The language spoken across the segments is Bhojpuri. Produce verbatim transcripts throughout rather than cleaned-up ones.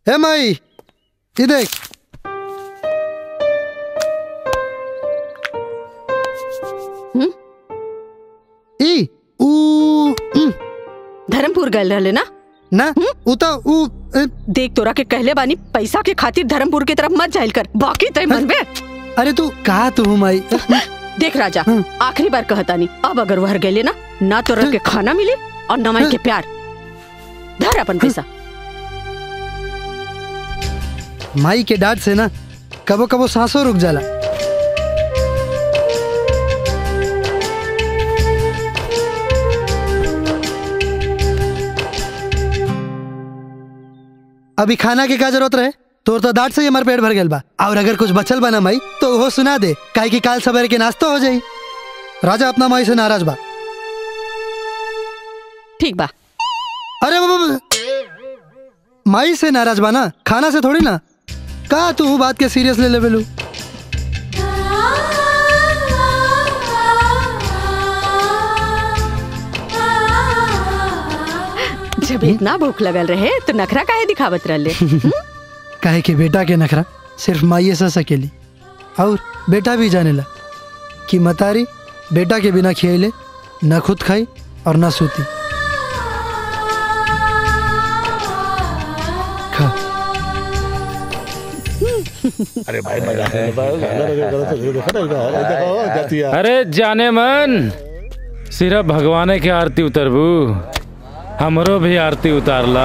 हे माई ये देख। हम्म ई ऊ धर्मपुर गए रहले ना ना उता ऊ देख तोरा के कहले बानी पैसा के खातिर धर्मपुर की तरफ मत जाइल कर, बाकी तय मन में। अरे तू कहा तू माई देख राजा आखिरी बार कहता नहीं, अब अगर वह गए ना ना तोरा के खाना मिले और न माई के प्यार। धर अपन पैसा। माई के डांट से ना कबो कबो सांसों रुक जाला। अभी खाना के क्या जरूरत रहे, तोर तो डांट से ही हमार पेट भर गया बा। और अगर कुछ बचल बना माई तो वो सुना दे, काहे कि काल सवेरे के नाश्ता हो जाई। राजा अपना माई से नाराज बा। ठीक बा। अरे बाबा माई से नाराज बा ना, खाना से थोड़ी ना। का तू बात के सीरियस ले ले लू। जब इतना भूख लगल रहे तो नखरा काहे दिखावत रहले? काहे कि बेटा के नखरा सिर्फ माई से सकेली, और बेटा भी जानेला कि मतारी बेटा के बिना खियाइले न खुद खाई और न सूती। खा। अरे भाई मजा। अरे जाने मन सिर्फ भगवान के आरती उतरबू, हमरो भी आरती उतारला।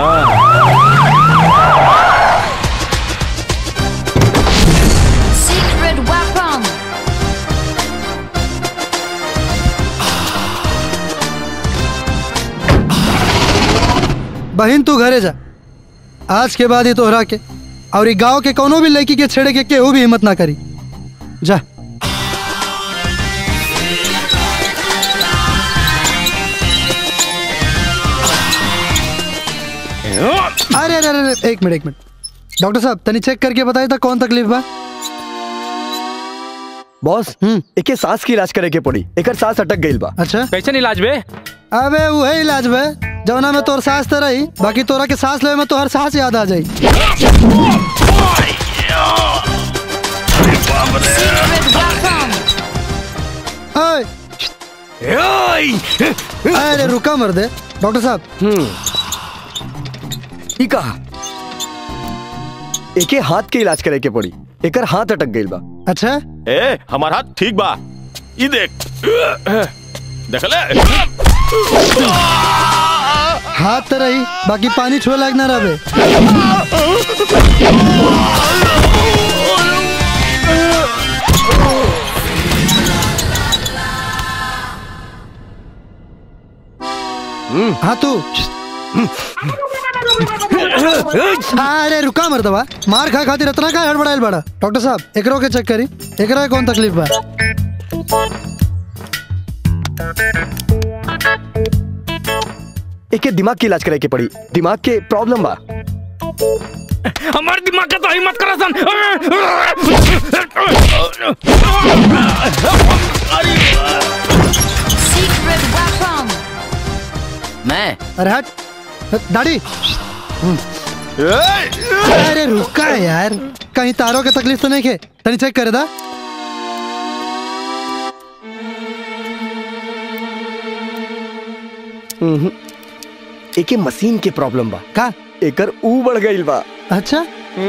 बहन तू घरे जा, आज के बाद ही तोहरा के और गांव के कोनो भी लड़की के छेड़े के केहू भी हिम्मत ना करी। जा। अरे अरे अरे एक मिनट एक मिनट डॉक्टर साहब तनी चेक करके बताइए था कौन तकलीफ बा। बॉस एके सांस की इलाज करे के पड़ी, एकर सांस अटक गइल बा। अच्छा कैसे इलाज बे? अबे वही इलाज बे जवना में तोर सांस तो रही, बाकी तोरा के सांस लेवे में तो हर सांस याद आ जाई। अरे रुका मर्दे। डॉक्टर साहब ठीक है, एके हाथ के इलाज करे के पड़ी, एकर हाथ अटक गइल बा। अच्छा ए हमार हाथ ठीक बा, ई देख देख ले। हाथ तो रही, बाकी पानी छुए लायक ना रहे। हाँ तू अरे रुका मर्दवा, मार खा खातिर इतना का हड़बड़ाइल बड़ा। डॉक्टर साहब एकरो के चेक करी, एकरा कौन तकलीफ बा। एके दिमाग की इलाज करे के पड़ी, दिमाग के प्रॉब्लम बा। हमारे दिमाग का तो हिम्मत करा सन। मैं अरे हट दाढ़ी। अरे रुका यार, कहीं तारों के तकलीफ तो नहीं के, तनी चेक करे दा। एके मशीन के प्रॉब्लम बा। का एकर ऊ बढ़ गइल बा। अच्छा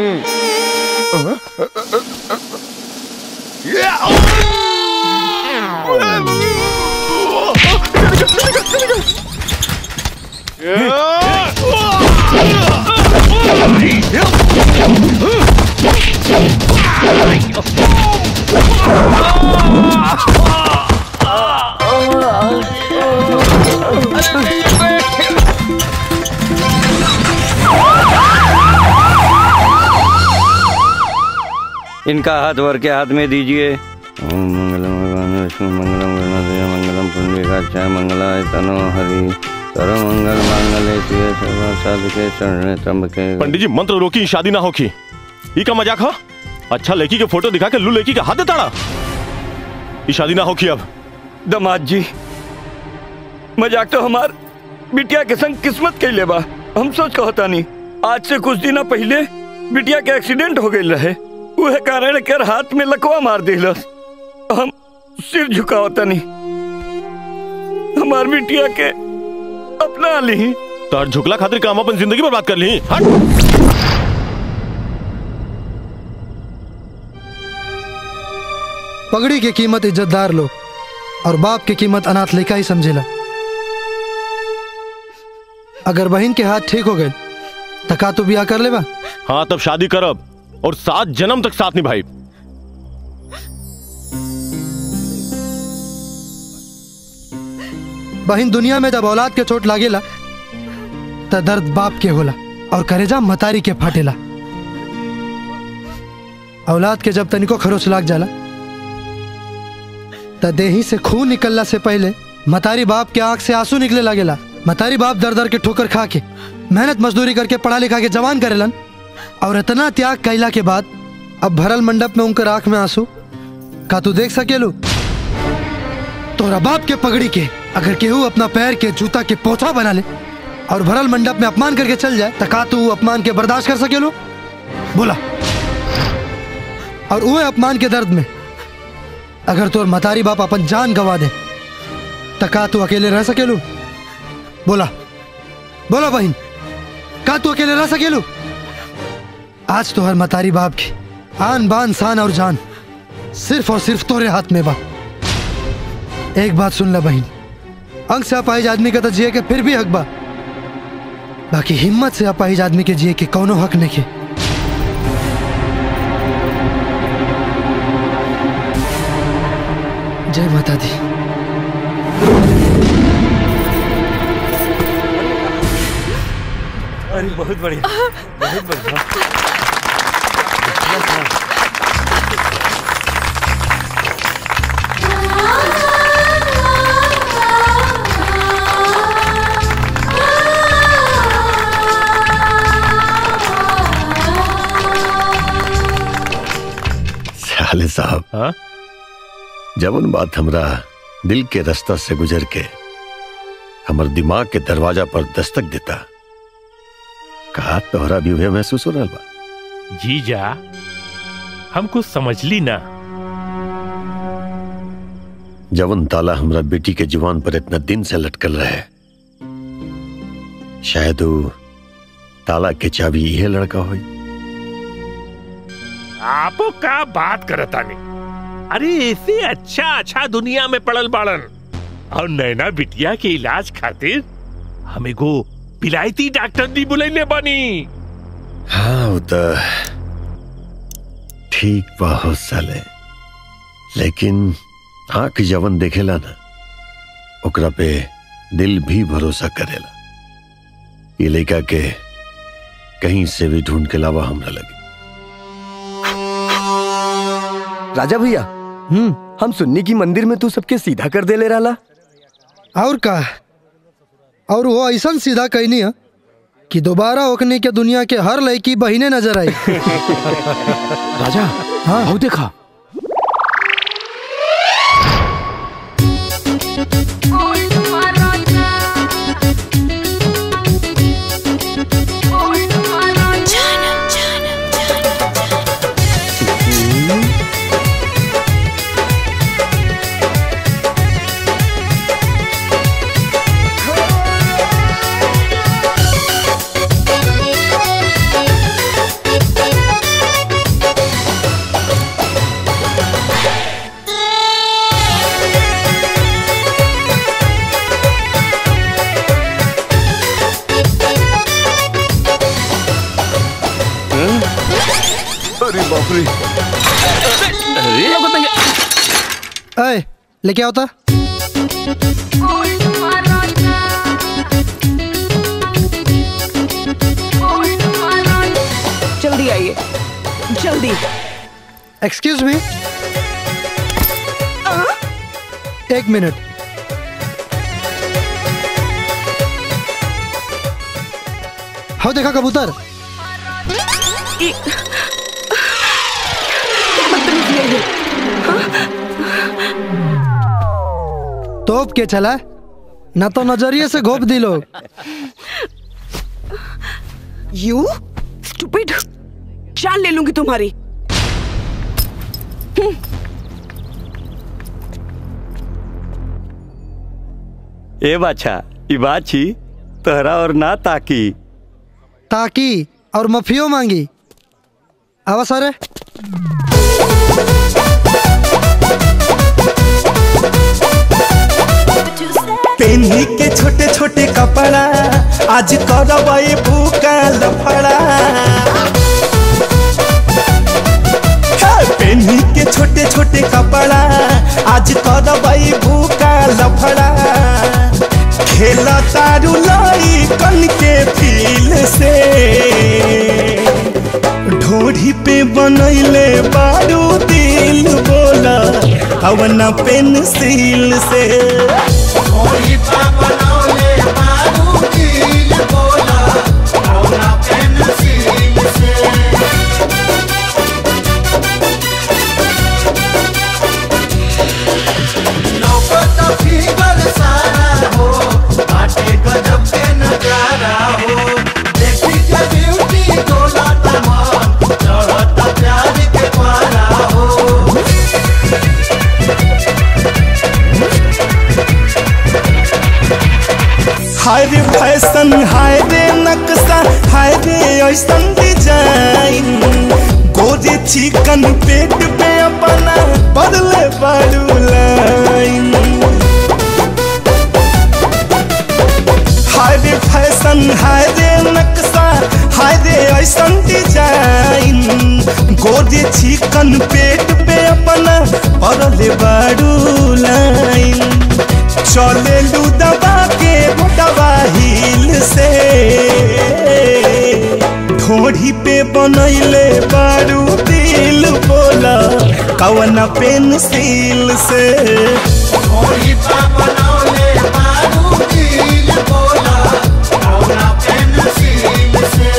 इनका हाथ वर के हाथ में दीजिए। मंगलम विष्णु मंगलम गणपति मंगलम पुंडरीकाक्षाय मंगलाय तनो हरि सर्व मंगल मांगल्ये शिवे सर्व साधके शरणे त्र्यंबके। पंडित जी मंत्र रोकी शादी ना होकी, ये का मजाक है? अच्छा लड़की के फोटो दिखा के लू लड़की का हाथ देताड़ा, ये शादी ना होकी। अब दमाद जी मजाक तो हमार बिटिया के संग किस्मत के ले बा। हम सोच कहता नहीं, आज से कुछ दिन पहले बिटिया के एक्सीडेंट हो गई रहे, वह कारण कर हाथ में लकवा मार दिलस। हम सिर झुकावता नहीं, हमार बिटिया के अपना ली। तार झुकला खातिर काम अपन जिंदगी बर्बाद कर ली। हट। पगड़ी की कीमत इज्जतदार लोग और बाप की कीमत अनाथ लेखा ही समझेला। अगर बहन के हाथ ठीक हो गए तो का तू ब्याह कर लेबा? हाँ, तब शादी करब और सात जन्म तक साथ निभाई। बहन, दुनिया में जब औलाद के चोट लागेला तो दर्द बाप के होला और करेजा मतारी के फाटेला। औलाद के जब तनिको खरोच लाग जाला तो देही से खून निकलला से पहले मतारी बाप के आंख से आंसू निकले लागेला। मतारी बाप दर दर के ठोकर खा के मेहनत मजदूरी करके पढ़ा लिखा के जवान करेलन और इतना त्याग कैला के बाद अब भरल मंडप में उनकर आंख में आंसू का तू देख सकेलू? तोरा बाप के पगड़ी के अगर केहू अपना पैर के जूता के पोछा बना ले और भरल मंडप में अपमान करके चल जाए तो का तू अपमान के बर्दाश्त कर सकेलू? बोला। और वो अपमान के दर्द में अगर तोर मतारी बाप अपन जान गवा दे तो का तू अकेले रह सकेलू? बोला बोला बहन, का तू अकेले रह सकेलू? आज तो हर मतारी बाप की आन बान शान और जान सिर्फ और सिर्फ तोरे हाथ में बा। एक बात सुन ला बहन, अंग से अपाहिज आदमी का तो जिए के फिर भी हक बा, बाकी हिम्मत से अपाहिज आदमी के जिए के कौनो हक नहीं के। जय माता दी। अरे बहुत बढ़िया, बहुत बढ़िया। साले साहब, हाँ? जब उन बात हमरा दिल के रास्ता से गुजर के हमर दिमाग के दरवाजा पर दस्तक देता, कहा तोहरा भी हुए महसूस हो रहा बा? जीजा, हम कुछ समझ ली ना। जवन ताला हमरा बेटी के जुबान पर इतना दिन से लटकल रहे, शायद वो ताला के चाबी यह लड़का हो। आपो का बात करता नहीं? अरे ऐसे अच्छा अच्छा दुनिया में पड़ल बाड़न और नैना बिटिया के इलाज खातिर हमें गो बिलायती डॉक्टर दी बुलाइले बानी। हाँ, वो तो ठीक बहुत साले, लेकिन आंख जवन देखेला ना ओकरा पे दिल भी भरोसा करेला। ये लड़का के कहीं से भी ढूंढ के लावा हमरा लगे। राजा भैया, हम्म हम सुन्नी की मंदिर में तू सबके सीधा कर दे ले रहा। और का, और वो ऐसा सीधा कहनी है कि दोबारा ओकने के दुनिया के हर लड़की बहिने नजर आई। राजा, हाँ आओ देखा। अरे लेके आओ था। जल्दी आइए, जल्दी। एक्सक्यूज मी, एक मिनट। हाँ देखा कबूतर। तोप के चला ना तो नजरिए से घोप दी लोग। यू स्टूपिड, जान ले लूंगी तुम्हारी। ए बाछा ई बात छी तहरा और ना ताकी ताकी और मफियो मांगी। आवा सारे पेन्ही के छोटे छोटे कपड़ा आज करवाए भूखा लफड़ा। पेन्ही के छोटे छोटे कपड़ा आज करवाए भूखा लफड़ा। खेला तारू लाई कन के फील से ढोढ़ी पे बनैले बारू दिल बोला अवना पेंसिल से। ढोढ़ी पे बनैले बारू दिल बोला अवना पेंसिल से। लौकता फिगर सारा हो आटे गजब के नजारा हो। देखी के ब्यूटी डोला तमाम चढ़ता प्यार के पारा हो। हाय रे फैशन हाय रे नक्शा हाय रे ऐसन डिजाइन। गोरे चिकन पेट पे अपना बदले बारू लाइन। हाय रे फैशन हाय रे नक्शा हाय रे ऐसन डिजाइन। गोरे चिकन पेट पे अपना बदले बारू लाइन। चले लू दबा के दबा हिल से ढोढ़ी पे बनैले बारू दिल बोला कवना पेंसिल से। ढोढ़ी पे बनैले बारू दिल बोला कवना पेंसिल से।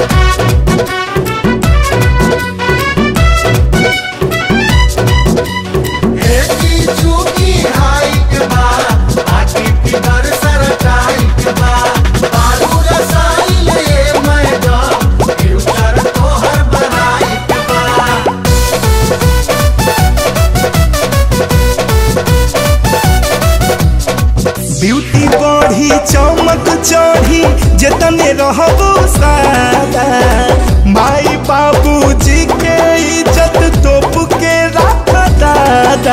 ब्यूटी बढ़ी चमक चढ़ी जतने रहबो सादा। माई बाबू जी के इज्जत तोप के रख दादा।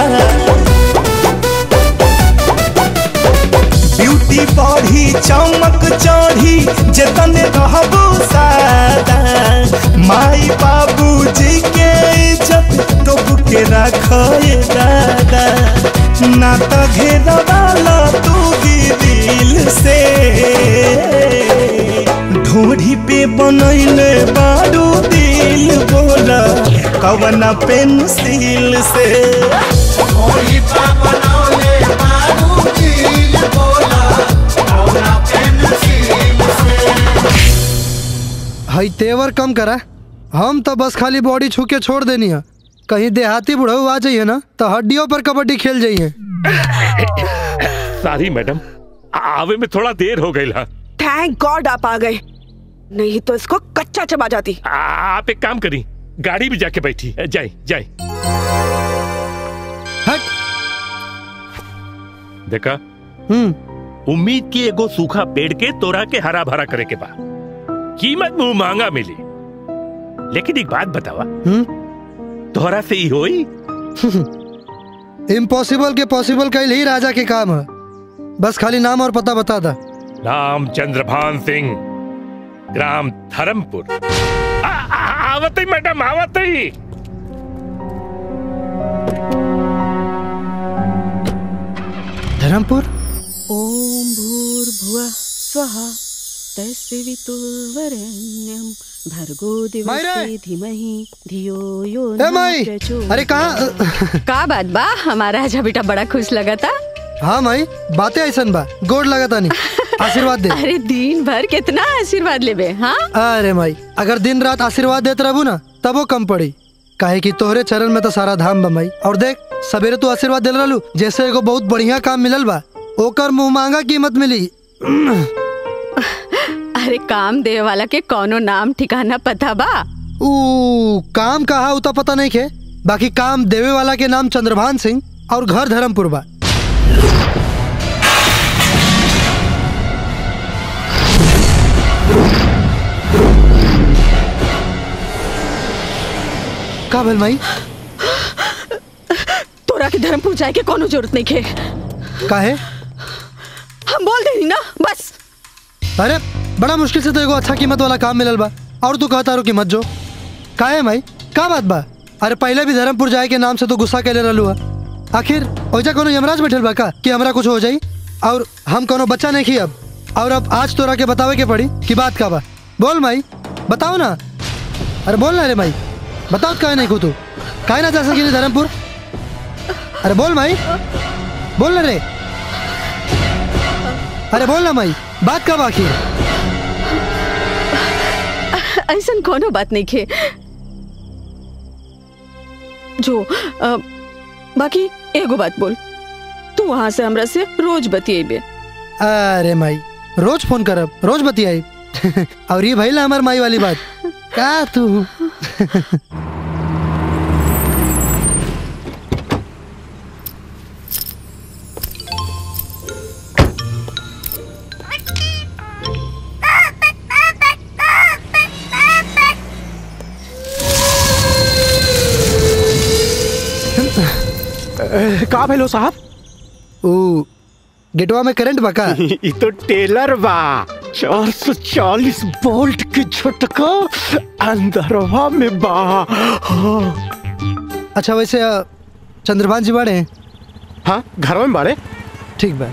ब्यूटी बढ़ी चमक चढ़ी जतने रहबो सादा। माई बाबू जी के इज्जत तोप के रख दादा। ना तो घेरवाला तू दिल से ढोढ़ी पे बनैले बारू दिल बोला कवना पेंसिल से। ढोढ़ी पे बनैले बारू दिल बोला कवना पेंसिल से। हई तेवर कम करा। हम तो बस खाली बॉडी छू के छोड़ देनी है। कहीं देहाती बुढ़ऊ आ जाइए ना तो हड्डियों पर कबड्डी खेल जाइए। सॉरी मैडम आवे में थोड़ा देर हो गई। थैंक गॉड आप आ गए, नहीं तो इसको कच्चा चबा जाती। आप एक काम करी गाड़ी भी जाके बैठी जाए जाए। देखा हम्म उम्मीद की एगो सूखा पेड़ के तोरा के हरा भरा करे के बाद कीमत मुंह मांगा मिली। लेकिन एक बात बतावा तोहरा से ही होई? इम्पॉसिबल के पॉसिबल कईल ही राजा के काम है। बस खाली नाम और पता बता दा। नाम चंद्रभान सिंह, ग्राम धर्मपुर। आवत ही मैडम आवत ही। धर्मपुर। ओम भूर्भुवः स्वः तस्वितुर्वरेण्यं भर्गो दिवसे धीमहि धियो यो न प्रचोदयात्। अरे कहाँ का बात बा? हमारा राजा बेटा बड़ा खुश लगा था। हाँ माई बातें ऐसन बा गोड़ लगा तानी आशीर्वाद दे। अरे दिन भर कितना आशीर्वाद लेबे। हाँ अरे माई अगर दिन रात आशीर्वाद देते रहू ना तब वो कम पड़ी। काहे कि तोहरे चरण में तो सारा धाम बा माई। और देख सवेरे तू आशीर्वाद दिल रहलू जैसे एगो बहुत बढ़िया काम मिलल बा ओकर मुंह मांगा कीमत मिली। अरे काम देवे वाला के कौनो नाम ठिकाना पता बा? ऊ काम कहा उतना पता नहीं खे, बाकी काम देवे वाला के नाम चंद्रभान सिंह और घर धर्मपुर बा। का भेल माई? तोरा के धर्मपुर जाए के कोनो जरूरत नहीं खे। काहे? हम बोल देनी ना बस। अरे बड़ा मुश्किल से तो एगो अच्छा कीमत वाला काम मिलल बा और तू कहता रो कि मत जो। काहे माई, का बात बा? अरे पहले भी धर्मपुर जाए के नाम से तो गुस्सा कैले रहलू। आखिर ओजा कोनो यमराज बैठल बा का कि हमरा कुछ हो जाई? और हम कोनो बच्चा नहीं खी अब, और अब आज तोरा के बतावे के पड़ी कि बात का बा। बोल माई, बताओ ना। अरे बोल ना रे माई, बताओ काहे नहीं को तू? काहे ना जा सकी धर्मपुर? अरे बोल माई, बोल ना रे। अरे बोल ना माई, बात का बाकी? ऐसा कोनो बात नहीं खे जो आ, बाकी एगो बात बोल, तू वहां से हमरा से रोज बतियेबे। अरे माई, रोज फोन करब, रोज बतियाई। और ये भइला हमार माई वाली बात का तू? का भेलो साहब? ओ गेटवा में करंट बा का? ये तो टेलर बा। चार सौ चालीस वोल्ट के झटका अंदरवा में बा। हाँ। अच्छा वैसे चंद्रभान जी बाड़े? हाँ घर में बाड़े। ठीक बा।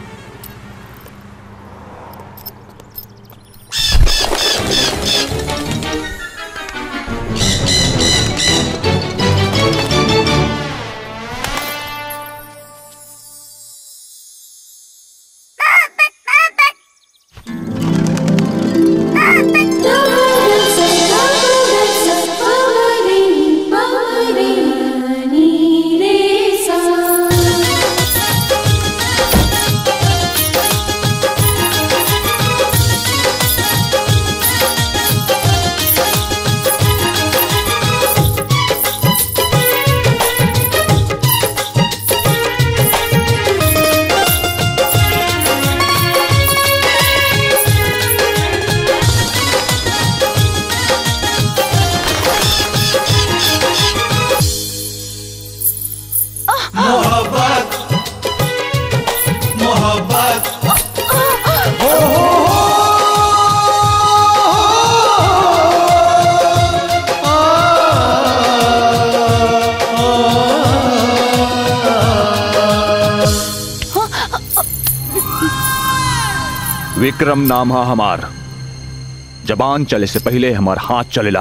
विक्रम नाम है हमार। जबान चले से पहले हमार हाथ चलेला।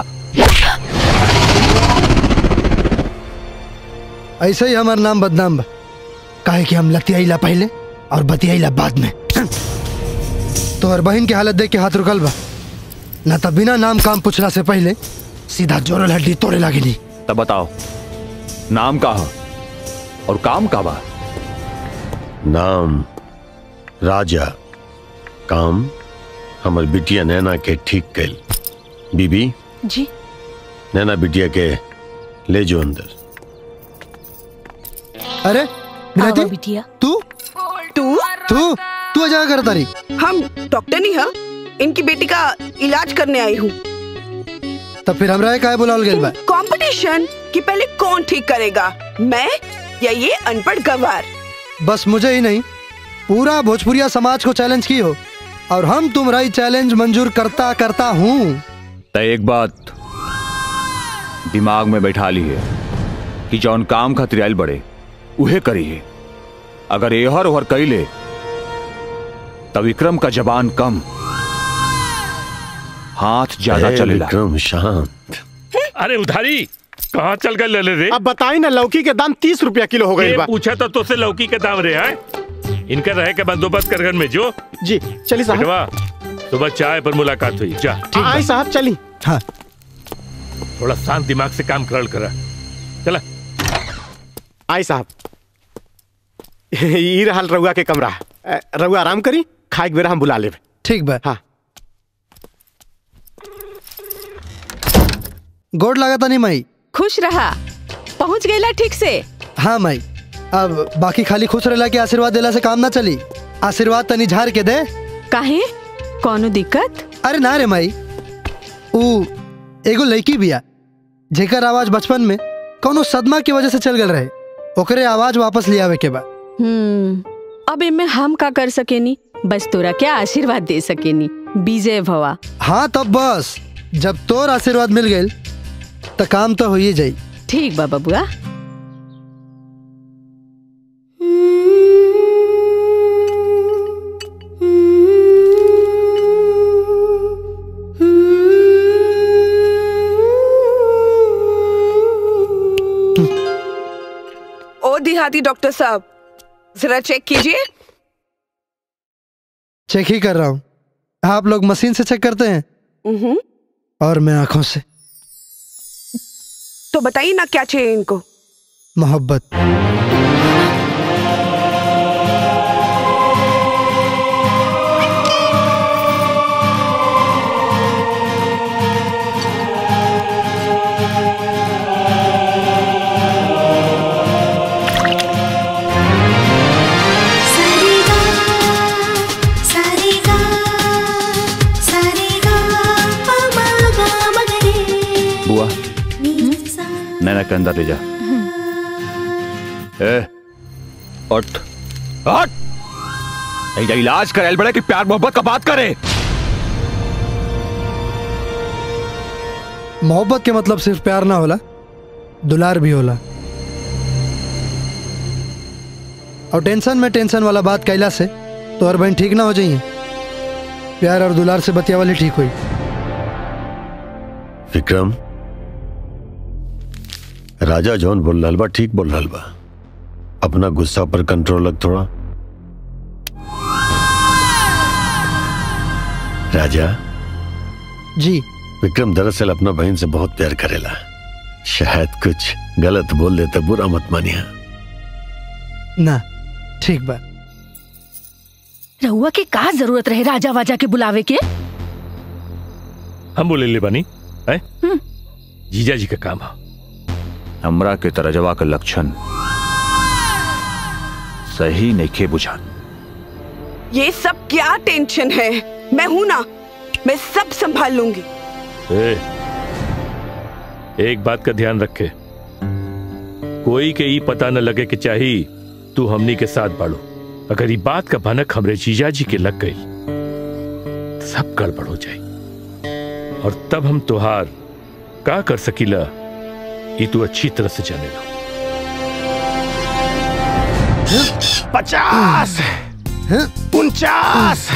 ऐसे ही हमार नाम बदनाम बा, काहे कि हम लतियाईला पहले और बतियाईला बाद में। तो और बहन की हालत देख के हाथ रुकल बा, ना तो बिना नाम काम पूछला से पहले सीधा जोरल हड्डी तोड़े लागी नहीं। तब बताओ नाम का है और काम का बा? नाम राजा, काम हमर बिटिया नैना के ठीक कैल। बीबी जी। नैना बिटिया के ले जो अंदर। अरे बिलायती, बिटिया तू तू तू तू अजा कर तारी? हम डॉक्टर नहीं है, इनकी बेटी का इलाज करने आई हूँ। तब फिर हमरा काहे बुलावल गेल बा? कंपटीशन कि पहले कौन ठीक करेगा, मैं या ये अनपढ़ गंवार? बस मुझे ही नहीं, पूरा भोजपुरिया समाज को चैलेंज की हो, और हम तुम्हारा चैलेंज मंजूर करता करता हूँ। तो एक बात दिमाग में बैठा ली है कि जौन काम खातिर आइल बड़े उहे करी है। अगर एहर ओहर कई ले तो विक्रम का जबान कम, हाथ ज्यादा चलेला। विक्रम शांत। अरे उधारी कहाँ चल गए ले रे? अब बताई ना, लौकी के दाम तीस रुपया किलो हो गई बा। पूछा तो तुझसे लौकी के दाम रे हैं? इनका रहे के बंदोबस्त कर घर में जो। जी चलिए साहब। सुबह चाय पर मुलाकात हुई। जा आई साहब चली। हाँ थोड़ा शांत दिमाग से काम करल करा। चला आई साहब। ई रहल रउआ के कमरा, रउआ आराम करी, खाए के बेरा हम बुला लेब। ठीक बा। हाँ गोड़ लगाता नहीं माई। खुश रहा, पहुँच गईला ठीक से। हाँ माई, अब बाकी खाली खुश रहला के आशीर्वाद देला से काम ना चली। आशीर्वाद तनी झाड़ के दे। काहे, कौनो दिक्कत? अरे ना रे माई, ऊ एगो लड़की बिया जेकर आवाज बचपन में कौनो सदमा की वजह से चल गल रहे, ओकरे आवाज वापस ले आवे के बा। हम्म, अब इनमें हम का कर सकेनी, बस तोरा क्या आशीर्वाद दे सकेनी। विजय भवा। हाँ तब बस, जब तोर आशीर्वाद मिल गए तो काम तो हो ही जाई। ठीक बा बबुआ। ओ देहाती डॉक्टर साहब, जरा चेक कीजिए। चेक ही कर रहा हूँ। आप लोग मशीन से चेक करते हैं और मैं आंखों से। तो बताइए ना क्या चाहिए इनको। मोहब्बत। बुआ, नैना के अंदर ले जा। ए, उठ, उठ। नहीं, इलाज करे बड़े कि प्यार मोहब्बत का बात करे। मोहब्बत के मतलब सिर्फ प्यार ना होला, दुलार भी होला। और टेंशन में टेंशन वाला बात कैला से तो और बहन ठीक ना हो जाइए। प्यार और दुलार से बतिया वाली ठीक हुई। विक्रम, राजा जौन बोल रहा बा ठीक बोल रहा बा। अपना गुस्सा पर कंट्रोल रख थोड़ा। राजा जी। विक्रम दरअसल अपना बहन से बहुत प्यार करेला। शायद कुछ गलत बोल दे तो बुरा मत मानिया। ना, ठीक बा। रहुआ के का जरूरत रहे राजा वाजा के बुलावे के? हम बोले ले बनी है? जीजा जी का काम है। हमरा के तरजवा का लक्षण सही नहीं खे बुझान। ये सब क्या टेंशन है? मैं हूं ना, मैं सब संभाल लूंगी। ए, एक बात का ध्यान रखे, कोई के ही पता न लगे कि चाही तू हमनी के साथ बाड़ो। अगर ये बात का भनक हमरे जीजा जी के लग गई तो सब गड़बड़ हो जाए, और तब हम तुहार का कर सकीला ये तू अच्छी तरह से जानेगा। पचास, उनचास,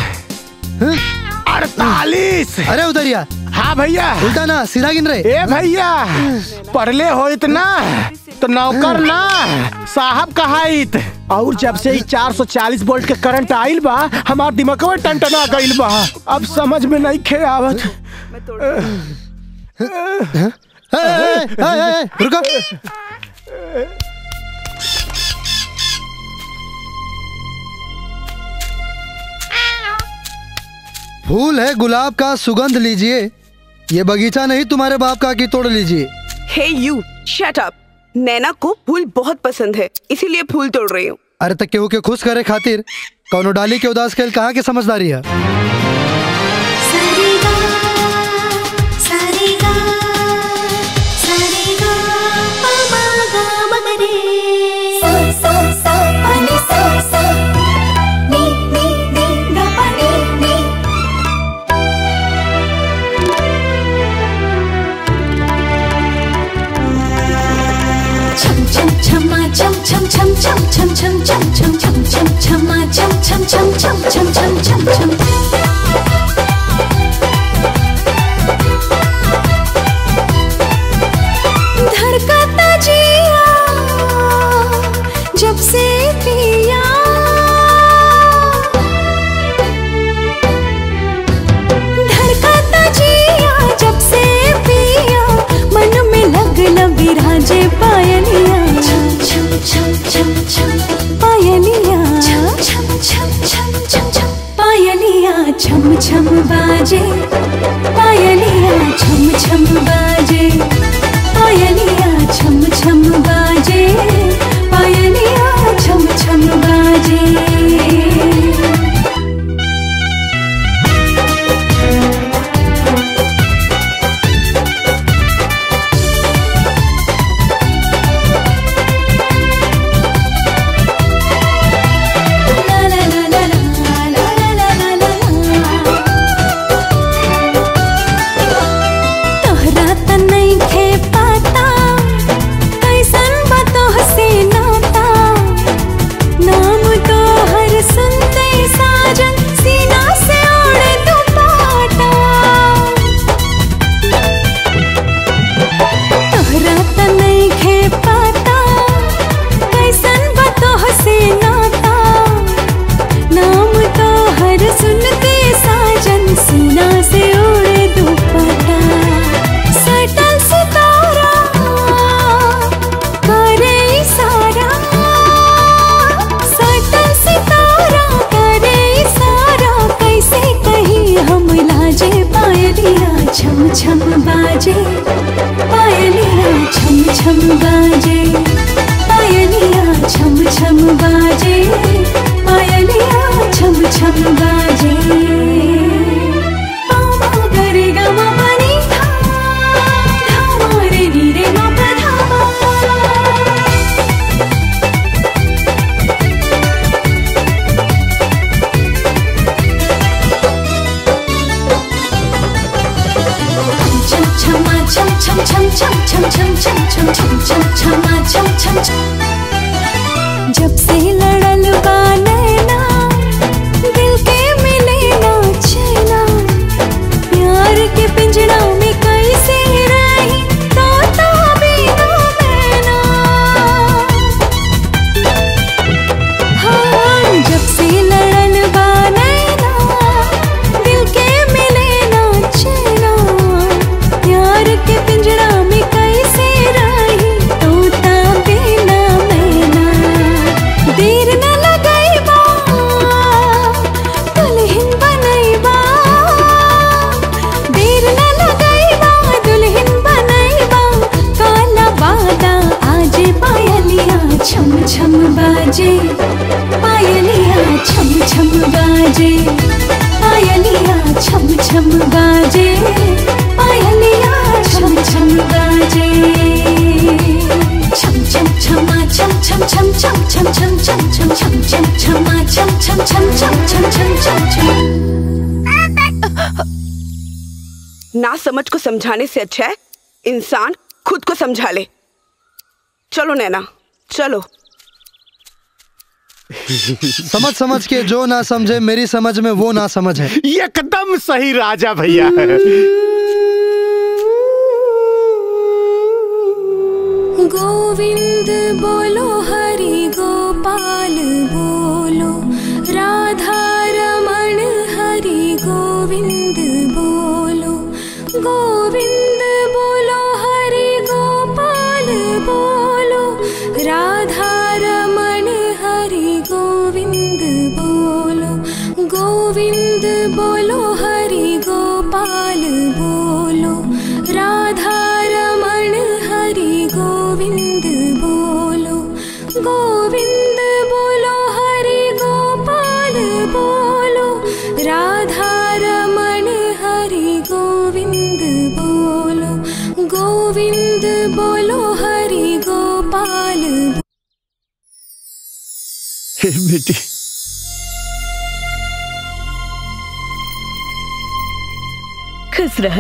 अड़तालीस। अरे उधरिया। हाँ भैया। उल्टा ना, सीधा गिन रहे। ए भैया, पढ़ले हो इतना तो नौकर ना साहब कहाइत। और जब से ही चार सौ चालीस वोल्ट के करंट आइल बा, हमार दिमाग में टनटना गइल बा। अब समझ में नहीं खे आवत। रुको। फूल है गुलाब का, सुगंध लीजिए। ये बगीचा नहीं तुम्हारे बाप का कि तोड़ लीजिए। हे यू, शट अप। नैना को फूल बहुत पसंद है, इसीलिए फूल तोड़ रही हूँ। अरे तक केहू के खुश करे खातिर कौनो डाली के उदास खेल कहाँ के समझदारी है। Chama chum chum chum chum chum chum chum chum chum chum chama chum chum chum chum chum chum chum chum धड़कता जिया जब से पिया धड़कता जिया जब से पिया मन में लगन बिराजे पायलिया पायलिया पायलिया छम छम बाजे पायलिया छम छम बाजे। छम छम बाजे पायलिया छम छम बाजे पायलिया छम छम बाजे पायलिया छम छम बाजे पामा गरे गमा पनी धा धामा रे नी रे मा पा धामा छम छम छम छम छम छम छम छम छम छम छमा छम छम छम जब से लड़ल बा नैना दिल के मिले ना चैना प्यार के पिंजड़ा में कैसे रही तोता बिना मैना हाँ जब से लड़ल बा नैना दिल के मिले ना चैना प्यार के पिंजरा में कैसे रही तोता बिना मैना देर न लगाईबा दुल्हन बनईबा देर न लगाईबा दुल्हन बनईबा काला बादा आज पायलिया छम छम बाजे पायलिया छम छम बाजे पायलिया छम छम बाजे पायलिया छम छम बाजे छम छम छमा छम छम छम छम छम छम छम छम छम छम छमा छम छम छम छम छम छम छम छम ना समझ को समझाने से अच्छा है इंसान खुद को समझा ले। चलो नैना चलो। समझ समझ के जो ना समझे मेरी समझ में वो ना समझ है। एकदम सही राजा भैया। गोविंद बोलो हरि गोपाल बोलो राधा रमण हरि गोविंद बोलो गोविंद बोलो हरि गोपाल बोलो राधा रमण हरि गोविंद बोलो गोविंद बोलो हरि गोपाल बोलो राधा रमण हरि गोविंद बोलो गोविंद बोलो हरि गोपाल बोलो राधा रमण हरि गोविंद बोलो गोविंद बोलो हरि गोपाल। हे बेटी खुश रह।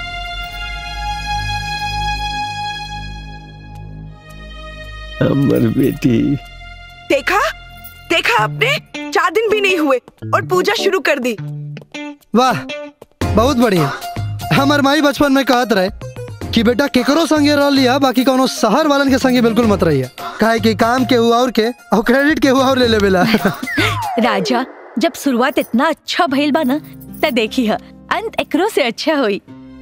अमर बेटी देखा देखा आपने चार दिन भी नहीं हुए और पूजा शुरू कर दी। वाह बहुत बढ़िया। हमार माई बचपन में कहत रहे कि बेटा केकरो संगे रह लिया बाकी कोनो शहर वालन के संगे बिल्कुल मत रहिया काहे कि काम के हुआ और के और क्रेडिट के हुआ और ले लेवेला। राजा जब शुरुआत इतना अच्छा भइल बा ना त देखी है अंत एकरो से अच्छा होई।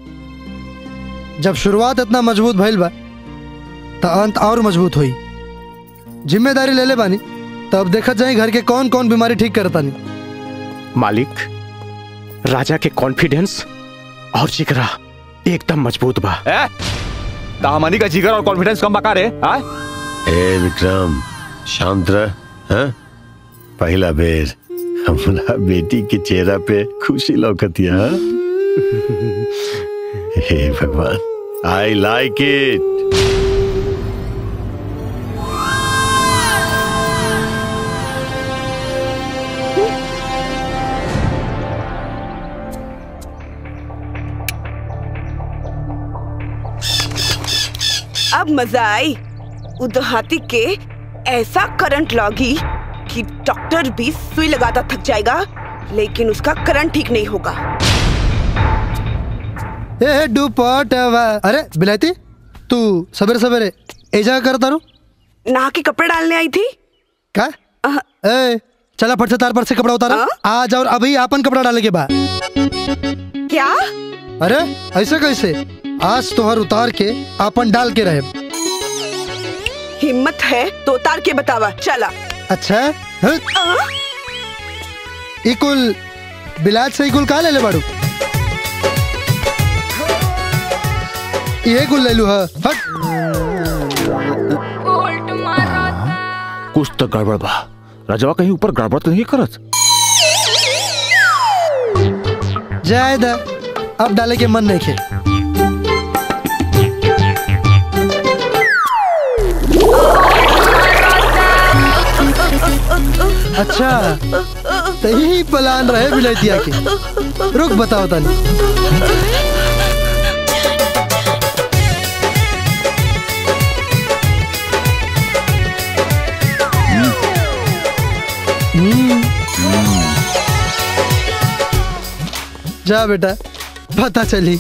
जब शुरुआत इतना मजबूत भइल बा तो अंत और मजबूत हुई। जिम्मेदारी ले ले बानी तब देखा जाए घर के कौन कौन बीमारी ठीक करता नहीं। मालिक राजा के कॉन्फिडेंस और जिगरा एकदम मजबूत बा। दामानी का जिगर और कॉन्फिडेंस कम बका रे। ए विक्रम शांत रह। हाँ? पहला बेर हमारा बेटी के चेहरा पे खुशी लौकतिया। हे भगवान आई लाइक इट। अब मजा आई। उदहाती के ऐसा करंट लगी कि डॉक्टर भी सुई लगाता थक जाएगा लेकिन उसका करंट ठीक नहीं होगा। ए दुपट्टा। अरे बिलायती तू सवेरे सवेरे ऐजा करता रू? नहा के कपड़े डालने आई थी। क्या? ए चला फट से तार पर से कपड़ा उतारा। आज और अभी आपन कपड़ा डाले के बाद। क्या? अरे ऐसे कैसे? आज तोहर उतार के आपन डाल के रहे। हिम्मत है तो उतार के बतावा। चला। अच्छा इकुल बिलाज से इकुल का ले ले बाड़ू? ये कुल ले लू हा हट। कुछ तो गड़बड़ बा। राजवा कहीं ऊपर गड़बड़ तो नहीं करत? जाए दा, अब डाले के मन नहीं खे। अच्छा तो यही प्लान रहे बिलैतिया के। रुक बताओ तानी। जा बेटा पता चली।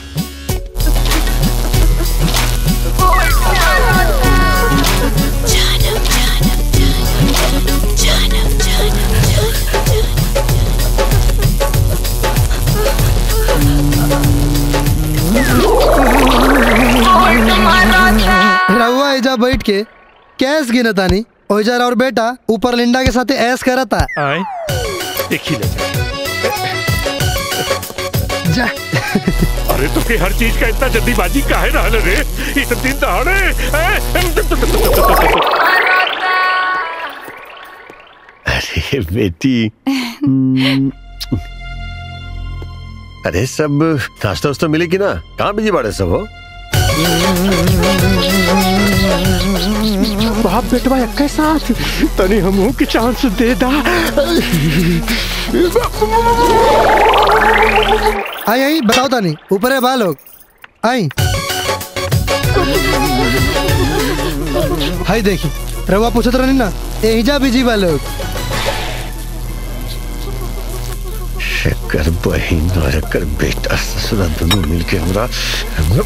रहुआ एजा बैठ के कैस गिनतानी ओइजर और बेटा ऊपर लिंडा के साथे ऐस करता। आए देखी ले जा। अरे तो के हर चीज का इतना जल्दीबाजी काहे रहल रे? इतने दिन दहाड़े अरे बेटी अरे सब नाश्ता वास्ता मिले कि ना? कहाँ बिजी बाड़े सब हो? बाप बेटवा एक साथ तनी हमहू की चांस दे दा। आई आई बताओ तानी ऊपर है बा लोग आई। हाय देखी रवा पूछत रहनी ना एहिजा बिजी बा लोग। कर बहन और कर बेटा ससुरा दोनों मिलके हमरा हमरा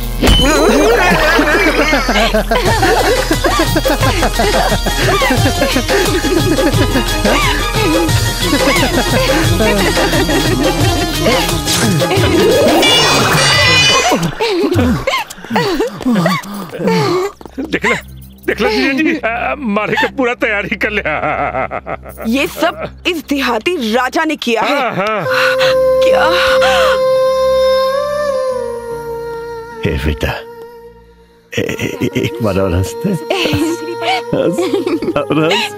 देख ले देख ले जीजा जी आ, मारे का पूरा तैयारी कर लिया। ये सब इस देहाती राजा ने किया है। हाँ, हाँ। क्या? ए बेटा ए, ए, एक बार और हंसते हंस और हंस।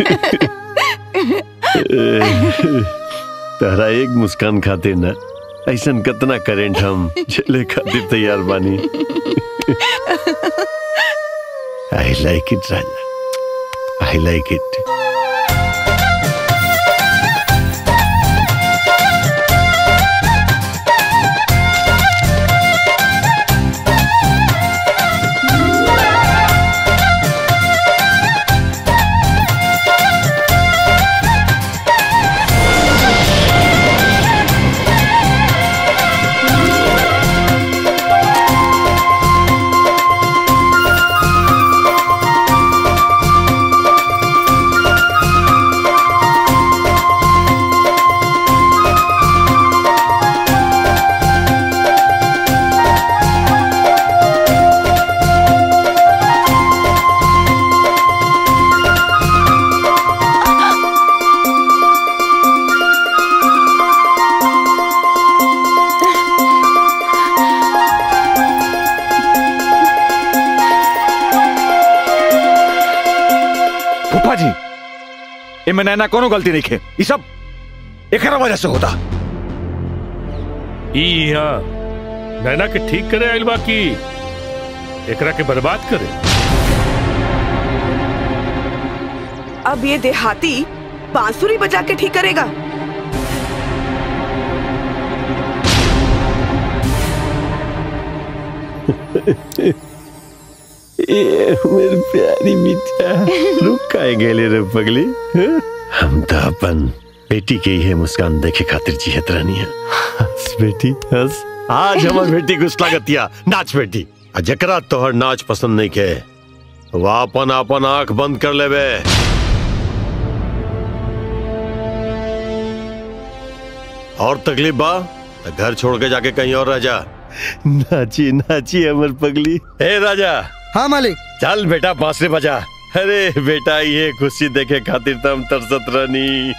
तारा एक मुस्कान खातिर ना ऐसन कितना करेंट हम झेले खातिर तैयार बानी। I like it, Raja. I like it. इनमें नैना कोनो गलती नहीं है। ये सब एकरा वजह से होता। ई यहाँ नैना के ठीक करे आइल बा की एकरा के बर्बाद करे? अब ये देहाती बांसुरी बजा के ठीक करेगा? ये मेरी प्यारी बिटिया रुक काहे गेले रे पगली? हम तो अपन बेटी के ही मुस्कान देखे खातिर जियत रहनी है। हंस बेटी हंस। आज हमार बेटी को स्वागतिया नाच बेटी। जकरा तोहर नाच पसंद नहीं के वह अपन अपन आंख बंद कर लेबे। और तकलीफ बा तो घर छोड़ के जाके कहीं और रह जा। नाची नाची अमर पगली। हे राजा। हाँ मालिक। चल बेटा बांसुरी बजा। अरे बेटा ये खुशी देखे खातिर तो हम तरसत रहनी।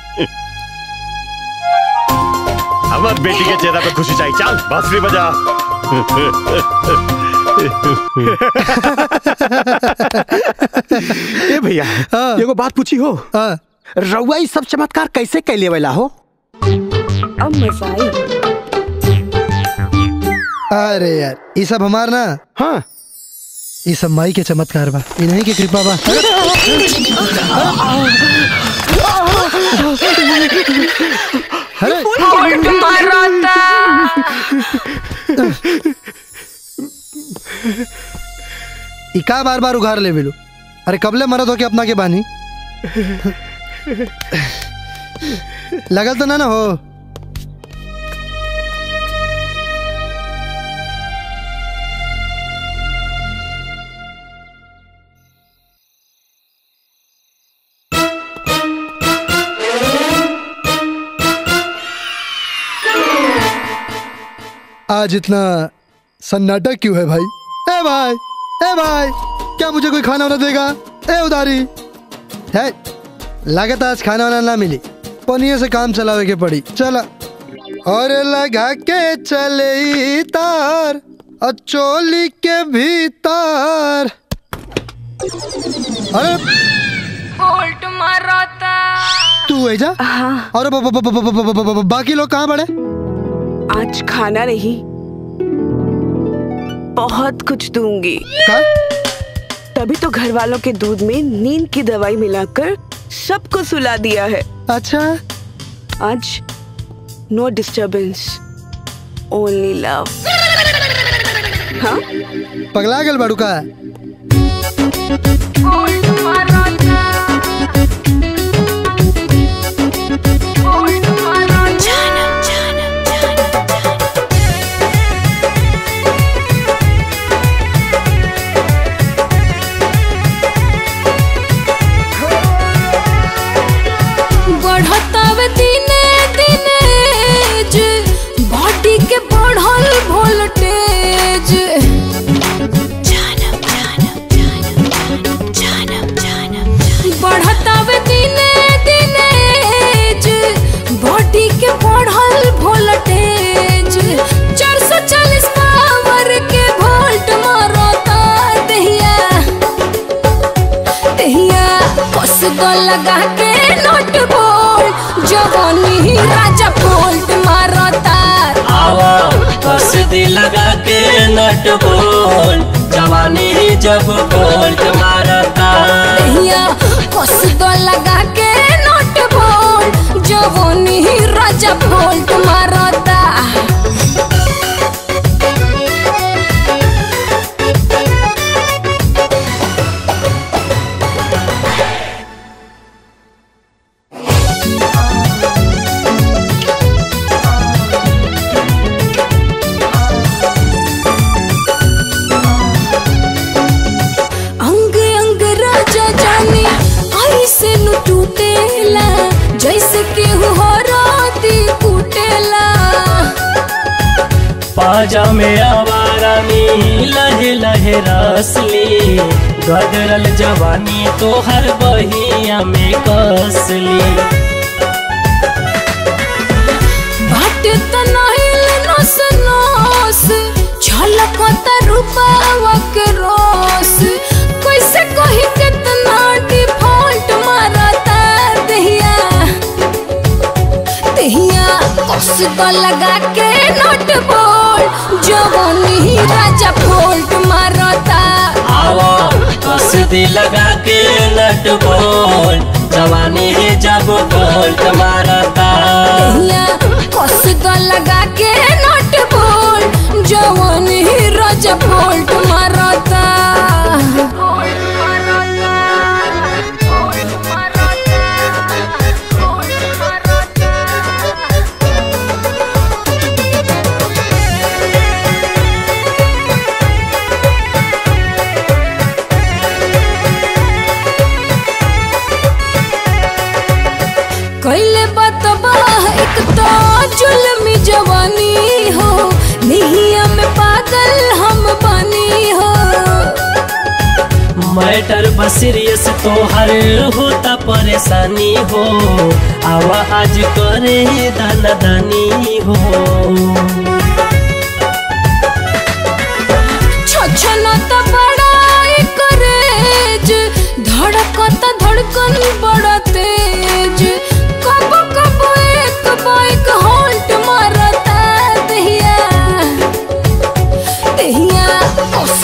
हमार बेटी के चेहरा पे खुशी चाहिए। चल बांसुरी बजा। ए भैया एगो बात पूछी हो। रउआ ई सब चमत्कार कैसे कैले वाला हो? अब मजा आई। अरे यार ये सब हमार ना। हाँ ये सब माई के चमत्कार बा, इन्हीं की कृपा बा। इका बार बार उघार ले बिलू। अरे कबले मरद हो के अपना के बानी लगल तो ना ना हो। आज इतना सन्नाटा क्यों है भाई? ए भाई, ए भाई, क्या मुझे कोई खाना वाना देगा? ए उधारी है, लागत आज खाना वाना ना मिली, पनिये से काम चलावे के पड़ी। चला और लगा के चले तार और चोली के भीतर। अरे बोल्ट मारता तू है जा। हाँ। और ब- ब- ब- ब- ब- ब- ब- बाकी लोग कहाँ पड़े? आज खाना नहीं, बहुत कुछ दूंगी। का? तभी तो घर वालों के दूध में नींद की दवाई मिलाकर सबको सुला दिया है। अच्छा आज नो डिस्टरबेंस, ओनली लव। हाँ पगला गल बाड़ू का? बढ़तावे दिने दिने जे बॉडी के बढ़ल वोल्टेज। बढ़तावे दिने दिने जे बॉडी के बढ़ल वोल्टेज। चार सौ चालीस पावर के वोल्ट मारता दहिया दहिया कस दो लगा के नोट बोल जवानी राजा बोल्ट मारता। आवा कस दी लगा के नट बोल जवानी जब बोल्ट मारता। दहिया कस दो लगा के नोट बोल जवानी राजा बोल्ट मारता। अंग अंग राजा जाने ऐसे नु टूटेला जैसे केहू हराती कुटेला। पाजा में आवारा में लहे लहे रसली गदरल जवानी तो हर बहिया में कसली। बाट तनाइल नस नस झलकत रूपावा के रोस। कैसे कही कितना डिफॉल्ट मारता दहिया दहिया कस तो लगा के नोट बोल जवानी राजा बोल्ट मारता। आवा कस दी लगा के नट बोल जवानी जब बोल्ट मारता। दहिया कस तो लगा के नोट बोल जवानी राजा बोल्ट मारता। कैले बतबा एक तो जुल्मी जवानी हो, निहिया में पागल हम बनी हो। मैटर बसीरियस तो हर होता परेशानी हो। आवा आज करे दाना दानी हो। छ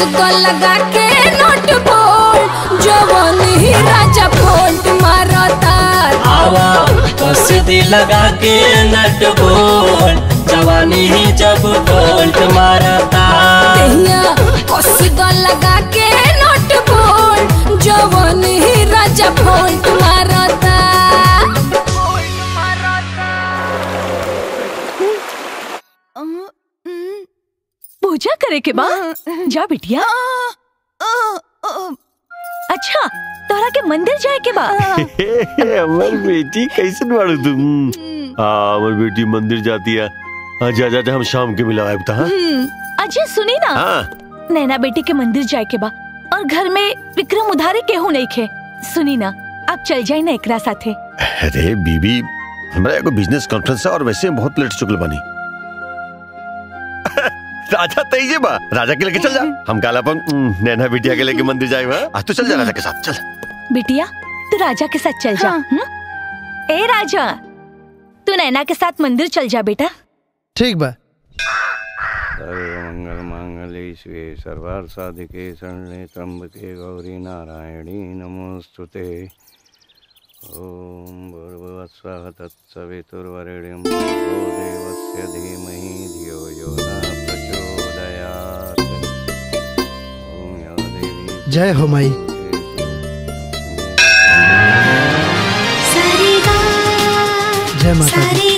को लगा के नोट बोल जवान ही राजा फोल्ट मारता आवा कसीदी लगा के नट बोल जवानी ही जब बोल्ट मारता दहिया कसीदा लगा के नोट बोल जवान ही राजा फोल्ट मारता पूजा करे के बाद जा बिटिया। अच्छा तोरा के मंदिर जाए के बाद हमार बेटी कैसे बाड़ू तुम? हाँ हमार बेटी मंदिर जाती है। हाँ जा जा हम शाम के मिला आए बता। अजय सुनी ना। हाँ। नैना बेटी के मंदिर जाए के बा और घर में विक्रम उधारी केहू नहीं खे। सुनी ना आप चल जाए ना एकरा साथे। अरे बीबी हमारा एगो बिजनेस कॉन्फ्रेंस है और वैसे बहुत लेट चुकल बनी। राजा तैजे बा राजा के लेके चल जा। हम काला अपन नैना बिटिया के लेके मंदिर जाए। आज तो चल जा राजा के साथ चल। बिटिया तू राजा के साथ चल जा। हाँ। ए राजा तू नैना के साथ मंदिर चल जा बेटा। ठीक बा। सर्वमंगल मांगल्ये शिवे सर्वार्थ साधिके शरण्ये त्र्यंबके गौरी नारायणी नमोस्तुते। ओम भूर्भुवस्सुवः तत्सवितुर्वरेण्यं भर्गो देवस्य धीमहि धियो यो नः प्रचोदयात्। ओम या देवी जय हो माई। जय माता दी।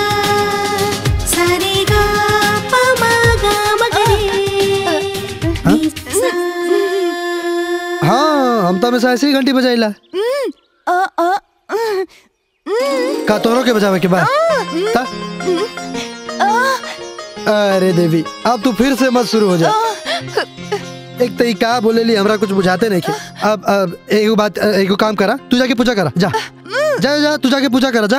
हाँ हम तो हमेशा ऐसे ही घंटी बजाइला। का तोरो के बजावे के बाद? अरे देवी अब तू फिर से मत शुरू हो जा। एक तो का बोले ली हमरा कुछ बुझाते नहीं के। अब अब एगो बात एगो काम करा तू जाके पूजा करा जा जा जा तू जाके पूजा करा जा।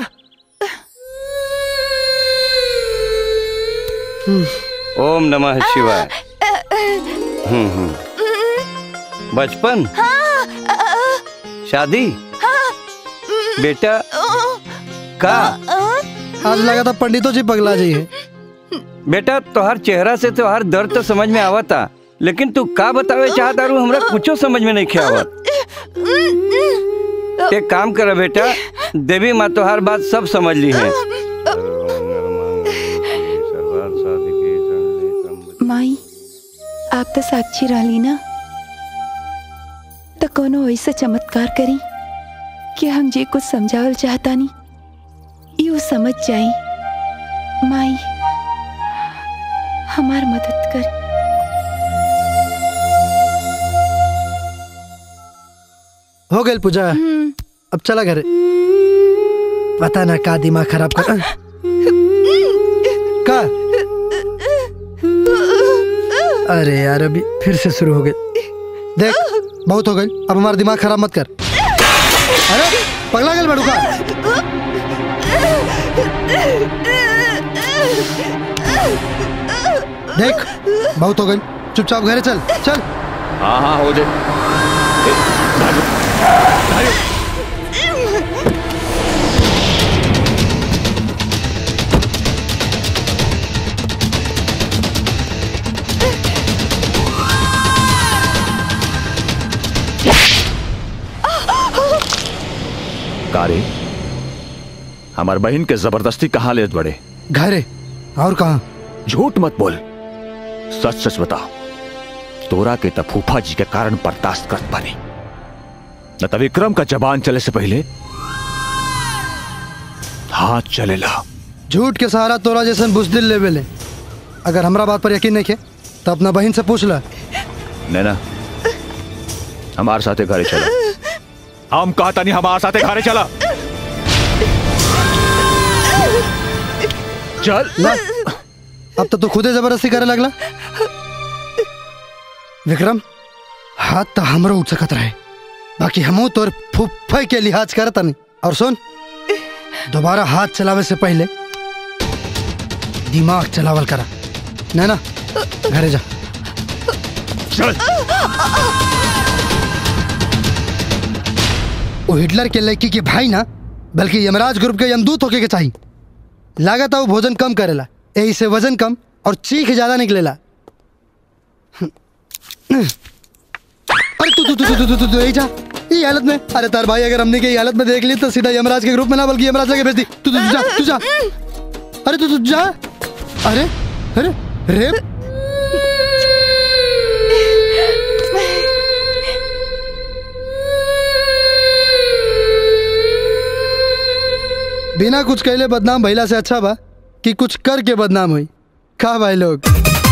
ओम नमः शिवाय। हम्म हम्म बचपन शादी बेटा का आज लगा था पंडितों जी पगला जी है। बेटा तोहर चेहरा से तोहर दर्द तो समझ में आवता लेकिन तू का बतावे चाहता रू हमरा कुछो समझ में नहीं आवत। एक काम कर बेटा देवी माँ तोहर बात सब समझ ली है। माई आप तो साक्षी रहली ना तो कोनो ऐसा चमत्कार करी कि हम जे कुछ समझावल चाहता नहीं यू समझ जाई। माई हमार मदद कर। हो गई पूजा अब चला घरे। पता ना का दिमाग खराब कर का। अरे यार अभी फिर से शुरू हो गई। देख बहुत हो गई अब हमारा दिमाग खराब मत कर। अरे पगला गल बड़ू का। देख बहुत हो गई चुपचाप घरे चल चल। हाँ हाँ हो जाए। कारे हमार बहन के जबरदस्ती कहाँ ले बड़े? घरे और कहाँ? झूठ मत बोल सच सच बता। तोरा के तब फूफा जी के कारण बर्दाश्त करत पानी न तब विक्रम का जबान चले से पहले हाथ चलेला। झूठ के सहारा तोरा जैसन बुजदिल लेवल है। अगर हमरा बात पर यकीन नहीं है तो अपना बहन से पूछ ला। नैना हमारे साथे घरे चला। हम कहता नहीं हमारे साथे घरे चला। चल ना अब तो तू खुदे जबरदस्ती करे लगला। विक्रम हाथ तो हमरो उठ सकत रहे बाकी हमू तोर फुफ्फा के लिहाज करता नहीं। और सुन दोबारा हाथ चलावे से पहले दिमाग चलावल करा। नैना घरे जा। चल। वो हिटलर के लड़की के भाई ना बल्कि यमराज ग्रुप के यमदूत होके के चाहिए। लागत है वो भोजन कम करेला यही से वजन कम और चीख ज्यादा निकलेला। अरे तू तू तू तू तू तू तू यही जा ये हालत में। अरे तार भाई अगर हमने की हालत में देख ली तो सीधा यमराज के ग्रुप में ना बल्कि यमराज के भेज दी। तू तू जा तू जा। अरे तू तू जा। अरे अरे रेप बिना कुछ कहले बदनाम भइला से अच्छा बा कि कुछ करके बदनाम हुई। खा भाई लोग।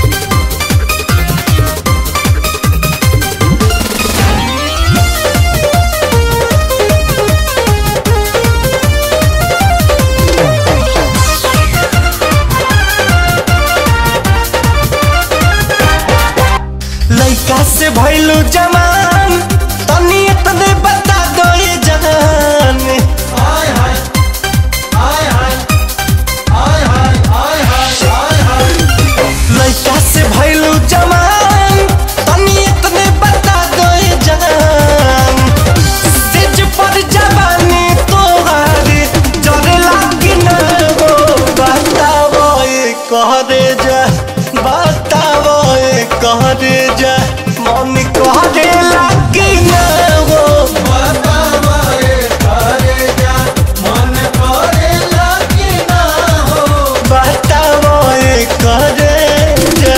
लइका से भइलू जमान तनी तने बता दो ये जान। हाय हाय हाय हाय हाय हाय हाय हाय हाय लइका से भइलू जमान तनी तने बता दो ये जान। सिज पर जवानी तोहारी जरे लागी ना हो बताओ ये कह दे जा बताओ ये कह दे जा मन कह दे लागी ना हो बताओ ये कह दे जा मन कह दे लागी ना हो बताओ ये कह दे जा।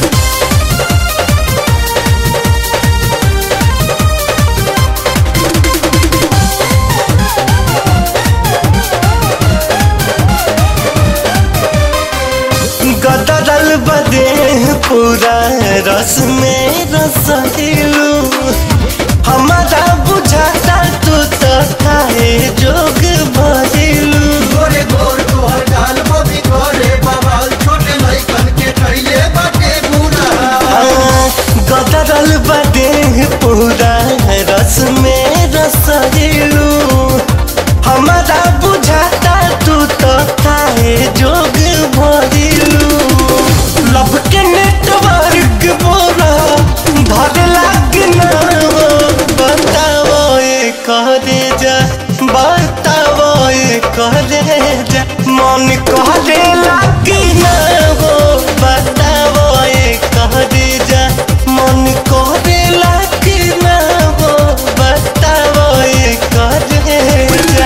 गदरल बदे पूरा रस में रसलू हमारा बुझाता तू तो खाए जोग भरिलू। गोरे गोर तोहर गाल बबी गोरे बवाल छोटे लइकन के कइले बाटे बुरा। गदरल बदे पूरा रस में रसलू हमारा बुझाता तू तो खाए जोग भरिलू। लब के नेटवर्क बोरा धर लाग ना हो बताओ ये कह दे जा बताओ ये कह दे जा मन कह दे लाग ना हो बताओ ये कह दे जा मन कह दे लाग ना हो बताओ ये कह दे जा।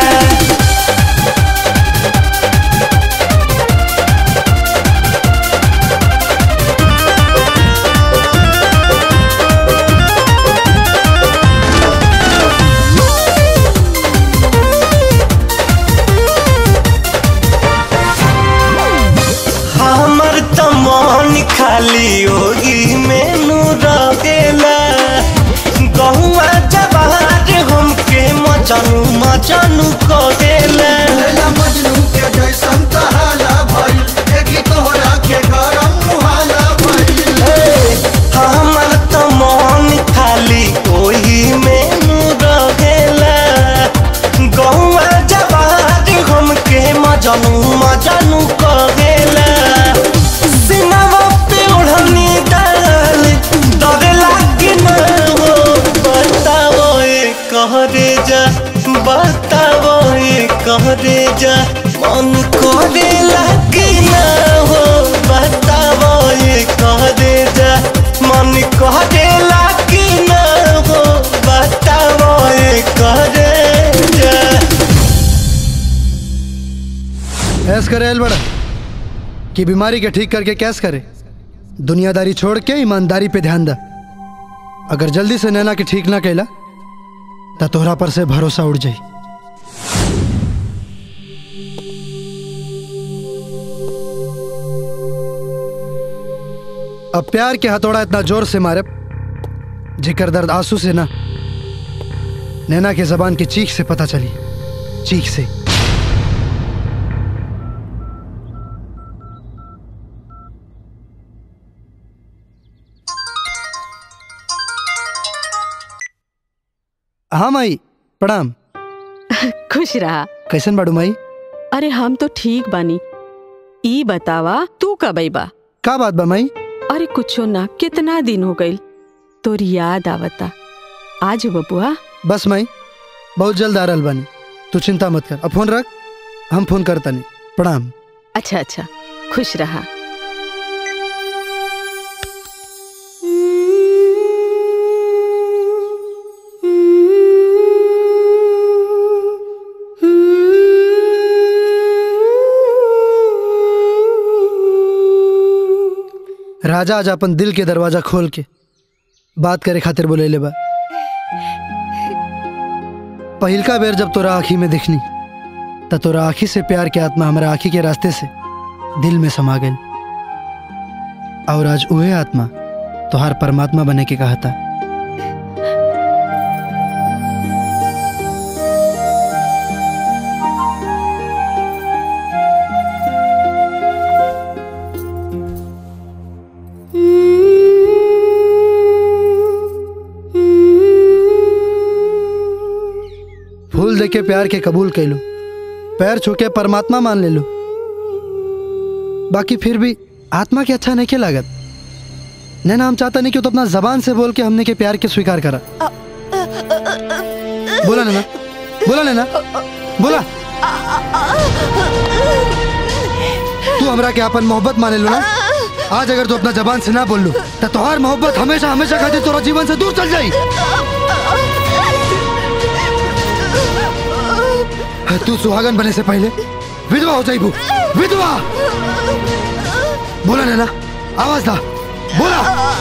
हमर त मन खाली ओही मेनू रहेला गहुआ जवार हमके मचनू मचनू करेला। मजनू के जैसन तहाला भइल एकी तोहरा के गरम मुहाला भइल। हमर त मन खाली ओही मेनू रहेला गहुआ जवार हमके मजनू मजनू करेला। सिनवा पे ओढ़नी डाल डरे लागी ना हो बताओ ये कह दे जा बताओ ये कह दे जा मन करे लागी ना हो बताओ ये कह दे जा मन कह दे लागी ना हो बताओ ये कह दे जा। ऐस करे एल बड़ा कि बीमारी के ठीक करके कैस करे। दुनियादारी छोड़ के ईमानदारी पे ध्यान दा। अगर जल्दी से नैना के ठीक ना कैला तो तोहरा पर से भरोसा उड़ जाई। अब प्यार के हथौड़ा इतना जोर से मारे जिकर दर्द आंसू से ना नैना के जबान की चीख से पता चली। चीख से। हाँ माई प्रणाम। खुश रहा। कैसन बाड़ू माई? अरे हम तो ठीक बानी। ई बतावा तू कब बा? का बात बा माई? अरे कुछो ना कितना दिन हो गई तोरी याद आवता। आज बबुआ बस माई बहुत जल्द आ रहल बानी। तू चिंता मत कर। अब फोन रख हम फोन करता नहीं। प्रणाम। अच्छा अच्छा खुश रहा। राजा आज अपन दिल के दरवाजा खोल के बात करे खातिर बोले ले बा। पहिलका बेर जब तोरा आँखी में दिखनी त तोरा आँखी से प्यार के आत्मा हमारा आँखी के रास्ते से दिल में समा गई और आज उहे आत्मा तोहार परमात्मा बने के कहा था। फूल देके प्यार के कबूल कर लो, पैर छू के परमात्मा मान ले लो, बाकी फिर भी आत्मा के अच्छा नहीं के लागत। नैना हम चाहता नहीं कि तो अपना जबान से बोल के हमने के प्यार के स्वीकार करा। बोला नैना, बोला नैना, बोला। तू हमरा के अपन मोहब्बत माने लो ना। आज अगर तू अपना जबान से ना बोल लो तो तुम्हारी मोहब्बत हमेशा हमेशा खातिर तोरा जीवन से दूर चल जाई। तू सुहागन बने से पहले विधवा हो जाइबू, विधवा। बोला नैना, आवाज दा, बोला।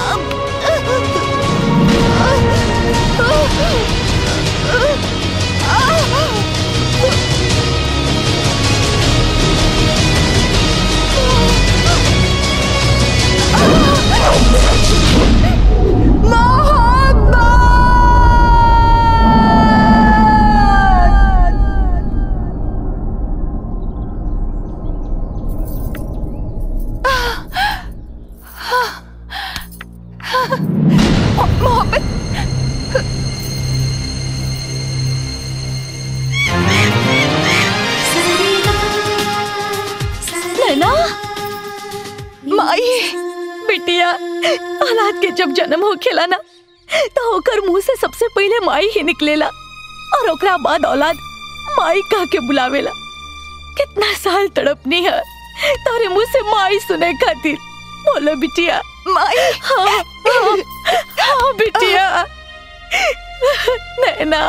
औलाद के जब जन्म हो खेला ना तो होकर मुंह से सबसे पहले माई ही निकलेला और ओकरा बाद औलाद माई कह के बुलावेला। कितना साल तड़पनी है तारे मुंह से माई सुने खातिर। बोलो बिटिया, माई। हाँ हाँ, हाँ बिटिया। नैना।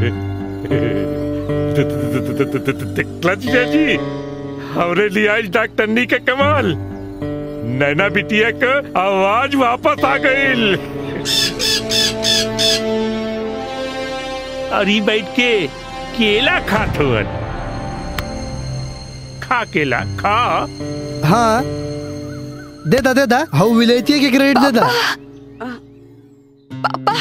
जी हमरे लिए आज डॉक्टरनी के कमाल। नैना बिटिया का आवाज वापस आ गई। अरे बैठ के केला खात हुअन। खा केला खा। हाँ दे दा दे दा। हाउ विलेती के क्रेडिट दे दा। पापा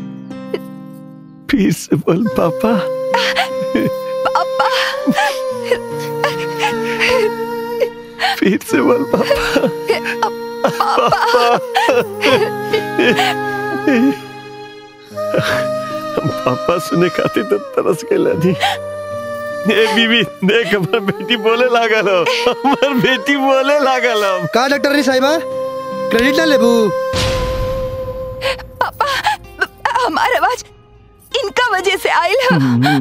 फिर से बोल पापा। पापा फिर से बोल पापा। पापा हम पापा सुने खाते तो तरस के लानी। ए बीबी देख हमार बेटी बोले लागल हो, हमार बेटी बोले लागल हो। का डॉक्टर नी साहिबा क्रेडिट ना लेबू। पापा हमार आवाज इनका वजह से आयल है।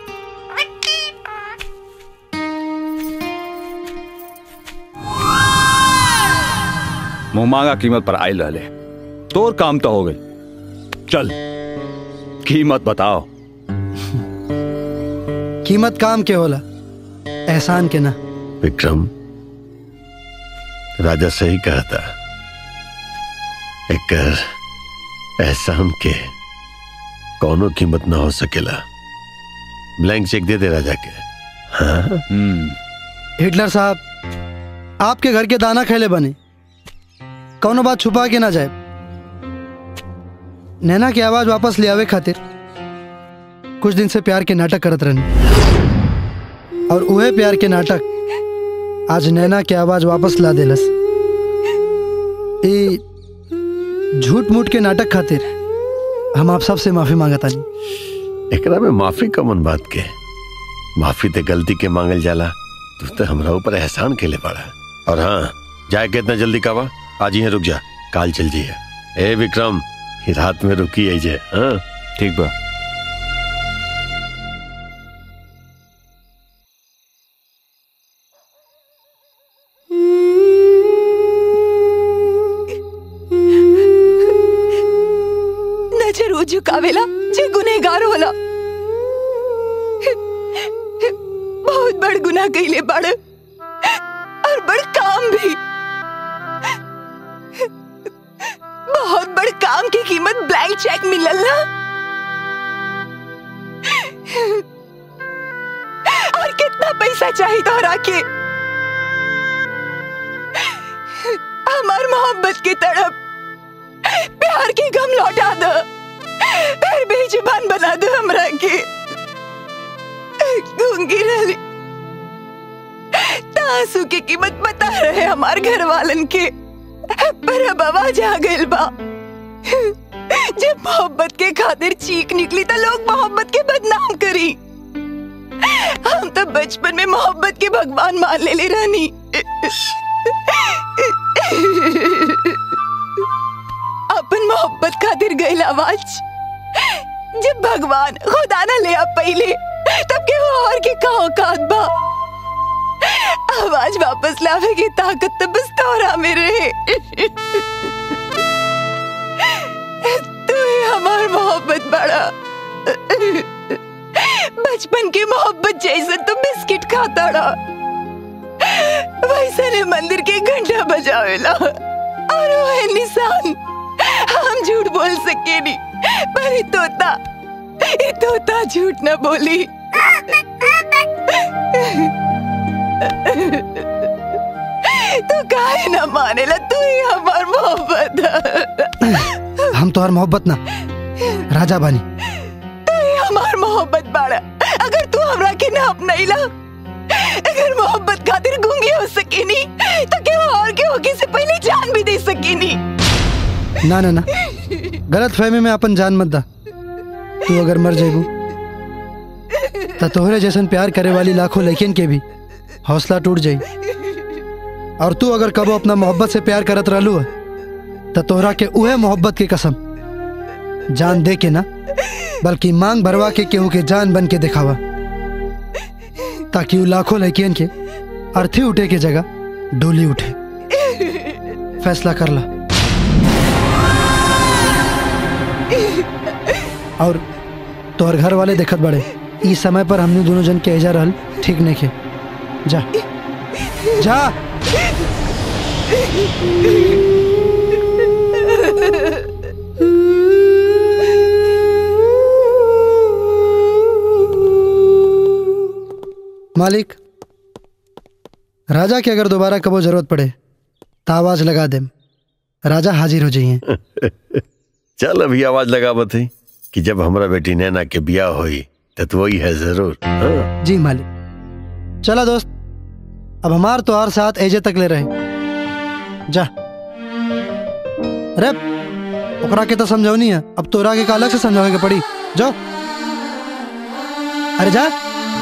मुंह मांगा कीमत पर आयल रहले, तोर काम तो हो गई। चल कीमत बताओ। कीमत काम के होला, एहसान के ना। विक्रम राजा सही कहा था, एक एहसान के कौनो कीमत ना हो सकेला। ब्लैंक चेक दे दे राजा के। हाँ? हिटलर साहब आपके घर के दाना खेले बने, कौनो बात छुपा के ना जाए। नैना की आवाज वापस ले आवे खातिर कुछ दिन से प्यार के नाटक करत रहनी और उहे प्यार के नाटक आज नैना की आवाज वापस ला देलस। ए झूठ मूठ के नाटक खातिर हम आप सबसे माफी मांगता नहीं। एकरा में माफी कमन बात के, माफी ते गलती के मांगल जाला। तू तो हमरा ऊपर एहसान के ले पड़ा। और हाँ जाए के इतना जल्दी कावा, आज ही रुक जा, काल चल जाइए। ए विक्रम ही रात में रुकी है जे। हाँ ठीक बा। नजर वो झुकावेला जे गुनहगार होला। बहुत बड़ गुनाह कइले बड़ और बड़ काम भी। की कीमत ब्लैंक चेक मिलल ना। और कितना पैसा चाहिए तोहरा के? हमार मोहब्बत की तड़प, प्यार की गम लौटा दो, फिर बेजुबान बना दो हमरा के। गूंगी रही तासू की कीमत बता रहे हमार घर वालन के, पर अब आवाज आ गइल बा। जब मोहब्बत के खातिर चीख निकली तो लोग मोहब्बत के बदनाम करी। हम तो बचपन में मोहब्बत के भगवान मान ले ले रानी। अपन मोहब्बत खातिर गइल आवाज जब भगवान खुदा ना ले आ पहले, तब के वो और के का औकात बा। आवाज वापस लावे की ताकत तो बस तोरा में रहे। तू ही हमार मोहब्बत बड़ा। बचपन की मोहब्बत जैसे तो बिस्किट खाता रहा, वैसे ने मंदिर के घंटा बजावेला। और वो है निशान। हम झूठ बोल सके नहीं, पर ये तोता ये तोता झूठ न बोली। तू काहे न मानेला? तू ही हमार मोहब्बत। हम तो हर मोहब्बत ना राजा बानी। तू ही हमार मोहब्बत बाड़ा। अगर तू हमरा के ना अपनाइला, अगर मोहब्बत खातिर गूंगी हो सके नहीं, तो क्या और के होगी से पहले जान भी दे सके नहीं। ना ना ना, गलत फहमी में अपन जान मत दा। तू अगर मर जाएबू तो तोहरे जैसन प्यार करे वाली लाखों लड़कियन के भी हौसला टूट जाई। और तू अगर कबो अपना मोहब्बत से प्यार करत रहलू तो तोहरा के उहे मोहब्बत की कसम जान दे के ना, बल्कि मांग भरवा के केहू के जान बन के दिखावा, ताकि वो लाखों लड़कियन के अर्थी उठे के जगह डोली उठे। फैसला कर ला। और तोहर घर वाले देखत बड़े, इस समय पर हमने दोनों जन के एजा रहल ठीक नहीं के। जा जा। मालिक, राजा के अगर दोबारा कबो जरूरत पड़े तो आवाज लगा दे, राजा हाजिर हो जाइए। चल अभी आवाज लगा बते कि जब हमरा बेटी नैना के बियाह होई तो वही है जरूर। हाँ। जी मालिक। चला दोस्त, अब हमार तो हर साथ एजे तक ले रहे। जा। अरे ओकरा के तो समझाओ नहीं है, अब तोरा के अलग से समझावे के पड़ी। जाओ। अरे जा।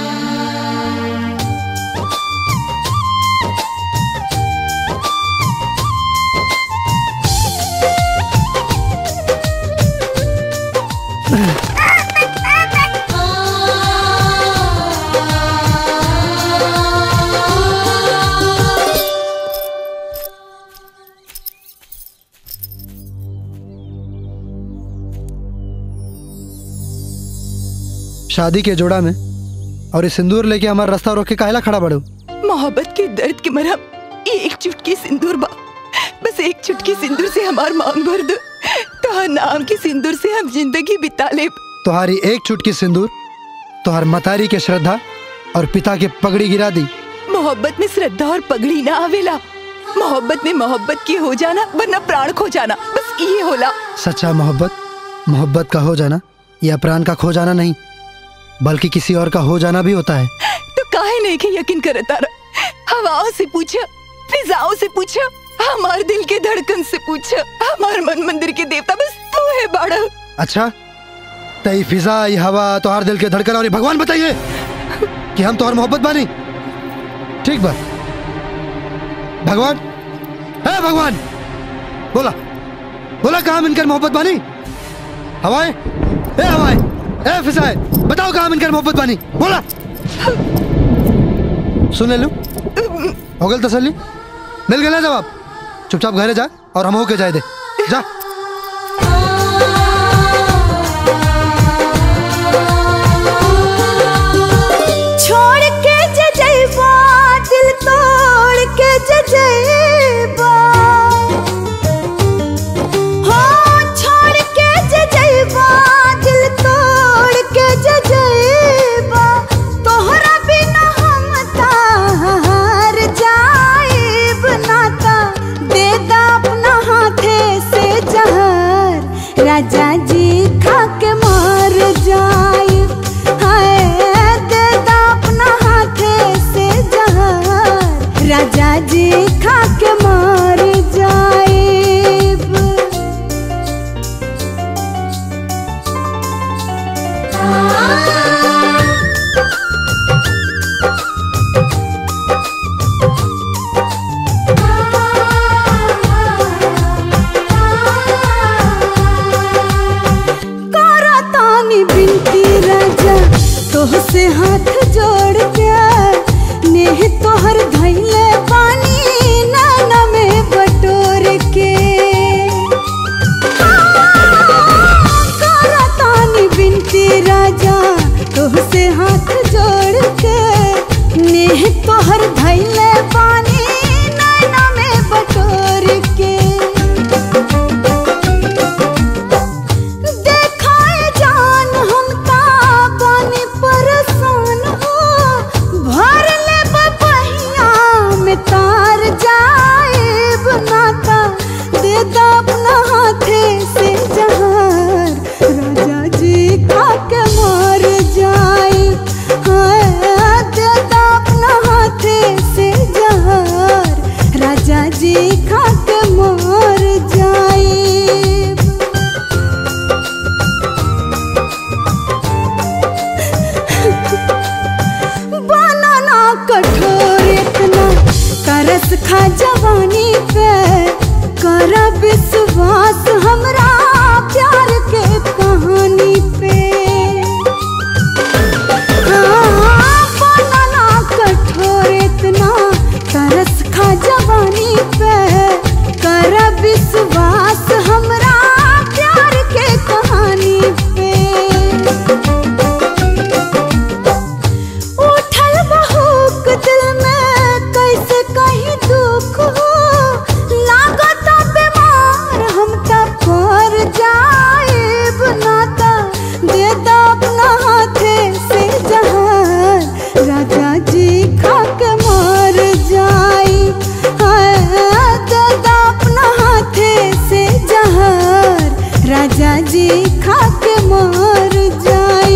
शादी के जोड़ा में और ये सिंदूर लेके हमारा रास्ता रोक के काहेला खड़ा बड़ो? मोहब्बत के दर्द की मरहम ये एक चुटकी सिंदूर बा। बस एक चुटकी सिंदूर से हमार मांग भर दो, तो नाम के सिंदूर से हम जिंदगी बिता ले। तुम्हारी एक चुटकी सिंदूर तुम्हार मतारी के श्रद्धा और पिता के पगड़ी गिरा दी। मोहब्बत में श्रद्धा और पगड़ी ना आवेला। मोहब्बत में मोहब्बत की हो जाना वरना प्राण खो जाना, बस ये होला। सच्चा मोहब्बत मोहब्बत का हो जाना या प्राण का खो जाना नहीं, बल्कि किसी और का हो जाना भी होता है। तो काहे नहीं के यकीन करता रहा? हवाओं से पूछा, फिजाओं से पूछा, हमार दिल के धड़कन से पूछा, हमार मन मंदिर के देवता बस तू है बाड़ा। अच्छा, तई फिजा, ये हवा, तुम्हार दिल के धड़कन और ये भगवान बताइए कि हम तुम्हार मोहब्बत बानी। ठीक बा भगवान, है भगवान, बोला बोला कहाँ मिनकर मोहब्बत बानी? हवाएं, ए हवाएं, ए फिजाएं, बताओ कहाँ मिनकर मोहब्बत बानी? बोला। सुन ले लू, हो गल तसल्ली, मिल गया जवाब। चुपचाप घरे जा और हम होके जाए दे। जा। छोड़ के जजेबा, दिल तोड़ के जजेबा, हो छोड़ मर जाए। बनाना कठोर इतना तरस खा जवानी पे, कर विश्वास हमरा प्यार के कहानी पे। हाँ, बनाना कठोर इतना तरस खा जवानी पे, कर विश्वास हमरा प्यार के कहानी पे। उठल बहुक दिल में कैसे कहीं दुख हो, लागत बीमार हम तब पर जाएब, नाता दे दो अपना हाथे से जहान, राजा जी खा के मर जाए। हाँ, दे दो अपना हाथे से जहान, राजा जी खा के मर जाए।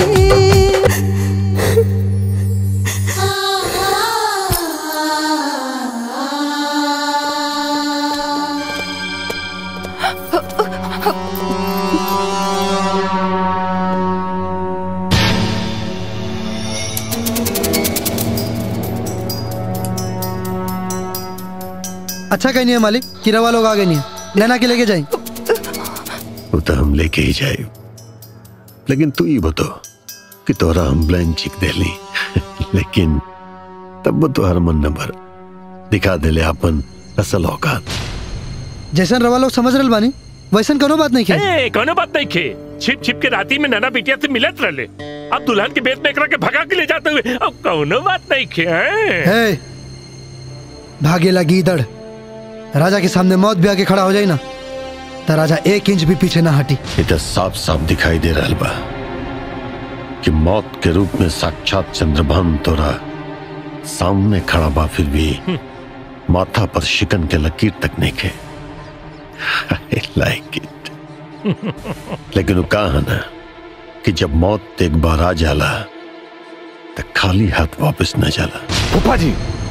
अच्छा कहीं नहीं है मालिक, किरावा लोग आ गए नहीं है, नैना के लेके जाए। वो तो हम लेके ही जाए, लेकिन तू ही बतो कि तोरा हम ब्लैंक चिक दे ली लेकिन तब वो तो हर मन नंबर दिखा दे अपन असल औकात। जैसन रवा लोग समझ रहे बानी वैसन कोनो बात नहीं खे। ए, कोनो बात नहीं खे। छिप छिप के राती में नैना बिटिया से मिलत रहे, अब दुल्हन के बेत में एकरा के भगा के ले जाते हुए अब कोनो बात नहीं खे। हे, भागेला गीदड़, राजा के सामने मौत भी आके खड़ा हो जाए ना तो राजा एक इंच भी पीछे ना हटी। ये तो साफ साफ दिखाई दे रहा बा कि मौत के रूप में साक्षात चंद्रभान तोरा सामने खड़ा बा, फिर भी माथा पर शिकन के लकीर तक नहीं खे। I like it। लेकिन वो कहा ना कि जब मौत एक बार आ जाला तो खाली हाथ वापस न जाला। फूफा जी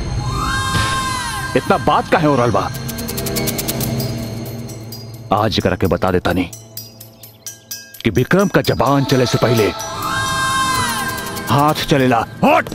इतना बात का है और अलबा, आज करके बता देता नहीं कि विक्रम का जबान चले से पहले हाथ चलेला। हट!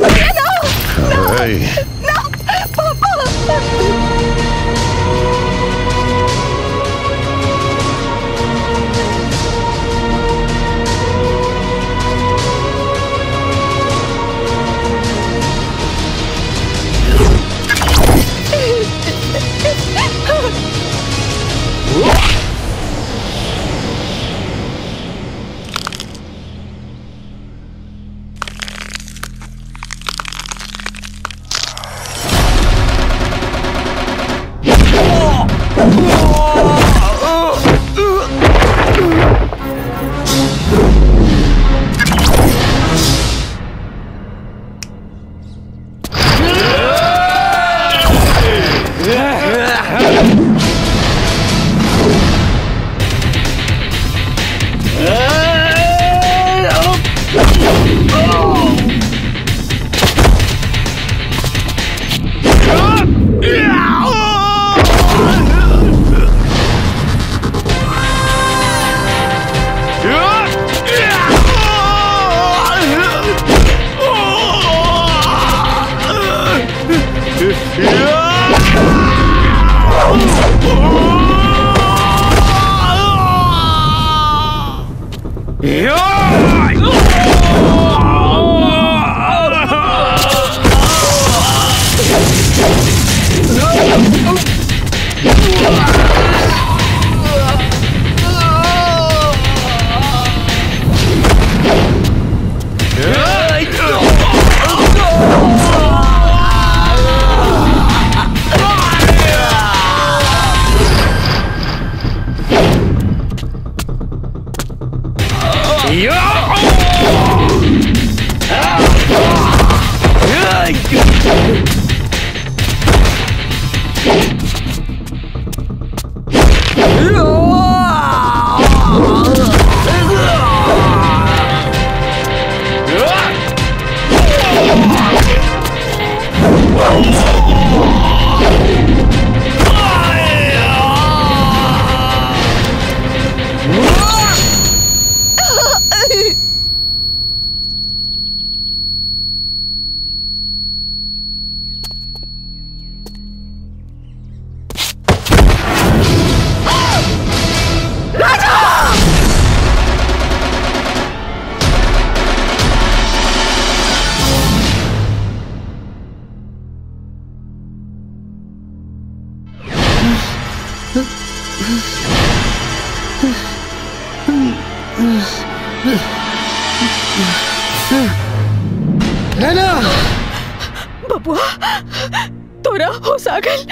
नैना बबुआ तोरा होश आ गइल।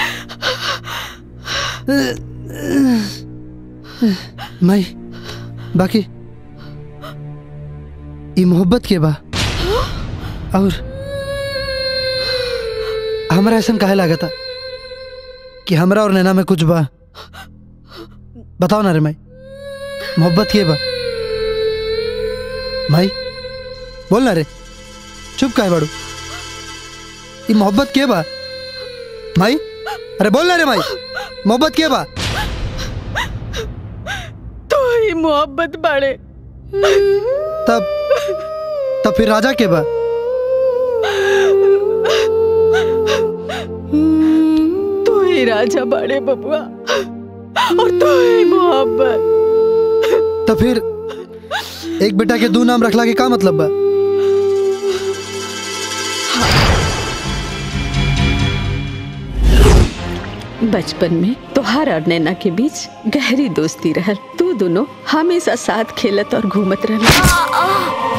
माई बाकी ई मोहब्बत के बा और हमरा ऐसा काहे लागता कि हमरा और नैना में कुछ बा। बताओ ना रे माई, मोहब्बत के बा? माई बोल ना रे, चुप काहे बाड़ू? ई मोहब्बत के बा माई? अरे बोल ना रे माई, मोहब्बत के बा? तो ही मोहब्बत बाड़े। तब तब फिर राजा के बा? तो ही राजा बाड़े बबुआ, और तो ही मोहब्बत। तो फिर एक बेटा के दो नाम रखला के का मतलब बा? बचपन में तोहार और नैना के बीच गहरी दोस्ती रहल। तू दोनों हमेशा साथ खेलत और घूमत रहल।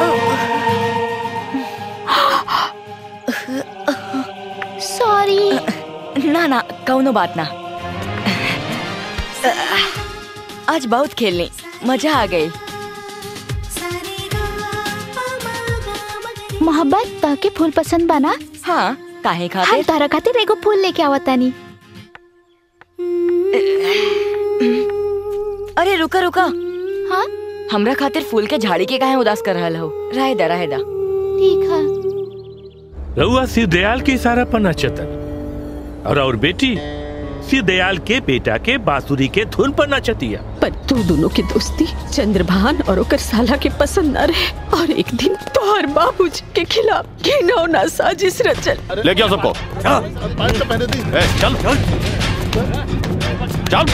सॉरी। ना ना कौनो बात ना। आज बहुत खेलनी, मजा आ गई। मोहब्बत ताके फूल पसंद बना? हाँ, काहे खातिर? हम तारा खातिर एगो फूल लेके आवतानी। अरे रुका रुका। हाँ? हमरा खातिर फूल के झाड़ी के काहे उदास कर रहल हो? रहे दा रहे दा। ठीक है। रउआ सिर दयाल के इशारा पर नाचतन और और बेटी सिर दयाल के बेटा के बांसुरी के धुन पर नाचतिया। पर तू दोनों की दोस्ती चंद्रभान और ओकर साला के पसंद न रहे, और एक दिन तोहर बाबूजी के खिलाफ घिनौना साजिश रचल। लेके आओ सबको। ए, चल चल।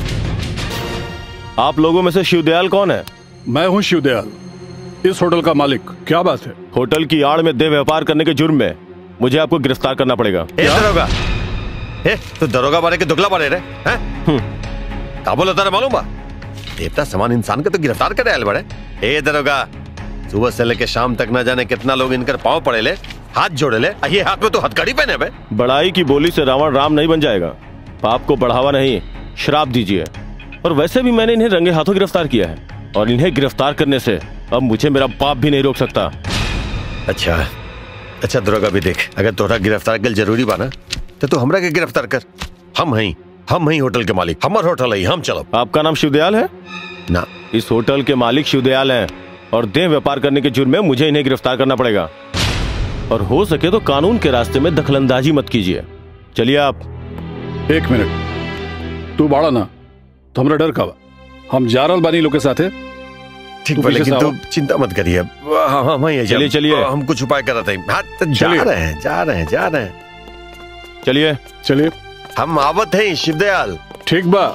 आप लोगों में से शिवदयाल कौन है? मैं हूँ शिवदयाल, इस होटल का मालिक। क्या बात है? होटल की आड़ में देह व्यापार करने के जुर्म में मुझे आपको गिरफ्तार करना पड़ेगा। ए दरोगा, ए तो दरोगा बारे के दुगला बारे रे, हैं? का बोलता रे मालूम बा? देवता समान इंसान के तो गिरफ्तार करे आयल बड़े। ए दरोगा, सुबह से लेके शाम तक न जाने कितना लोग इनकर पाँव पड़े ले, हाथ जोड़े ले, ये हाथ में तो हथकड़ी पहने बे। बड़ाई की बोली से रावण राम नहीं बन जाएगा। पाप को बढ़ावा नहीं, श्राप दीजिए। और वैसे भी मैंने इन्हें रंगे हाथों गिरफ्तार किया है, और इन्हें गिरफ्तार करने से अब मुझे मेरा बाप भी नहीं रोक सकता। अच्छा अच्छा दरोगा भी देख, अगर तोहरा गिरफ्तार कर जरूरी बा ना तो तू हमरा के गिरफ्तार कर। हम हई हम हई होटल के मालिक, हमार होटल है, हम चलो। आपका नाम शिवदयाल है ना? इस होटल के मालिक शिवदयाल हैं, और देह व्यापार करने के जुर्म में मुझे इन्हें गिरफ्तार करना पड़ेगा। और हो सके तो कानून के रास्ते में दखलंदाजी मत कीजिए। चलिए आप। एक मिनट, तू बाड़ा ना तो हमरा डर का बा। हम जा रहल बानी लोग के साथे। ठीक बा, लेकिन तू चिंता मत करिए। हाँ हाँ हाँ, चलिए चलिए, हम कुछ उपाय कर रहे हैं। हाँ, तो जा रहे हैं जा रहे हैं जा रहे हैं। चलिए चलिए, हम आवत हैं शिवदयाल। ठीक बा,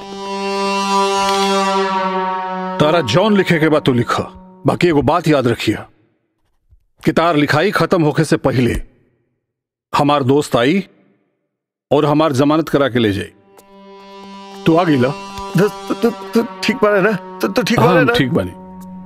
तारा जौन लिखे के बाद तू लिखा। बाकी एगो बात याद रखिया कि तार लिखाई खत्म होके से पहले हमार दोस्त आई और हमार जमानत करा के ले जाई। तू आ गईला? दोस्त तू तू ठीक बारे ना? तू तू ठीक बारे ना? ठीक बानी।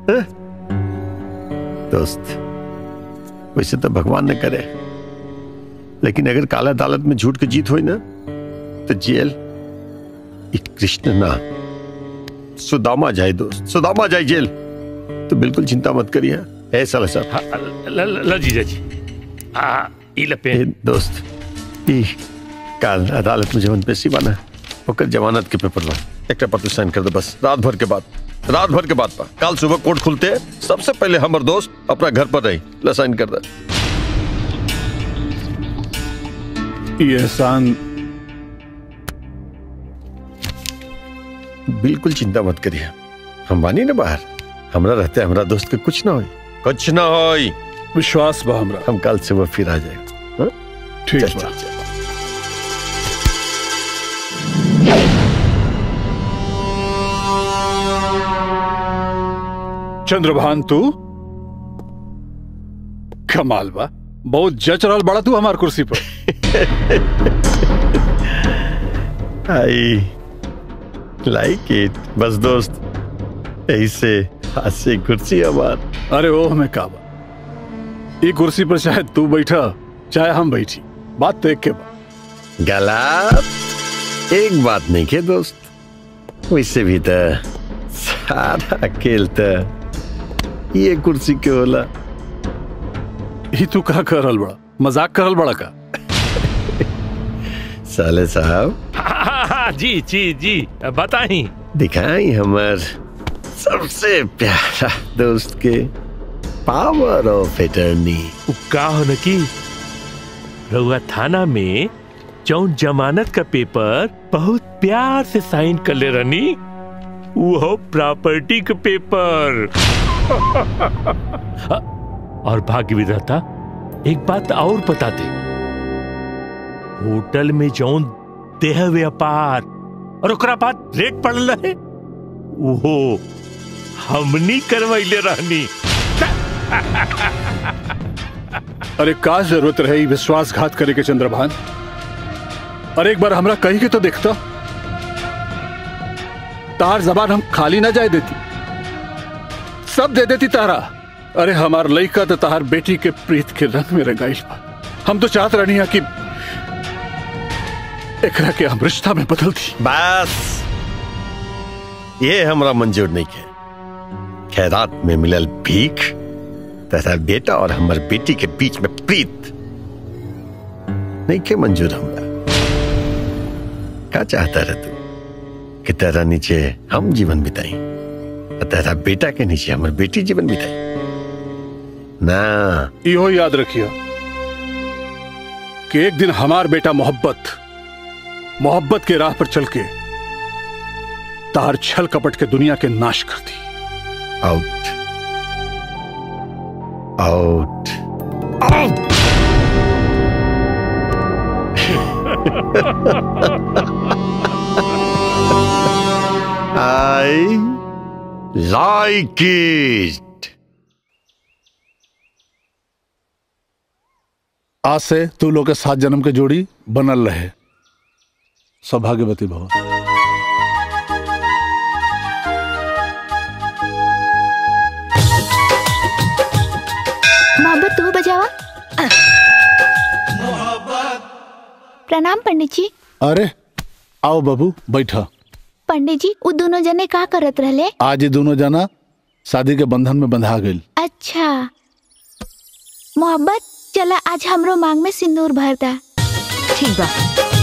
दोस्त वैसे तो भगवान ने करे, लेकिन अगर काला अदालत में झूठ की जीत हुई ना तो जेल कृष्ण ना सुदामा जाए। दोस्त सुदामा जाए जेल। तो बिल्कुल चिंता मत करिए। ऐसा ल सर ल जीजा जी, आ ई ल पे दोस्त, ई काल अदालत में जवन पेशी बना ओकर जमानत के पेपर बा, एक पर तू साइन कर दे बस। रात भर के बाद रात भर के बाद पा काल सुबह कोर्ट खुलते सबसे पहले हमार दोस्त अपना घर पर रही ल साइन कर दे। ये एहसान बिल्कुल चिंता मत करिए, हम बानी ना बाहर। हमरा रहते हमरा दोस्त के कुछ ना हो, कुछ ना हो। विश्वास बा हमरा। हम कल सुबह फिर आ जाएगा। ठीक बा। चंद्रभान, तू कमाल बा, बहुत जच रहल बड़ा तू हमार कुर्सी पर। आई लाइक इट बस दोस्त, ऐसे हाथ से कुर्सी हमार। अरे ओह मैं काबा, ये कुर्सी पर चाहे तू बैठा चाहे हम बैठी, बात तो एक के बाद। गलत एक बात नहीं के दोस्त, वैसे भी तो सारा खेल तो ये कुर्सी के होला। ही तू कहा करल बड़ा, मजाक करल बड़ा का? साले साहब हाँ, हाँ, जी जी जी बताई दिखाई हमार सबसे प्यारा दोस्त के पावर ऑफ एटर्नी। का हो न की रउआ थाना में जौन जमानत का पेपर बहुत प्यार से साइन कर ले रनी, वो प्रॉपर्टी का पेपर। और भाग्य विधाता एक बात और बता दे, होटल में जौन देह व्यापार और ओकरा बाद रेट पड़ल रहे, वो हमनी करवैले रहनी। अरे का जरूरत रही विश्वासघात करे के चंद्रभान? अरे एक बार हमरा कही के तो देखता, तार जबान हम खाली ना जाए देती, सब दे देती तारा। अरे हमार लइका तो तार बेटी के प्रीत के रंग में रंगाइल बा। हम तो चाहत रहनी है कि एकरा के हम रिश्ता में बदल दी। बस ये हमरा मंजूर नहीं के। खैरात में मिलल भीख तथा बेटा और हमार बेटी के बीच में प्रीत नहीं के मंजूर हमरा। क्या चाहता रहे तू कि तेरा नीचे हम जीवन बिताई और तेरा बेटा के नीचे हमार बेटी जीवन बिताई? ना, इहो याद रखिए कि एक दिन हमार बेटा मोहब्बत मोहब्बत के राह पर चल के तार छल कपट के दुनिया के नाश कर दी। Out out out. I like it. आज से तू लोग के सात जन्म के जोड़ी बनल रहे। सौभाग्यवती भव। मोहब्बत तू बजावा। प्रणाम पंडित जी। अरे आओ बाबू बैठा। पंडित जी वो दोनों जने का करत रहले? आज ये दोनों जना शादी के बंधन में बंधा गई। अच्छा मोहब्बत, चला आज हमरो मांग में सिंदूर भर दा। ठीक बा।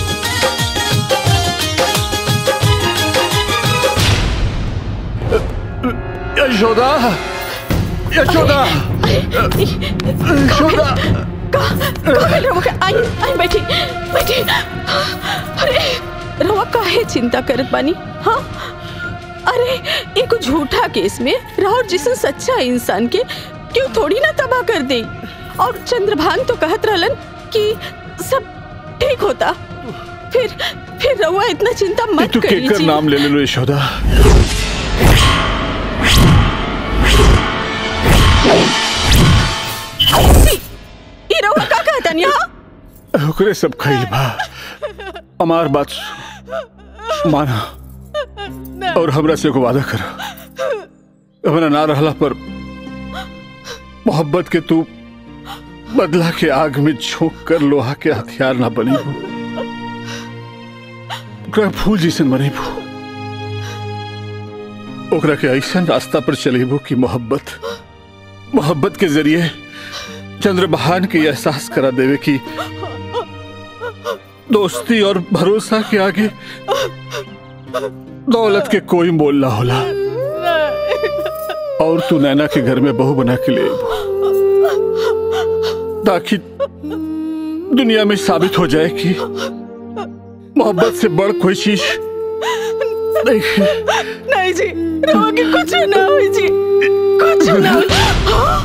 यशोदा, यशोदा, यशोदा। आई आई बैठी बैठी। अरे रवा काहे चिंता करत बानी? हाँ अरे एक झूठा केस में राहुल जिसन सच्चा इंसान के क्यों थोड़ी ना तबाह कर दे। और चंद्रभान तो कहत रहलन कि सब ठीक होता। फिर फिर रवा इतना चिंता मत तू करिए। केकर नाम ले ले लो यशोदा। ये रवा का कहता नहीं? हाँ ओकरे सब खइल बा। हमार बात माना और हमरा से को वादा कर, हमरा ना रहला पर मोहब्बत के तू बदला के आग में झोंक कर लोहा के हथियार ना बनी हो, ओकरा फूल जैसन बनी हो, ओकरा के ऐसा रास्ता पर चलेबो कि मोहब्बत मोहब्बत के जरिए चंद्रबहान के एहसास करा देवे कि दोस्ती और भरोसा के आगे दौलत के कोई मोल ना होला। और तू नैना के घर में बहू बना के ले ताकि दुनिया में साबित हो जाए कि मोहब्बत से बड़ कोई चीज नहीं है। नहीं जी, रवा के कुछ ना हो जी, कुछ ना हो। हाँ?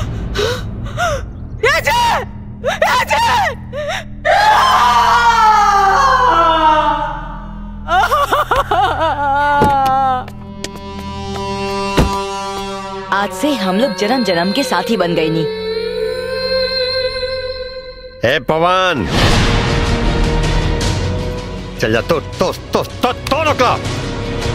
ये जे, ये जे। आज से हम लोग जन्म जन्म के साथी बन गए नी। ए पवन, चल जा। तो तो तो तो तो रोका।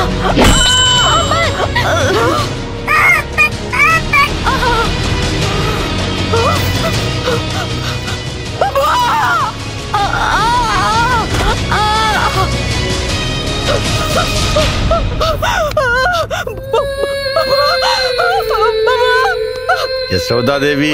यशोदा देवी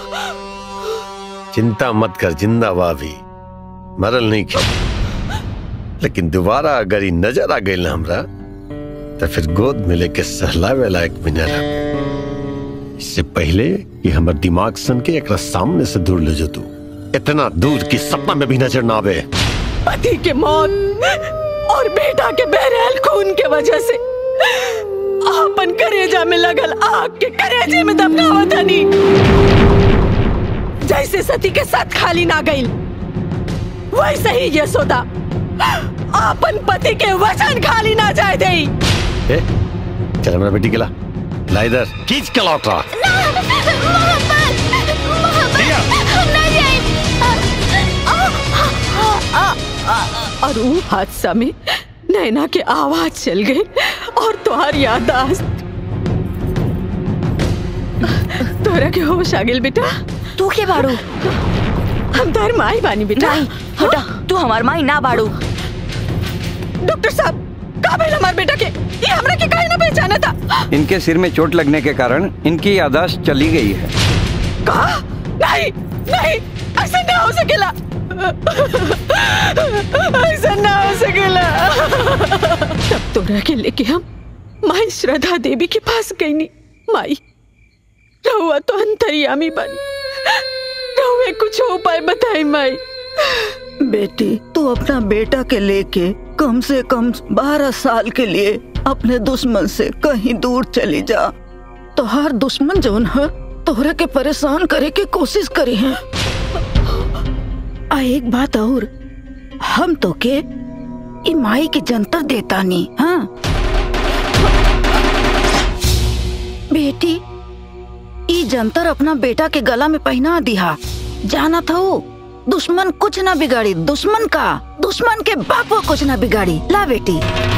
चिंता मत कर, जिंदा भाभी मरल नहीं खे। लेकिन दोबारा अगर ही नजर आ गई ना हमरा तो फिर गोद में लेके सहलावे लायक भी न रह। इससे पहले कि हमर दिमाग सन के एक सामने से दूर ले जो तू, इतना दूर कि सपना में भी नजर ना आवे। पति के मौत और बेटा के बहरहाल खून के वजह से आपन करेजा में लगल आग के करेजे में दबकावत हनी। जैसे सती के साथ खाली ना गई, वैसे ही यशोदा आपन पति के वचन खाली ना जाए दे। ए, चल मेरा बेटी गिला ला इधर खींच के लौट रहा। और वो हादसा में नैना के आवाज चल गई और तुहार याददाश्त। तोरा के होश आ गेल बेटा? तू के बाड़ू? हम तार माई बानी बेटा। नहीं हटा, तू हमार माई ना बाड़ू। डॉक्टर साहब का भइल हमार बेटा के? ये हमरा के काहे ना पहचाना था? इनके सिर में चोट लगने के कारण इनकी याददाश्त चली गई है। कहा? नहीं नहीं, ऐसा ना हो सकेला, ऐसा ना हो सकेला। तब तोरा के लेके हम माई श्रद्धा देवी के पास गई नी। माई रहुआ तो अंतर्यामी बनी, रहुए कुछ उपाय बताई माई। बेटी तू अपना बेटा के लेके कम से कम बारह साल के लिए अपने दुश्मन से कहीं दूर चली जा। तो हर दुश्मन जोन है तोहरा के परेशान करे के कोशिश करी है। आ एक बात और, हम तो के ई माई के जंतर देता नहीं। हाँ बेटी, ई जंतर अपना बेटा के गला में पहना दिया। जाना था वो दुश्मन कुछ ना बिगाड़ी, दुश्मन का दुश्मन के बाप कुछ ना बिगाड़ी। ला बेटी।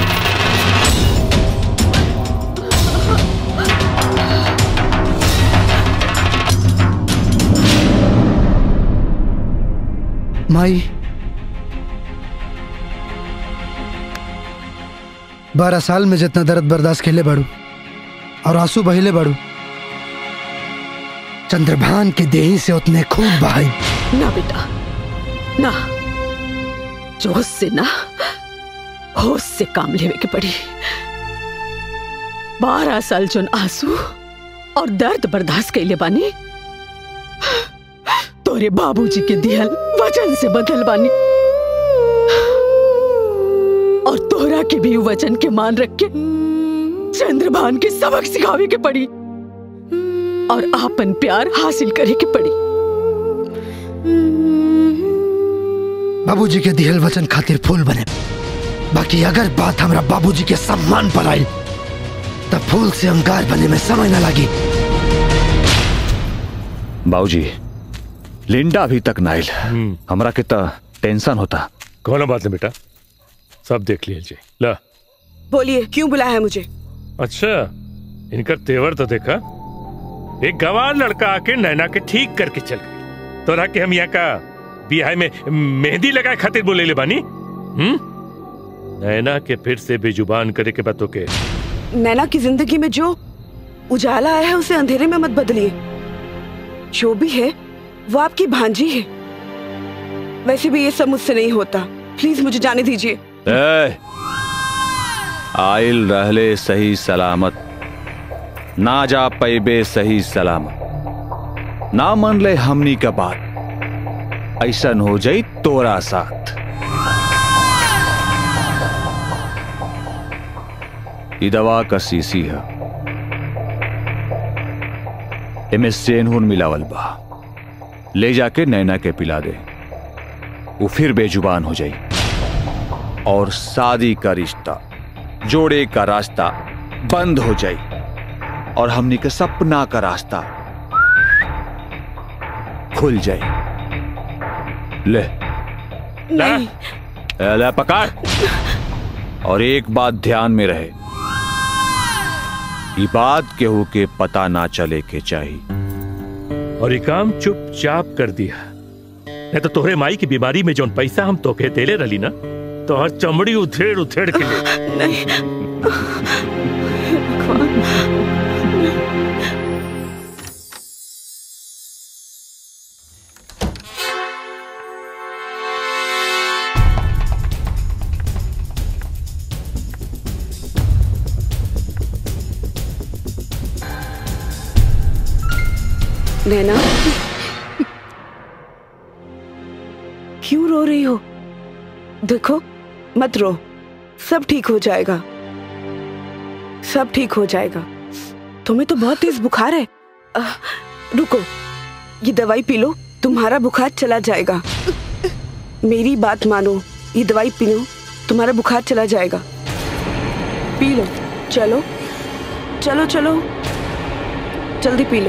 माई बारह साल में जितना दर्द बर्दाश्त खेले बाड़ू और आंसू बहिले बाड़ू, चंद्रभान के देही से उतने खून बहाई। ना बेटा ना, जोश से ना होश से काम लेवे के पड़ी। बारह साल जोन आंसू और दर्द बर्दाश्त कैले बानी, तोरे बाबूजी के दिहल वचन से बदल बानी। और तोरा के भी वचन के मान रख के चंद्रभान के सबक सिखावे के पड़ी और आपन प्यार हासिल करे के पड़ी। बाबूजी के दिहल वचन खातिर फूल बने, बाकी अगर बात हमरा बाबूजी के सम्मान पर आई तब फूल से अंगार बने में समय न लगी। बाबूजी लिंडा अभी तक नाइल, हमरा कितना टेंशन होता। कौन बात है बेटा, सब देख लीजिए। ला बोलिए, क्यों बुलाया है मुझे? अच्छा, इनका तेवर तो देखा। एक गवार लड़का आके नैना के ठीक करके चल गई। तो के हम यहाँ का बिहार में मेहंदी लगाए खातिर बोले ले बानी। हम्म नैना के फिर से बेजुबान करे के बातों के। नैना की जिंदगी में जो उजाला आया है उसे अंधेरे में मत बदलिए। जो भी है वो आपकी भांजी है। वैसे भी ये सब मुझसे नहीं होता, प्लीज मुझे जाने दीजिए। ए, आइल रहले सही सलामत, ना जा पैबे सही सलामत। ना मन ले हमनी का बात, ऐसा हो जाई तोरा साथ। ई दवा का सीसी है, इमे सेनहुन मिलावल बा। ले जाके नैना के पिला दे, वो फिर बेजुबान हो जाई और शादी का रिश्ता, जोड़े का रास्ता बंद हो जाई और हमनी के सपना का रास्ता खुल जाए। ले नहीं। ले पकड़। और एक बात ध्यान में रहे, ये बात केहू के पता ना चले के चाहिए। और ये काम चुपचाप कर दिया, नहीं तो तोहरे माई की बीमारी में जोन पैसा हम तोके देले रही ना, तो हर चमड़ी उथेड़ उथेड़ के ले। नहीं नैना, क्यों रो रही हो? देखो, मत रो, सब ठीक हो जाएगा, सब ठीक हो जाएगा। तुम्हें तो बहुत तेज बुखार है। आ, रुको, ये दवाई पी लो, तुम्हारा बुखार चला जाएगा। मेरी बात मानो, ये दवाई पी लो, तुम्हारा बुखार चला जाएगा। पी लो, चलो चलो चलो, जल्दी पी लो।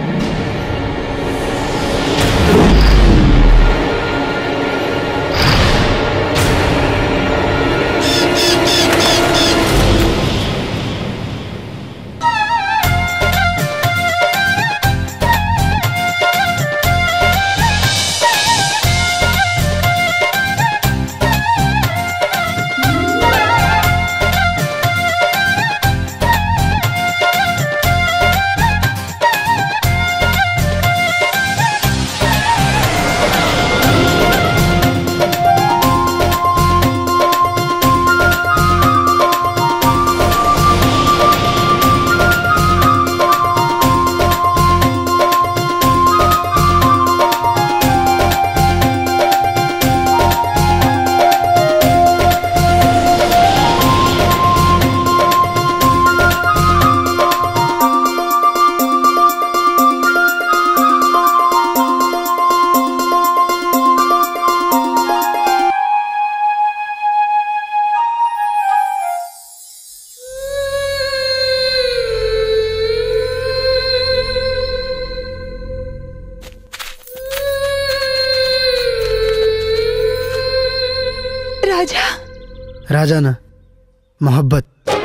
राजा ना, मोहब्बत।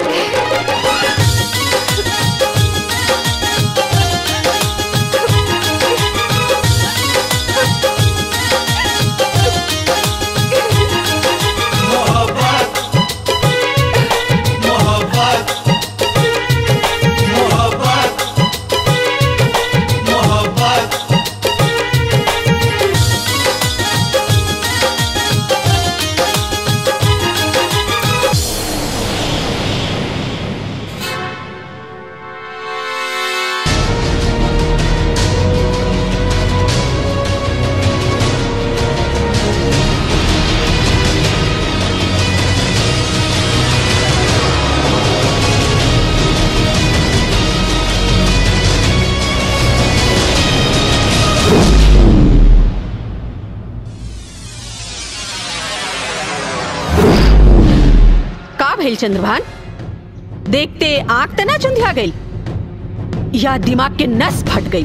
चंद्रभान, देखते आंख तना चुंधिया गई या दिमाग के नस फट गई?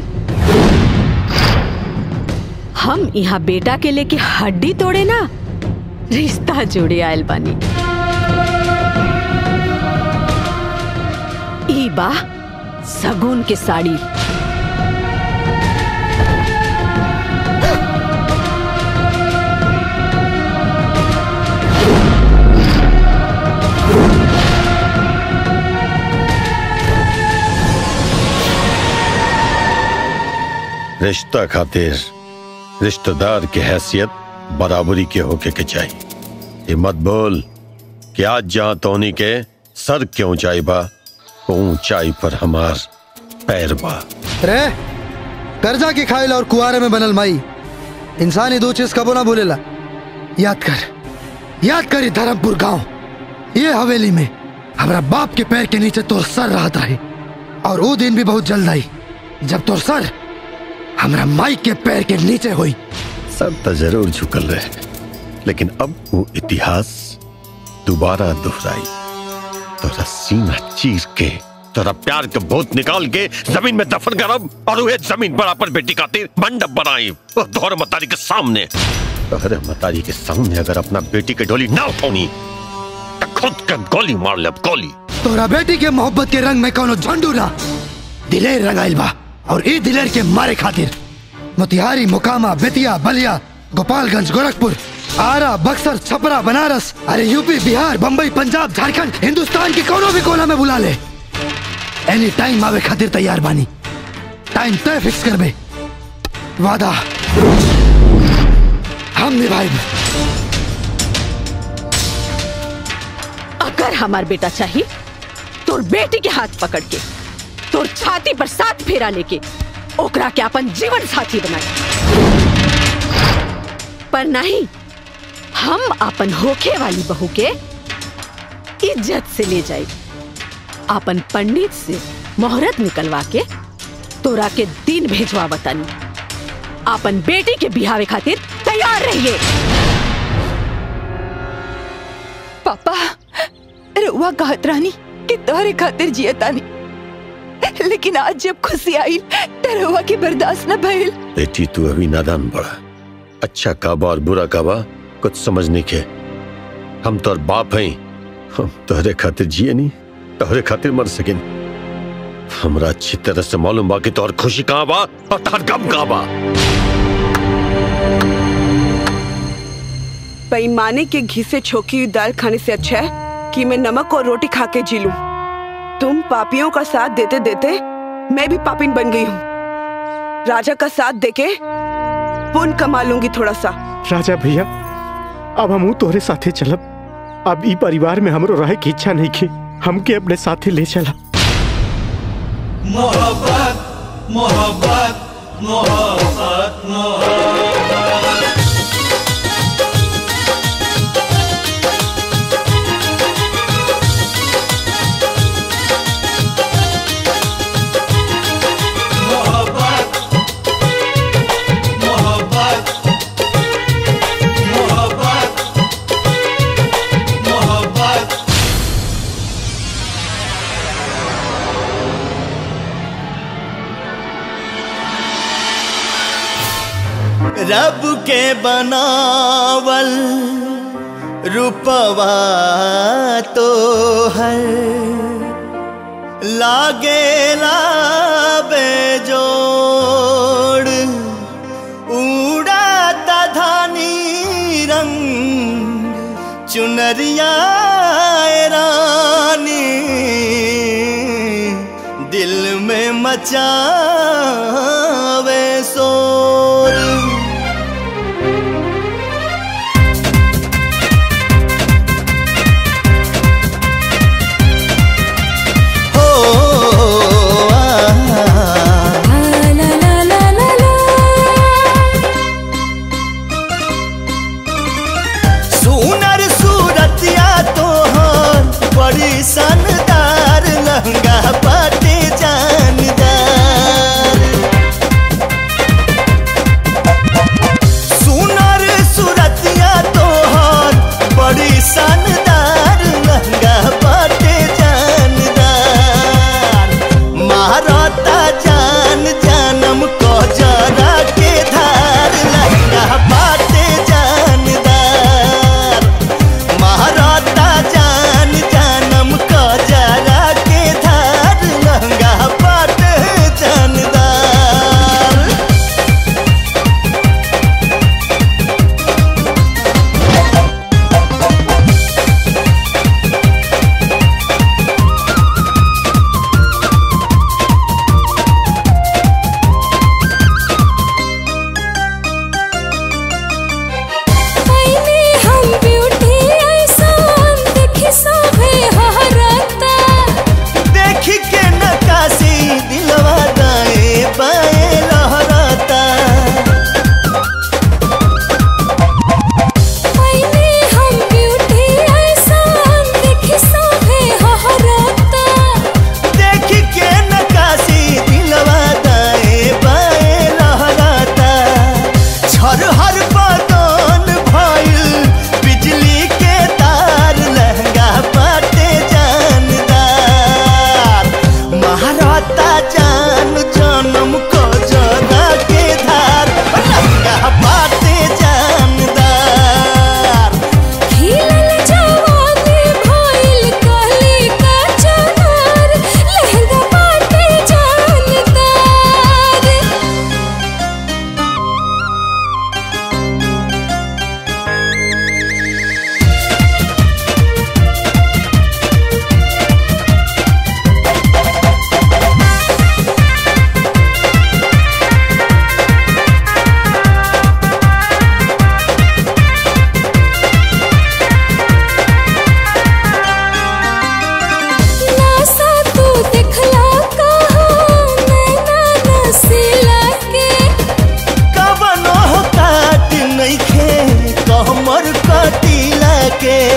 हम यहाँ बेटा के लेके हड्डी तोड़े ना, रिश्ता जोड़े आयल बानी। ई बा सगुन के साड़ी। रिश्ता खातिर रिश्तेदार की हैसियत बराबरी के होके के चाहिए। ये मत बोल कि आज जहां तोनी के सर के ऊंचाई बा, ऊंचाई पर हमार पैर बा। रे कर्जा की खाइल और कुआरे में बनल माई, इंसानी दो चीज कबो ना भूलेला। याद कर, याद कर धर्मपुर गांव, ये हवेली में हमारा बाप के पैर के नीचे तोर सर रहा है, और वो दिन भी बहुत जल्द आई जब तोर सर हमारा माई के पैर के नीचे हुई। सर तो जरूर झुकल रहे, लेकिन अब वो इतिहास दोबारा दोहराई। तोरा सीना चीर के, तोरा प्यार के भूत निकाल के जमीन में दफन करब, और वह जमीन पर अपन बेटी खातिर मंडप बनाई तोहर मतारी के सामने। तोहरे मतारी के सामने अगर अपना बेटी के डोली ना उठौनी तो खुद के गोली मार ले। गोली तोरा बेटी के मोहब्बत के रंग में कोनो झंडू ना दिलेर रंगाइल बा और ई दिलेर के मारे खातिर मोतिहारी, मोकामा, बेतिया, बलिया, गोपालगंज, गोरखपुर, आरा, बक्सर, छपरा, बनारस, अरे यूपी, बिहार, बम्बई, पंजाब, झारखंड, हिंदुस्तान के कोनो भी कोना में बुला ले। एनी टाइम आवे खातिर तैयार बानी। टाइम तय फिक्स कर बे। वादा हम निभाएंगे। अगर हमार बेटा चाहिए तोर बेटी के हाथ पकड़ के तोर छाती पर साथ फेरा लेके ओकरा के अपन जीवन साथी बनाए, पर नहीं, हम अपन होखे वाली बहू के इज्जत से ले जाए, अपन पंडित से मोहरत निकलवा के तोरा के दिन भेजवा बतानी। अपन बेटी के बिहावे खातिर तैयार रहिए। पापा रुआ कहत रानी कि तोहरे खातिर जियतानी, लेकिन आज जब खुशी आई तो रुआ की बर्दाश्त न भइल। बेटी तू अभी नादान बड़ा, अच्छा काबा और बुरा काबा कुछ समझ नहीं के। हम तोर बाप हैं, हम तोहरे खातिर जिए नहीं, तोहरे खातिर मर सके। हमरा अच्छी तरह से मालूम बा कि तोहर खुशी कहाँ बा और तोहर गम कहाँ बा। बेईमानी के घी से छोकी हुई दाल खाने से अच्छा है कि मैं नमक और रोटी खा के जी लूं। तुम पापियों का साथ देते देते मैं भी पापिन बन गई हूँ। राजा का साथ देके पुण्य कमा लूंगी थोड़ा सा। राजा भैया, अब हम तोहरे साथे चलब। अब ई परिवार में हमरो रहे की इच्छा नहीं की, हमके अपने साथे ले चला। मोहब्बत मोहब्बत मोहब्बत मोहब्बत। रब के बनावल रूपवा तो है लागेला बेजोड़, उड़ाता धानी रंग चुनरिया रानी, दिल में मचावे शोर। बड़ी शानदार लहंगा पाटे जानदार,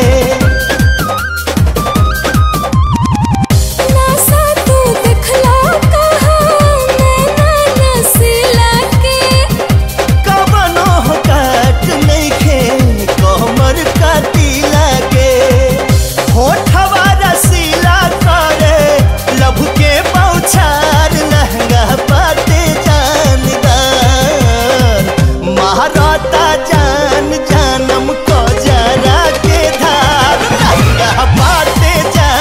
नासा तू दिखला कहाँ नैना नसीला के कवनो काट नइखे कोमर काटिला के होठवा रसीला करे लब के पौछार लहंगा पाटे जानदार महाराता जान जानम को जरा के धार लहंगा पाटे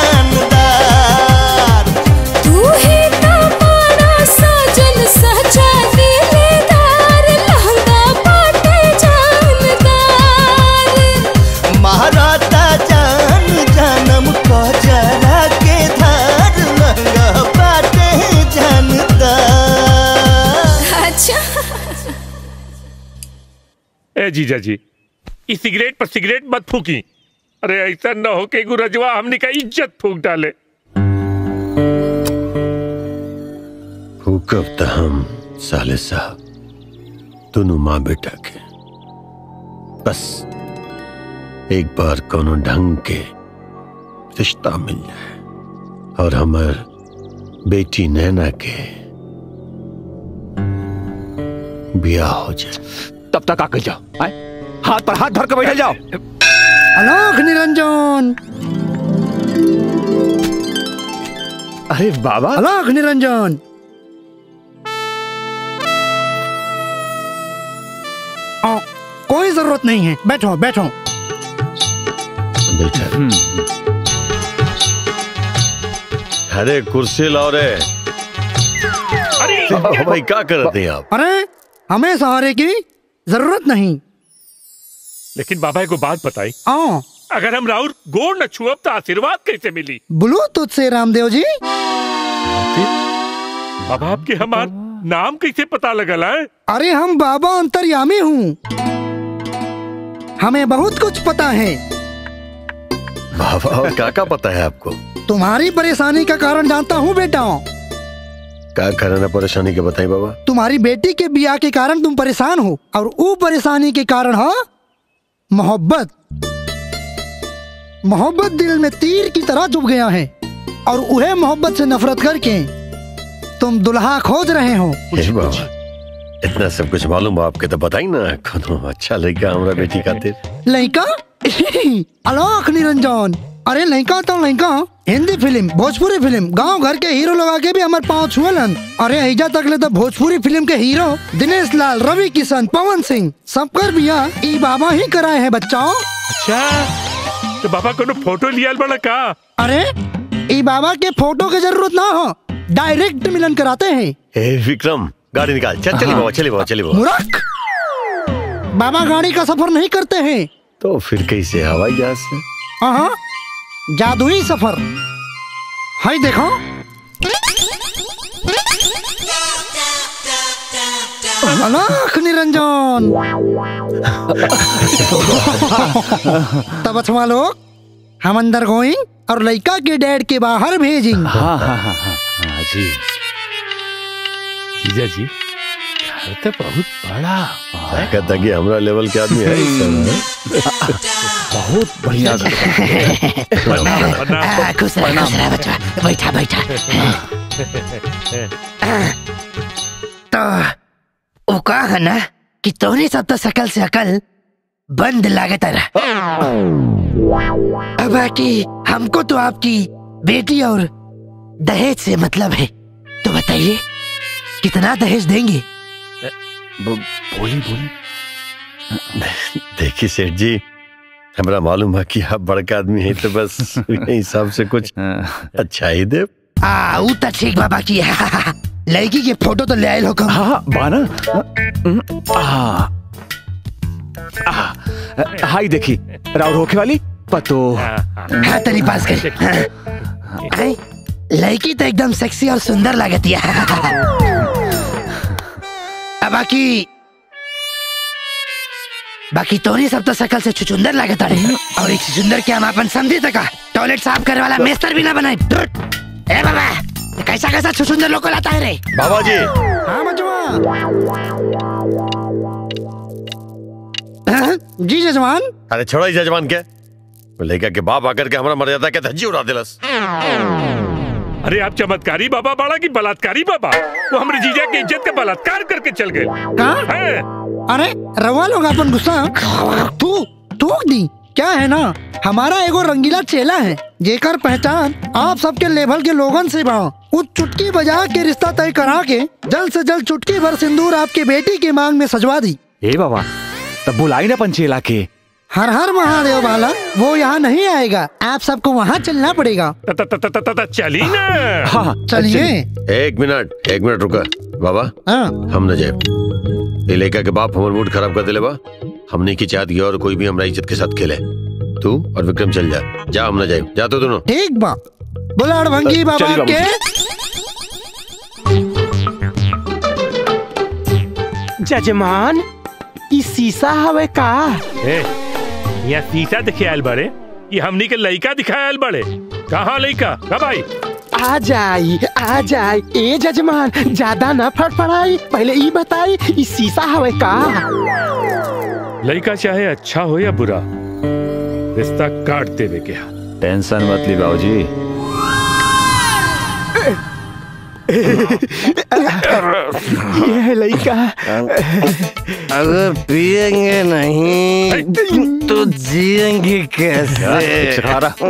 जानदार तू ही तो बड़ा साजन सचा दिलदार लहंगा पाटे जानदार महाराता जान जानम को जरा के धार लहंगा पाटे जानदार। अच्छा ए जीजा जी इस सिगरेट पर सिगरेट मत फूकी। अरे ऐसा न हो के गुरजवा हमने का इज्जत फूक डाले। हुकम तो हम साले साहब दोनों माँ बेटा के बस एक बार कोनो ढंग के रिश्ता मिल जाए और हमार बेटी नैना के ब्याह हो जाए तब तक आकर जाओ आए? हाथ पर हाथ धर के बैठ जाओ। आलोक निरंजन। अरे बाबा आलोक निरंजन। आ, कोई जरूरत नहीं है, बैठो बैठो। अरे कुर्सी लाओ रे। अरे भाई क्या करते हैं आप? अरे हमें सहारे की जरूरत नहीं। लेकिन बाबा को बात बताई, आओ अगर हम राउर गोड़ न छुअब तो आशीर्वाद कैसे मिली? बोलो तुझसे रामदेव जी। बाबा आपके हमार नाम कैसे पता लगल है? अरे हम बाबा अंतर्यामी हूँ, हमें बहुत कुछ पता है। बाबा और क्या क्या पता है आपको? तुम्हारी परेशानी का कारण जानता हूँ बेटा। क्या कारण है परेशानी के बताइए बाबा। तुम्हारी बेटी के ब्याह के कारण तुम परेशान हो और वो परेशानी के कारण है मोहब्बत। मोहब्बत दिल में तीर की तरह चुभ गया है और उन्हें मोहब्बत से नफरत करके तुम दुल्हा खोज रहे हो। बाबा इतना सब कुछ मालूम आपके तो बताई ना, कोनो अच्छा लड़का हमारा बेटी खातिर। लड़का आलोक निरंजन। अरे लड़का तो लड़का, हिंदी फिल्म भोजपुरी फिल्म गांव घर के हीरो लगा के भी हमारे पाँव छुअलन। अरे ऐजा तक ले तो भोजपुरी फिल्म के हीरो दिनेश लाल, रवि किशन, पवन सिंह सबकर बियाह ई बाबा ही कराए हैं बच्चाओं। अच्छा तो बाबा को फोटो लिया बड़ा का? अरे ई बाबा के फोटो की जरूरत ना हो, डायरेक्ट मिलन कराते हैं। ए विक्रम गाड़ी निकाल, चल चलिए बाबा, चलिए बाबा, चलिए बाबा। मूर्ख, बाबा गाड़ी का सफर नहीं करते हैं। तो फिर कैसे हवाई जहाज से? हाँ जादुई सफर है, देखो। आलोक निरंजन। तब अच्छा लोग हम अंदर गोइंग और लड़का के डैड के बाहर भेजिंग। हाँ हाँ हाँ हाँ जी। जीजा जी घर तो बहुत बड़ा कहता कि हमारा लेवल के आदमी है बहुत बढ़िया। खुश रह खुश रह बच्चा, बैठा बैठा। तो वो कहा है ना कि तोरे सब तो शकल से अकल बंद लागत रहा। अब बाकी हमको तो आपकी बेटी और दहेज से मतलब है, तो बताइए कितना दहेज देंगे? बोली बोली। देखिए सेठ जी, हमारा मालूम है कि आप बड़का आदमी हैं, तो बस हिसाब से कुछ अच्छा ही दे। आ वो तो ठीक बाबा की है। लड़की के फोटो तो ले आए हो कम। हाँ बाना। हाई देखी राउर होके वाली पतो। हाँ तेरी पास कर। लड़की तो एकदम सेक्सी और सुंदर लगती है। अब बाकी बाकी तोरी सब तो शकल से चुचुंदर लगता है, और एक चुचुंदर के हम अपन समझी तक टॉयलेट साफ करने वाला मेस्तर भी ना बनाए। ए बाबा कैसा कैसा चुचुंदर लोग को लाता है रे बाबा जी। हाँ मजवा जी जजमान। अरे छोड़ो जजमान के, लड़का के बाप आकर के हमारा मर्यादा के धज्जी उड़ा दिलस। अरे आप चमत्कारी बाबा बाड़ा की बलात्कारी बाबा? वो हमारे जीजा की इज्जत का बलात्कार करके चल गए। कहाँ? अरे रवा लोग अपन गुस्सा तू थूक दी। क्या है ना, हमारा एगो रंगीला चेला है जेकर पहचान आप सबके लेवल के लोगन से बा। उस चुटकी बजा के रिश्ता तय करा के जल्द से जल्द चुटकी भर सिंदूर आपकी बेटी की मांग में सजवा दी। ए बाबा तब बुलाई ना पंचेला के। हर हर महादेव वाला वो यहाँ नहीं आएगा, आप सबको वहाँ चलना पड़ेगा। चली ना। हाँ चलिए। एक मिनट एक मिनट रुका बाबा। हाँ हम न जाए, लड़का के बाप हमारे मूड खराब कर दिले बा। हमने की चाहत गया और कोई भी हमारा इज्जत के साथ खेले। तू और विक्रम चल जा, जा हम न जाए, जा तो दोनों। ठीक बा, बोला अड़भंगी बाबा के। जजमान ई शीशा हवे का? ए, यहाँ शीशा दिखे आयल बड़े, ये हमनी के लड़का दिखायल बड़े। कहाँ लड़का? कब आई? आ जाई आ जाई। ए जजमान ज्यादा न फड़फड़ाई, पहले ई बताई ई शीशा हवे का? लड़का चाहे अच्छा हो या बुरा, रिश्ता काट देवे के। टेंशन मत ली बाबूजी। ये है लड़का। अगर पिएंगे नहीं तो जिएंगे कैसे?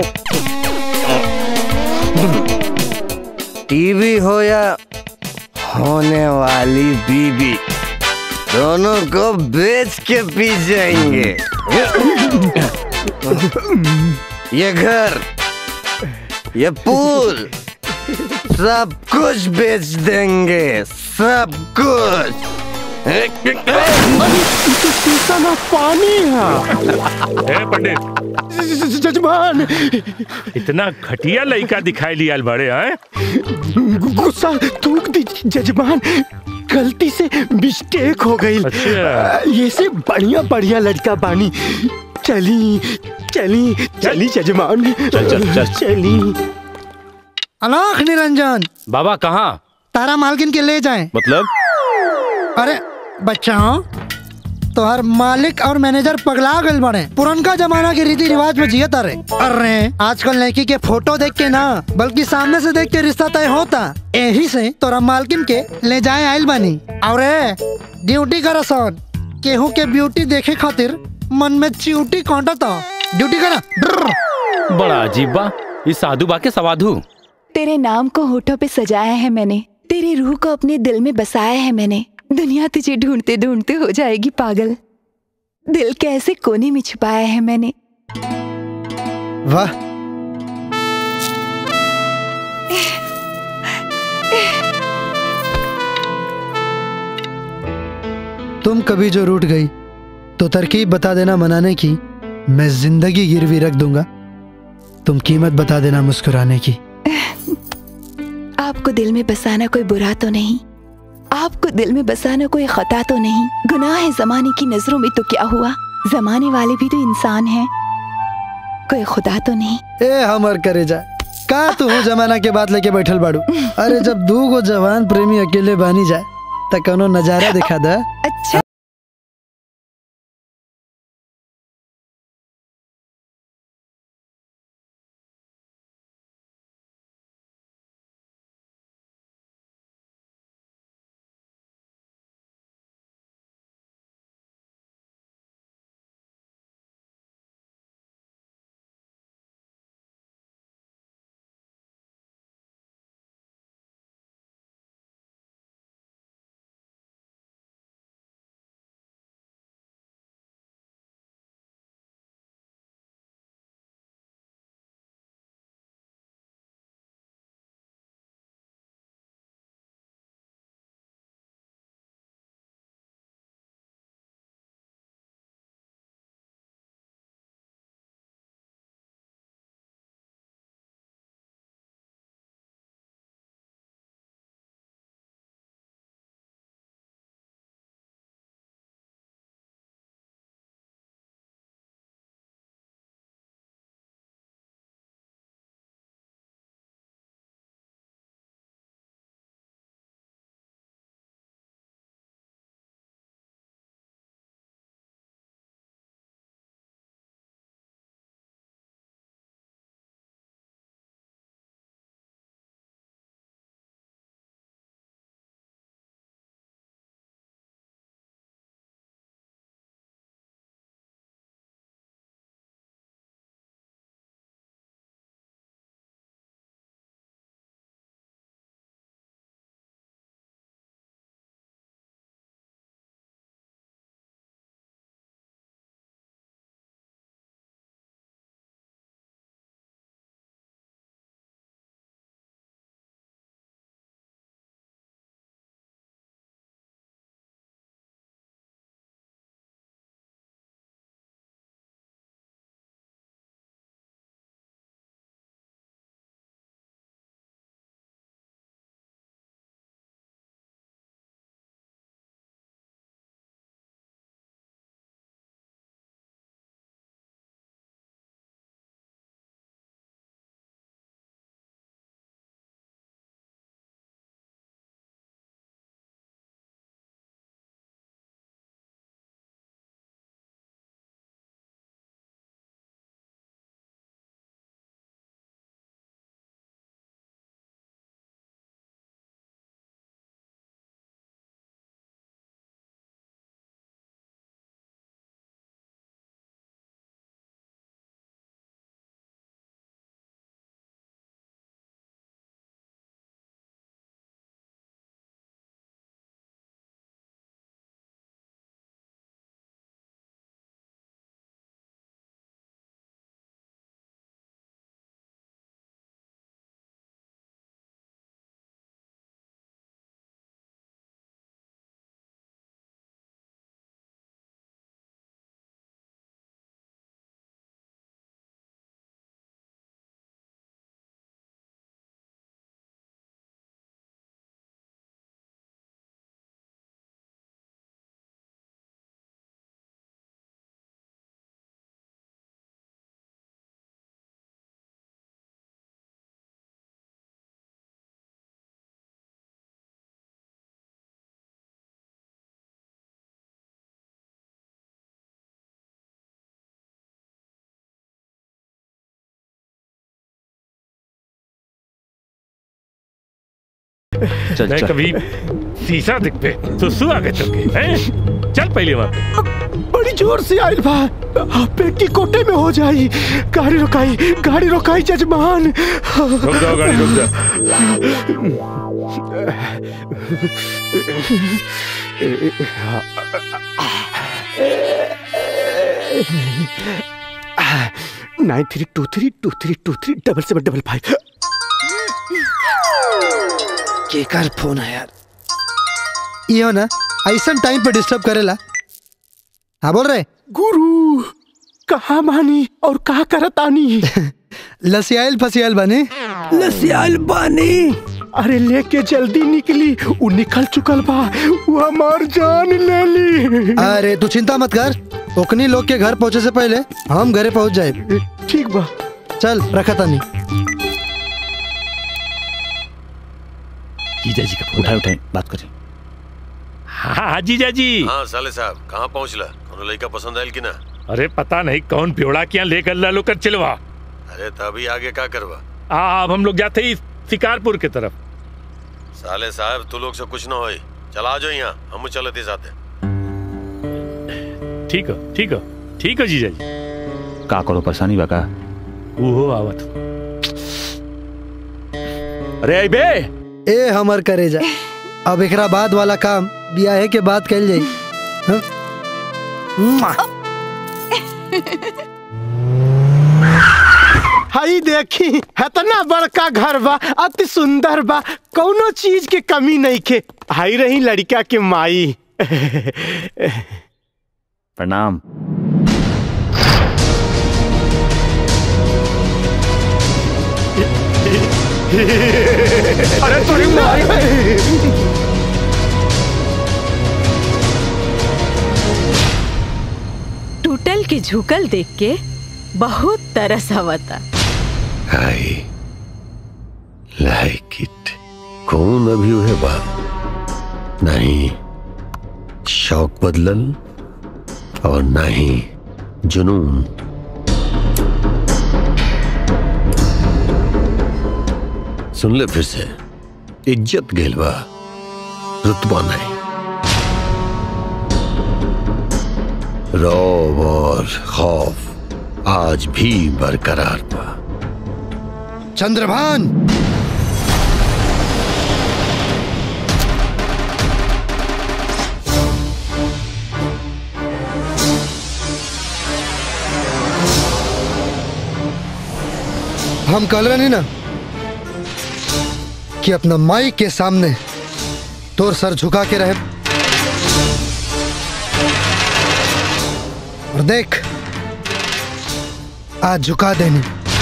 टीवी हो या होने वाली बीबी, दोनों को बेच के पी जाएंगे। ये घर, ये पूल, सब कुछ बेच देंगे, सब कुछ। शीशा ना पानी है पंडित। जजमान इतना घटिया लड़का दिखाई लिया बड़े हैं? गुस्सा थूक दी जजमान, गलती से मिस्टेक हो गई। अच्छा। ये से बढ़िया बढ़िया लड़का बानी। चली चली चली जजमान, चल चल चल चली। अलाख निरंजन बाबा कहाँ? तारा मालकिन के ले जाएं। मतलब? अरे बच्चा तो हर मालिक और मैनेजर पगला गल बने, पुरनका जमाना के रीति रिवाज में जियत अरे। अरे आजकल लड़की के फोटो देख के ना, बल्कि सामने से देख के रिश्ता तय होता। यही से तोरा मालकिन के ले जाए आयल बनी। और ड्यूटी करा सन, केहू के ब्यूटी देखे खातिर मन में च्यूटी कांटता। ड्यूटी करा। बड़ा अजीब बा, इस साधु बा के सवाधु। तेरे नाम को होठों पे सजाया है मैंने, तेरी रूह को अपने दिल में बसाया है मैंने। दुनिया तुझे ढूंढते ढूंढते हो जाएगी पागल, दिल के ऐसे कोने में छुपाया है मैंने। वाह, तुम कभी जो रूठ गई तो तरकीब बता देना मनाने की, मैं जिंदगी गिरवी रख दूंगा। तुम कीमत बता देना मुस्कुराने की। आपको दिल में बसाना कोई बुरा तो नहीं, आपको दिल में बसाना कोई खता तो नहीं। गुनाह है जमाने की नजरों में तो क्या हुआ, जमाने वाले भी तो इंसान हैं, कोई खुदा तो नहीं। ए हमर करे जा का तू हो जमाना के बात लेके बैठल बाड़ू। अरे जब दू गो जवान प्रेमी अकेले बानी जाए त कोनो नजारा दिखा दा। अच्छा चल मैं चल कभी शीशा दिख पे तो सु आगे चल के हैं? चल पहले वहां पे। बड़ी जोर से आयल बा पेटी कोटे में हो जाई। गाड़ी रोकाई गाड़ी रोकाई जजमान। रुक जाओ गाड़ी रुक जाओ। Nine three two three two three two three double seven double five. केकर फोन है यार? ये हो ना ऐसा टाइम पे डिस्टर्ब करेला। हाँ बोल रहे गुरु कहाँ मानी और कहाँ करतानी? लसियाल फसियाल बने लसियाल बानी। अरे लेके जल्दी निकली वो निकल चुकल बा वो हमार जान ले ली। अरे तू चिंता मत कर ओकनी लोग के घर पहुँचे से पहले हम घरे पहुँच जाए। ठीक बा चल रखा तानी। जीजा जी का फोन उठाए उठाए बात करें। हाँ जीजा जी। हाँ साले साहब कहाँ पहुँचला? कोनो लड़का पसंद आयल कि ना? अरे पता नहीं कौन प्योड़ा क्या लेकर लालो कर चिलवा। अरे तभी आगे क्या करवा? अब हम लोग जाते ही शिकारपुर की तरफ। साले साहब तू लोग से कुछ ना होई। चला आ जाओ यहाँ हम चलते जाते। ठीक है ठीक है ठीक है जीजा जी। का करो परेशानी बा का? ओहो आवत। अरे आई बे ए हमर करे जा। अब एकरा बाद वाला काम ब्याह के बाद कैल जाई। हाँ? हाई देखी इतना बड़का घर बा अति सुंदर बा कौनो चीज के कमी नहीं के। हाई रही लड़का के माई। प्रणाम। अरे तोरी माई। टूटल के झुकल देख के बहुत तरस आवता। I like it. कौन अभी हुए बात नहीं शौक बदलल और नहीं जुनून। सुन ले फिर से इज्जत गेलवा रुतबा नहीं। रौब और खौफ आज भी बरकरार बा। चंद्रभान हम कल रहे नहीं ना कि अपना माई के सामने तोर सर झुका के रहे। और देख आज झुका देनी।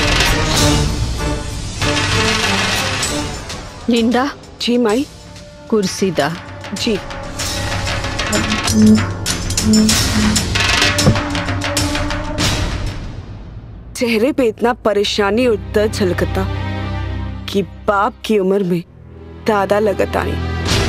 लिंडा जी माई। कुर्सी दा। जी चेहरे पे इतना परेशानी और दर्द झलकता कि बाप की उम्र में दादा लगता नहीं।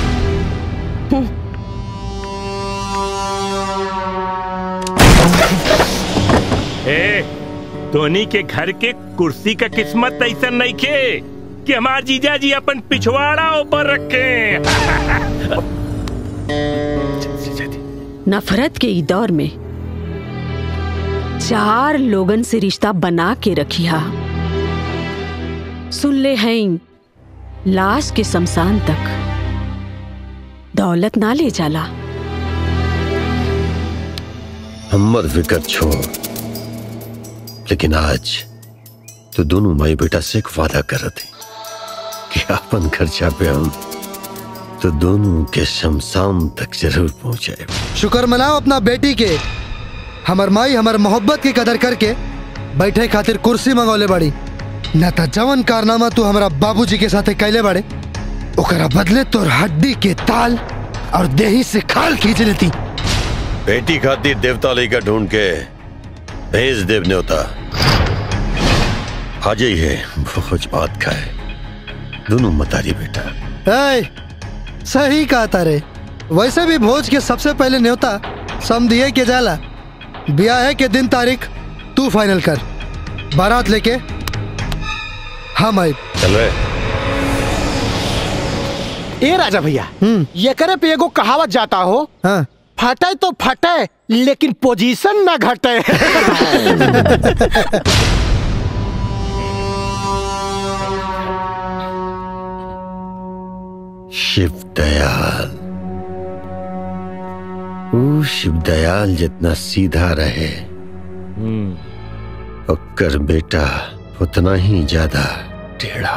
ए, धोनी के घर के कुर्सी का किस्मत ऐसा नहीं खे कि हमार जीजा जी अपन पिछवाड़ा ऊपर रखे। नफरत के ई दौर में चार लोगन से रिश्ता बना के रखिया। सुन ले हैं लाश के शमशान तक दौलत ना ले जाला। हमर फिकर छोड़, लेकिन आज तो दोनों माई बेटा से एक वादा कर रहे थे कि अपन खर्चा पे हम तो दोनों के शमशान तक जरूर पहुंचाए। शुक्र मनाओ अपना बेटी के हमर माई हमर मोहब्बत की कदर करके बैठे खातिर कुर्सी मंगौले बड़ी। न था जवन कारनामा तू हमारा बाबूजी के साथ कैले बड़े ओकरा बदले तोर हड्डी के ताल और देही से खाल खींच लेती। बेटी खातिर देवता लेकर ढूंढ के भेज देव न्योता आज ही है भोज बात का है। दोनों मतारी बेटा। ए, सही कहा तारे। वैसे भी भोज के सबसे पहले न्योता समझिए के जाला। ब्याह के दिन तारीख तू फाइनल कर, बारात लेके हम आए। चल रे। ए राजा भैया, ये करे पे एगो कहावत जाता हो, हाँ। फटे तो फटे लेकिन पोजीशन ना घटे। शिव दयाल, वो शिव दयाल जितना सीधा रहे ओकर बेटा उतना ही ज्यादा टेढ़ा।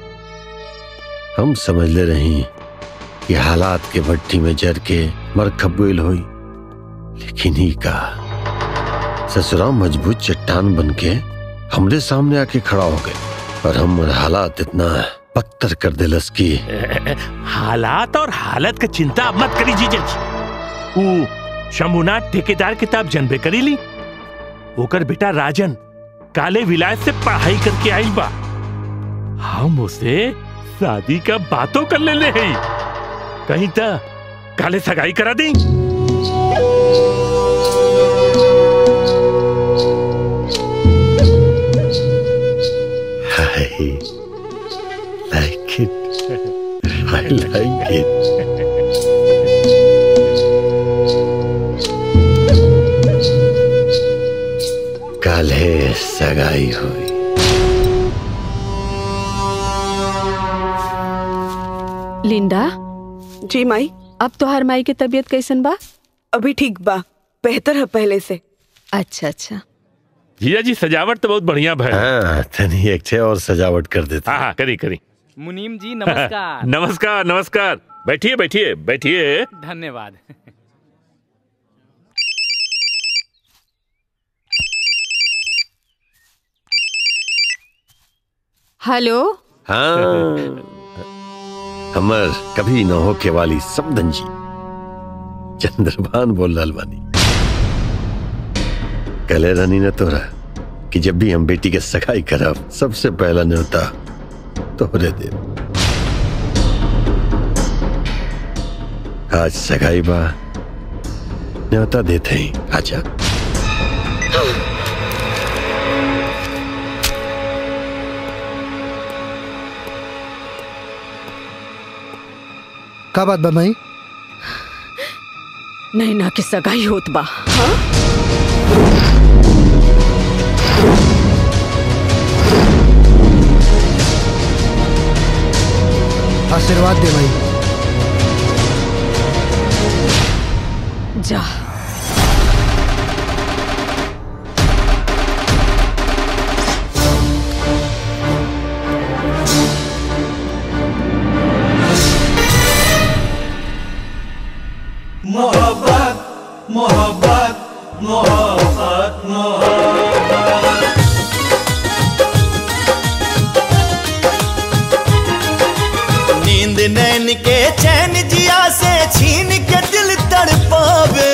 हम समझ ले रही कि हालात के भट्टी में जर के मर खबुल हुई, लेकिन ही का ससुरा मजबूत चट्टान बन के हमरे सामने आके खड़ा हो गए और हम हालात इतना पत्थर कर दिलस की। हालात और हालत का चिंता अब मत करी जीजा जी। वो शंभुनाथ ठेकेदार किताब जनबे करी ली, ओकर बेटा राजन काले विलायत से पढ़ाई करके आई बा। हम उसे शादी का बातों कर ले ले हैं। कहीं तो काले सगाई करा दी। I like it. I like it. काले सगाई हुई। लिंडा। जी माई। अब तोहार माई की तबीयत कैसन बा? अभी ठीक बा, बेहतर है पहले से। अच्छा अच्छा। जीजा जी सजावट तो बहुत बढ़िया है। हाँ, तनी एक छे और सजावट कर देते। हाँ हाँ, करी करी। मुनीम जी नमस्कार। नमस्कार नमस्कार। बैठिए बैठिए बैठिए। धन्यवाद। हेलो। हाँ, हमर कभी न होके वाली समधन जी चंद्रभान बोल रहा बानी। कले रानी ने तोरा कि जब भी हम बेटी के सगाई करब सबसे पहला न्योता तोहरे दे। आज सगाई बा, न्योता देते ही आजा। का बात बा माई? नैना की सगाई होत बा। हाँ? आशीर्वाद दे माई। जा। मोहब्बत मोहब्बत मोहब्बत मोहब्बत। नींद नैन के चैन जिया से छीन के दिल तड़पावे।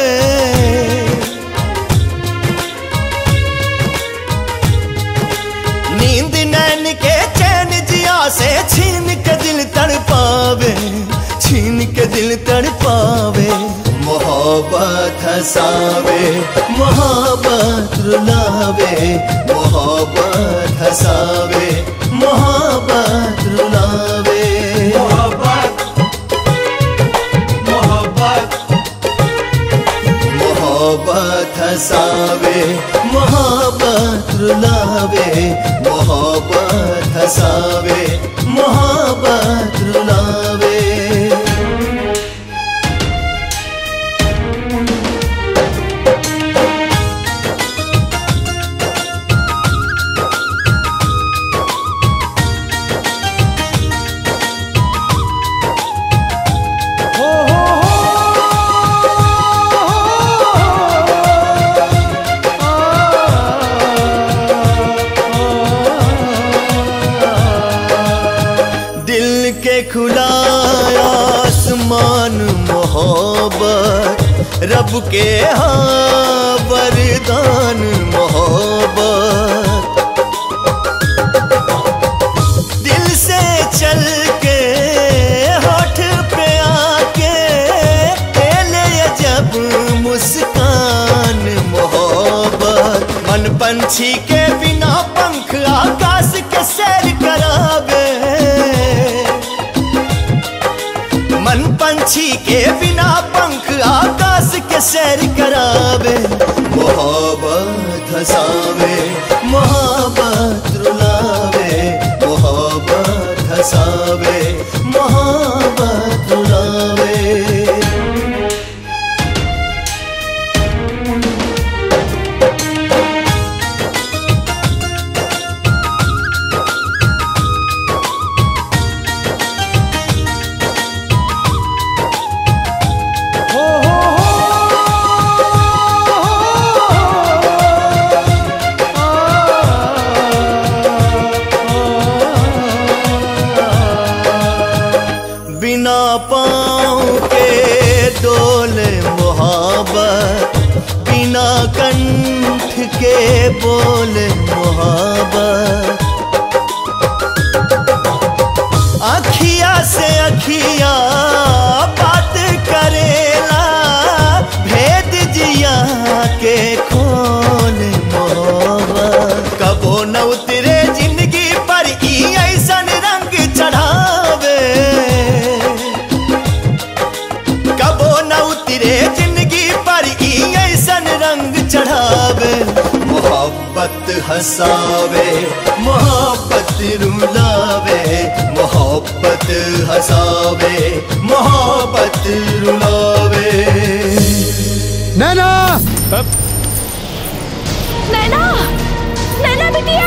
नींद नैन के चैन जिया से छीन के दिल तड़पावे, छीन के दिल तड़पावे। मोहब्बत हंसावे मोहब्बत रुलावे, मोहब्बत हंसावे मोहब्बत रुलावे। मोहब्बत मोहब्बत मोहब्बत हंसावे मोहब्बत रुलावे, मोहब्बत हंसावे मोहब्बत रुलावे। खुला आसमान मोहब्बत रब के हाँ वरदान मोहब्बत। दिल से चल के होठ पे आके ले जब मुस्कान मोहब्बत। मन पंछी के बिना पंख आकाश के सैर करावे, सैर करावे, मोहब्बत हंसावे, मोहब्बत रुलावे, मोहब्बत हंसावे, मोहब्बत रुलावे। बिना पाँव के डोले मोहब्बत, बिना कंठ के बोले मोहब्बत। अखिया से अखिया बात करेला, भेद जिया के खोले मोहब्बत। कबो न उतरे जिंदगी पर ई ऐसन रंग चढ़ावे, कबो न उतरे जिंदगी पर ई ऐसन रंग चढ़ावे। मोहब्बत हंसावे, मोहब्बत रुलावे, मोहब्बत हंसावे, मोहब्बत रुलावे। नैना, नैना, नैना बिटिया।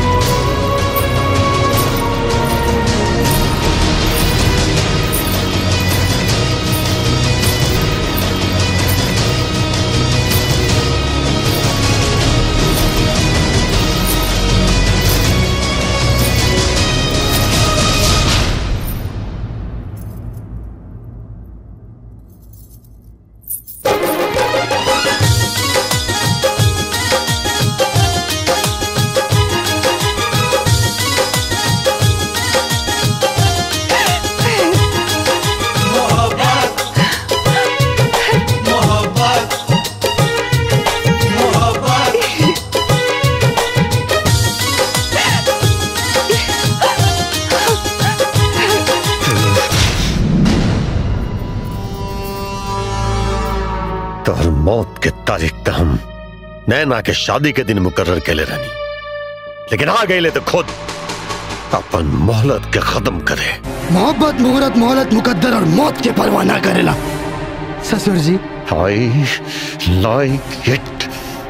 तोहर मौत के तारीख तो हम नैना के शादी के दिन मुकर्रर के ले रहनी, लेकिन आ गए ले तो खुद अपन मोहलत के खत्म करे। मोहब्बत मुहूर्त मोहलत मुकद्दर और मौत के परवाह ना करेला ससुर जी। आई लाइक इट।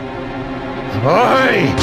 आई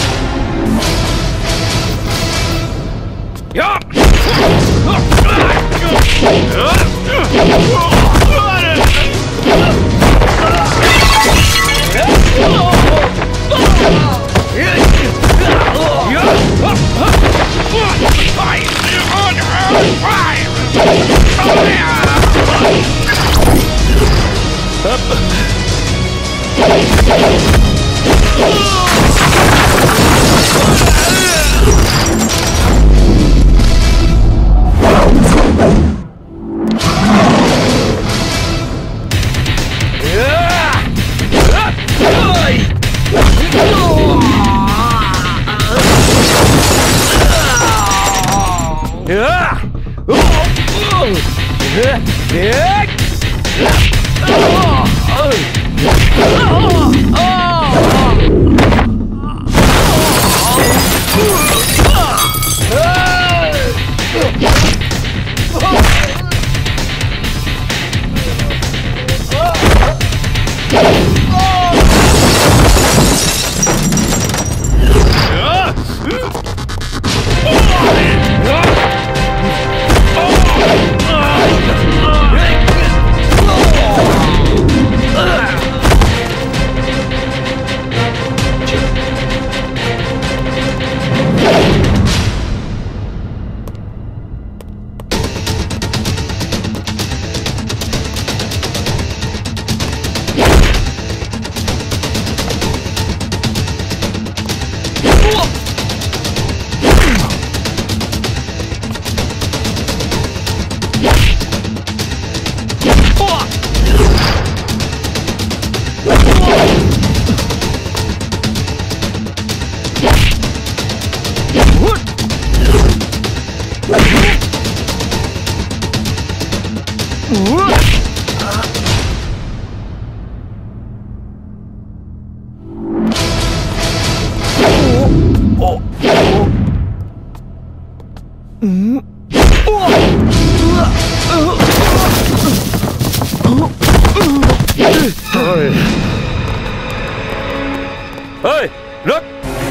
ओए, रुक।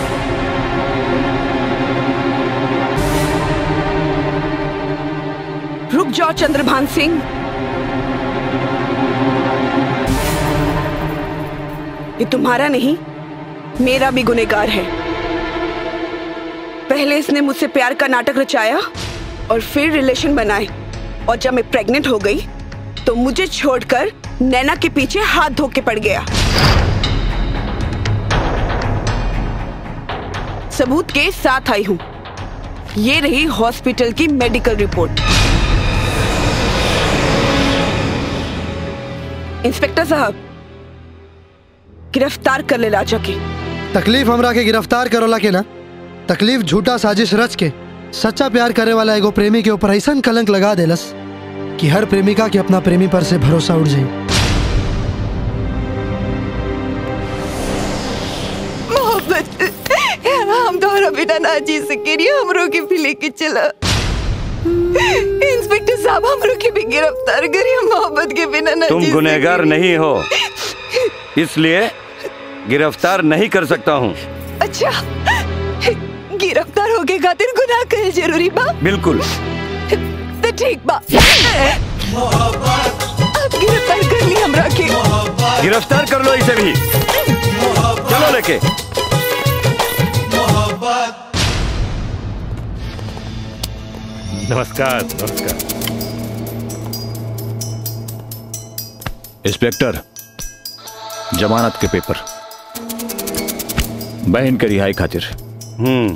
रुक जाओ चंद्रभान सिंह। ये तुम्हारा नहीं, मेरा भी गुनहगार है। पहले इसने मुझसे प्यार का नाटक रचाया और फिर रिलेशन बनाए, और जब मैं प्रेग्नेंट हो गई तो मुझे छोड़कर नैना के पीछे हाथ धो के पड़ गया। सबूत के साथ आई हूं। ये रही हॉस्पिटल की मेडिकल रिपोर्ट। इंस्पेक्टर साहब, गिरफ्तार कर ले राजा के। तकलीफ हमरा के गिरफ्तार करोला के ना, तकलीफ झूठा साजिश रच के सच्चा प्यार करे वाला एगो प्रेमी के ऊपर ऐसा कलंक लगा देलस कि हर प्रेमिका के अपना प्रेमी पर से भरोसा उड़ जाए। मोहब्बत, हम दोनों बिना ना जी सके, हमरो के भी लेके चला। इंस्पेक्टर साहब, हमरो के भी गिरफ्तार करिए, मोहब्बत के बिना ना तुम जी गुनहगार नहीं हो, इसलिए गिरफ्तार नहीं कर सकता हूँ। अच्छा, गिरफ्तार हो के खातिर गुनाह करे जरूरी बा? बिल्कुल। तो ठीक बा, अब गिरफ्तार कर ली हमरा के। गिरफ्तार कर लो इसे भी, चलो लेके। नमस्कार नमस्कार। इंस्पेक्टर, जमानत के पेपर बहन के रिहाई खातिर। हम्म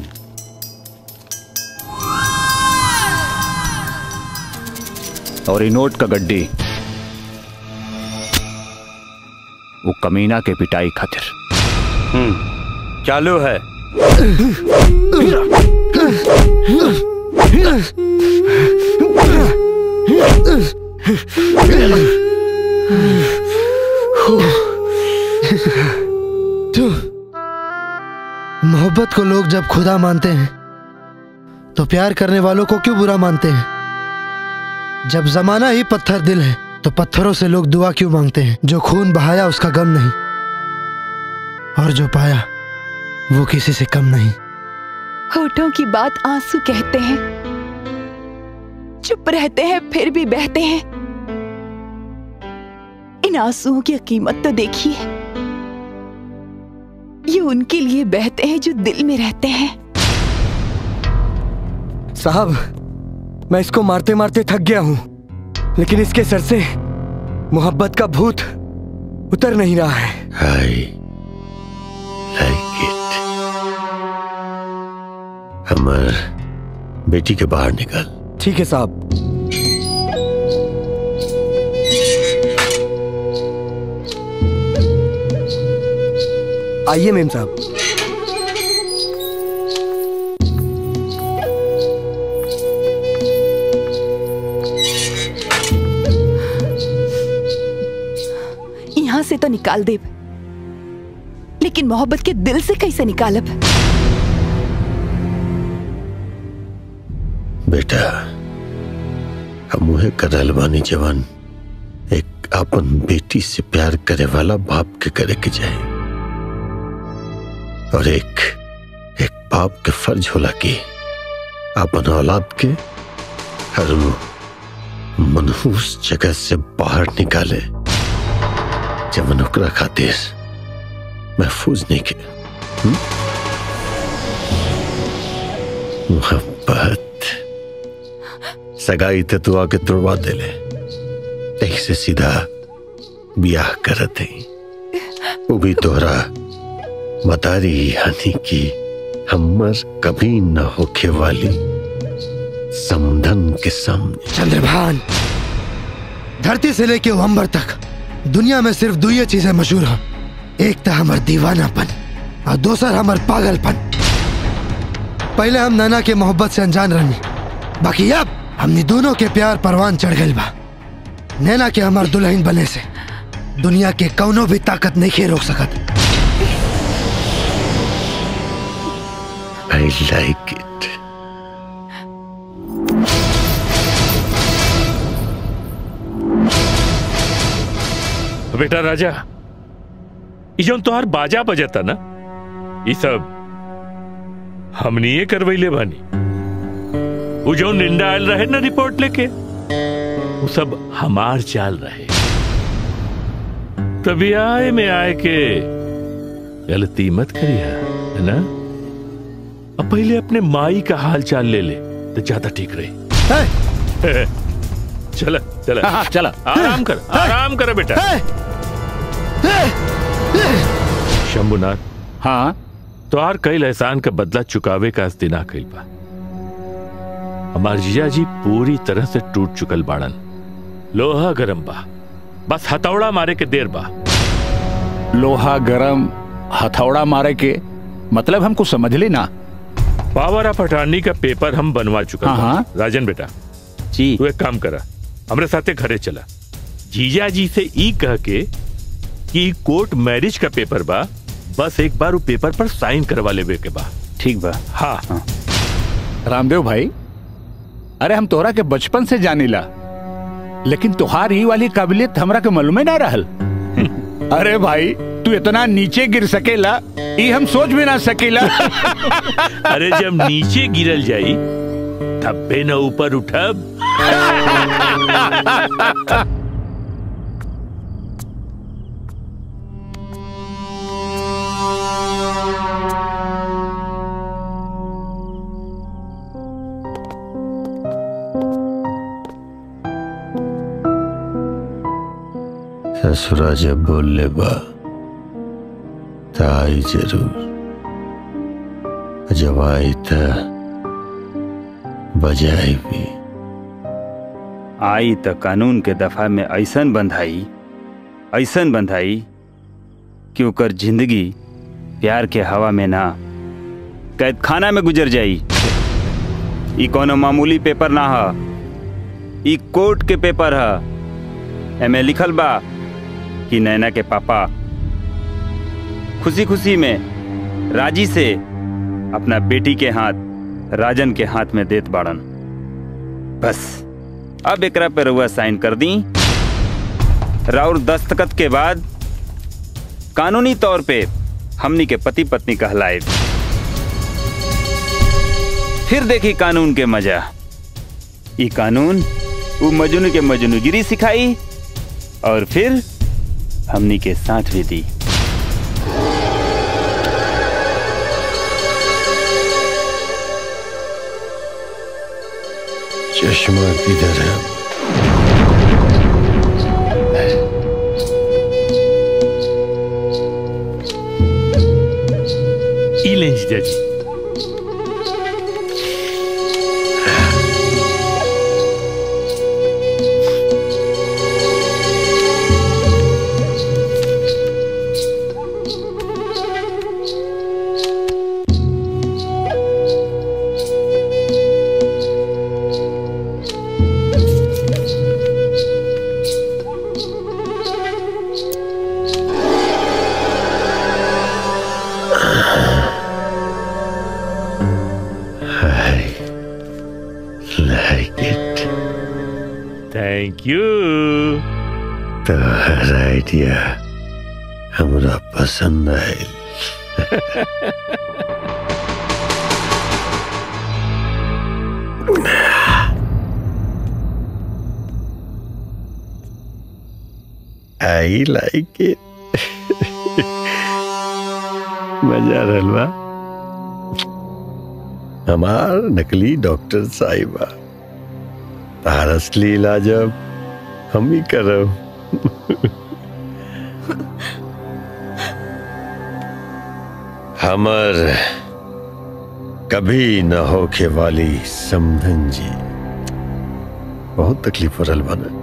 और ये नोट का गड्डी वो कमीना के पिटाई खातिर। हम्म चालू है। मोहब्बत को लोग जब खुदा मानते हैं तो प्यार करने वालों को क्यों बुरा मानते हैं? जब जमाना ही पत्थर दिल है तो पत्थरों से लोग दुआ क्यों मांगते हैं? जो खून बहाया उसका गम नहीं, और जो पाया वो किसी से कम नहीं। होठों की बात आंसू कहते हैं, चुप रहते हैं फिर भी बहते हैं। इन आंसुओं की कीमत तो देखिए, ये उनके लिए बहते हैं जो दिल में रहते हैं। साहब, मैं इसको मारते मारते थक गया हूं, लेकिन इसके सर से मोहब्बत का भूत उतर नहीं रहा है। I like it. अमर, बेटी के बाहर निकल। ठीक है साहब। आइए मेम साहब। यहां से तो निकाल दे, लेकिन मोहब्बत के दिल से कैसे निकालब? बेटा, हम मुहे करल बानी जवान एक अपन बेटी से प्यार करे वाला बाप के करे के जाए, और एक एक बाप के फर्ज होला कि अपन औलाद के हर मनहूस जगह से बाहर निकाले जब ओकरा खातिर महफूज नहीं के। मोहब्बत सगाई ते तू आके तुड़वा दे ले, एक से सीधा ब्याह करत है, वो भी तोहरा मतारी यानी कि हमर कभी न होके वाली समधन के सामने। चंद्रभान, धरती से लेके अंबर तक दुनिया में सिर्फ दो ही चीजें मशहूर हैं, एक तो हमार दीवानापन और दूसर हमार पागलपन। पहले हम नैना के मोहब्बत से अनजान रहनी, बाकी अब हमने दोनों के प्यार परवान चढ़ गई बा। नैना के हमार दुल्हन बने से दुनिया के कौनो भी ताकत नहीं खे रोक सकत। I like it. बेटा राजा, ये जो तुहार बाजा बजता ना, ये सब हमनी ये करवैले बानी। वो जो निंदा आयल रहे ना रिपोर्ट लेके, वो सब हमार चाल रहे। तभी आए में आए के गलती मत करिए, है ना? अब पहले अपने माई का हाल चाल ले ले तो ज्यादा ठीक रहे। चला चला हाँ, चला। आराम कर, आराम कर बेटा। शंभुनाथ, हाँ तोहार कई एहसान का बदला चुकावे का आज दिन आ गइल बा। हमार जीजा जी पूरी तरह से टूट चुकल बाड़न। लोहा गरम बा, बस हथौड़ा मारे के देर बा। लोहा गरम हथौड़ा मारे के मतलब हमको समझ लेना। पावर ऑफ अटॉर्नी का पेपर हम बनवा चुका हाँ, हाँ। राजन बेटा जी, तू एक काम करा, हमरे साथे घरे चला। जीजा जी से ई कह के कि कोर्ट मैरिज का पेपर बा, बस एक बार वो पेपर पर साइन करवा लेवे के बा। ठीक बा। हाँ, हाँ। रामदेव भाई, अरे हम तोहरा के बचपन से जानीला, लेकिन तुहार ही वाली काबिलियत हमरा के मालूम ना रहल। अरे भाई, तू इतना नीचे गिर सकेला ये हम सोच भी ना सकेला। अरे जब नीचे गिरल जाई तब बे न ऊपर उठब। ससुरा जब बोल ले बा ताई जरूर, जब आई त बजाई भी। आई त कानून के दफा में ऐसन बंधाई ऐसन बंधाई कि ओकर जिंदगी प्यार के हवा में ना कैद खाना में गुजर जाई। ई कोनो मामूली पेपर ना ह, ई कोर्ट के पेपर ह। एमे लिखल बा कि नैना के पापा खुशी खुशी में राजी से अपना बेटी के हाथ राजन के हाथ में देत बाड़न। बस अब एकरा पे रउआ साइन कर दी। राउर दस्तखत के बाद कानूनी तौर पे हमनी के पति पत्नी कहलाए। फिर देखी कानून के मजा। ई कानून वो मजनू के मजनूगिरी सिखाई और फिर हमनी के साथ भी दी। चश्मा किधर है? ई लें जीजा जी। Thank you. तो हर आइडिया हमरा पसंद आयल। I like it. मजा रलवा। हमार नकली डॉक्टर साहिबा, तार असली इलाज अब हम ही करब। हमर कभी न होके वाली समधन जी बहुत तकलीफ हो रहा बना।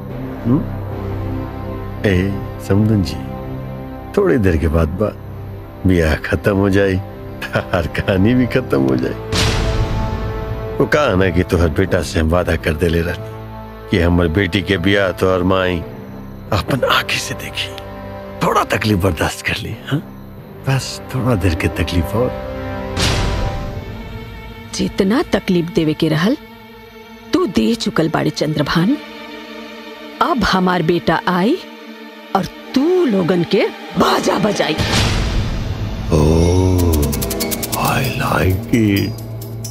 ए समधन जी, थोड़ी देर के बाद बा ब्याह खत्म हो जाए, हर कहानी भी खत्म हो जाए। वो कहा ना कि तुहर बेटा से हम वादा कर दे ले रहा कि हमार बेटी के ब्याह तो और माई अपन आंखें से देखी। थोड़ा तकलीफ बर्दाश्त कर ली। हाँ, बस थोड़ा देर के तकलीफ और। जितना तकलीफ देवे के रहल तू दे चुकल बाड़ी चंद्रभान। अब हमार बेटा आई और तू लोगन के बाजा बजाई। Oh, I like it.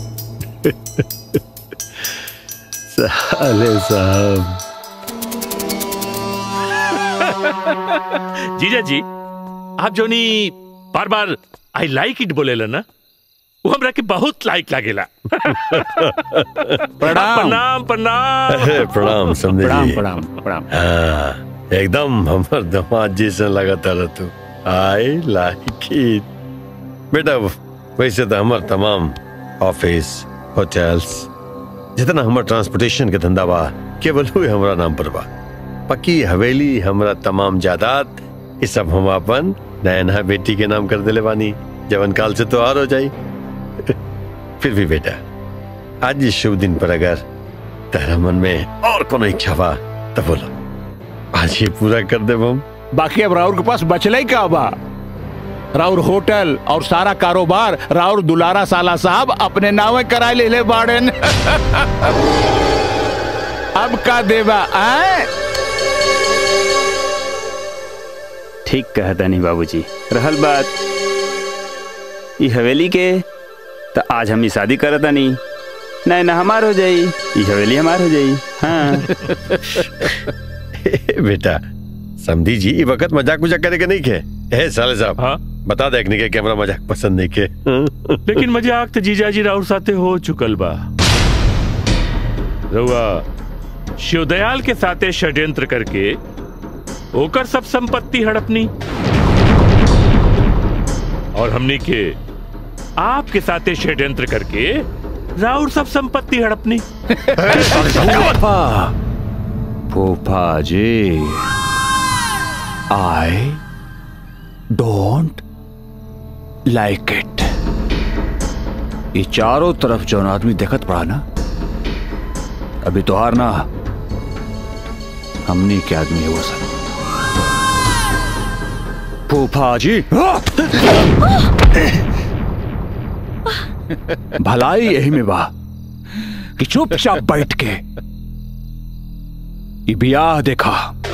साले साहब। जीजा जी, आप जो नी बार बार आई लाइक इट बोलेला ना, वो हमरा के बहुत लाइक लागेला। प्रणाम प्रणाम प्रणाम प्रणाम समझे प्रणाम जी। प्रणाम प्रणाम। हाँ, एकदम हमर दामाद जैसा लगता रह तू। I like it. बेटा वैसे तो हमार तमाम ऑफिस होटल्स जितना हमार ट्रांसपोर्टेशन के धंधा बा केवल हुए हमारा नाम पर बा। पक्की हवेली हमारा तमाम जायदाद ये सब हम अपन नयना बेटी के नाम कर दिले बानी। जवन काल से तो आर हो जाई। फिर भी बेटा आज इस शुभ दिन पर अगर तेरा मन में और कोनो इच्छा बा तो बोलो, आज ये पूरा कर दे हम। बाकी अब राउर के पास बचले क्या बा? राउर होटल और सारा कारोबार राउर दुलारा साला साहब अपने नावे करा ले ले बाड़न। अब का देवा आए? ठीक कहता नहीं बाबूजी। रहल बात ई हवेली के, तो आज हम शादी करता नहीं, नहीं ना हमार हो जाई, ई हवेली हमार हो जाई। हाँ। बेटा समझी जी, ये वक्त मजाक मजाक करे के नहीं के। ए साले साहब, हाँ? बता दे के कैमरा मजाक पसंद नहीं के। लेकिन मजाक तो जीजा जी राउर साथे हो चुकल बा। रउआ शिवदयाल के साथे षड्यंत्र करके ओकर सब संपत्ति हड़पनी और हमने के आपके साथे षड्यंत्र करके राउर सब संपत्ति हड़पनी। फूफा जी, आई डोंट लाइक इट। ये चारों तरफ जो आदमी देखत पड़ा ना, अभी तो हार ना हमने के आदमी है वो सब। फूफा जी, भलाई यही में बा कि चुपचाप बैठ के ये ब्याह देखा।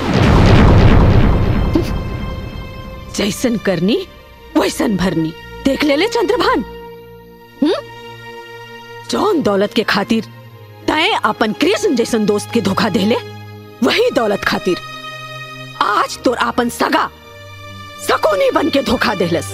जैसन करनी वैसन भरनी। देख ले ले चंद्रभान, हम्म? जौन दौलत के खातिर तय अपन कृष्ण जैसन दोस्त के धोखा देले, वही दौलत खातिर आज तोर आपन सगा सकोनी बन के धोखा देलस।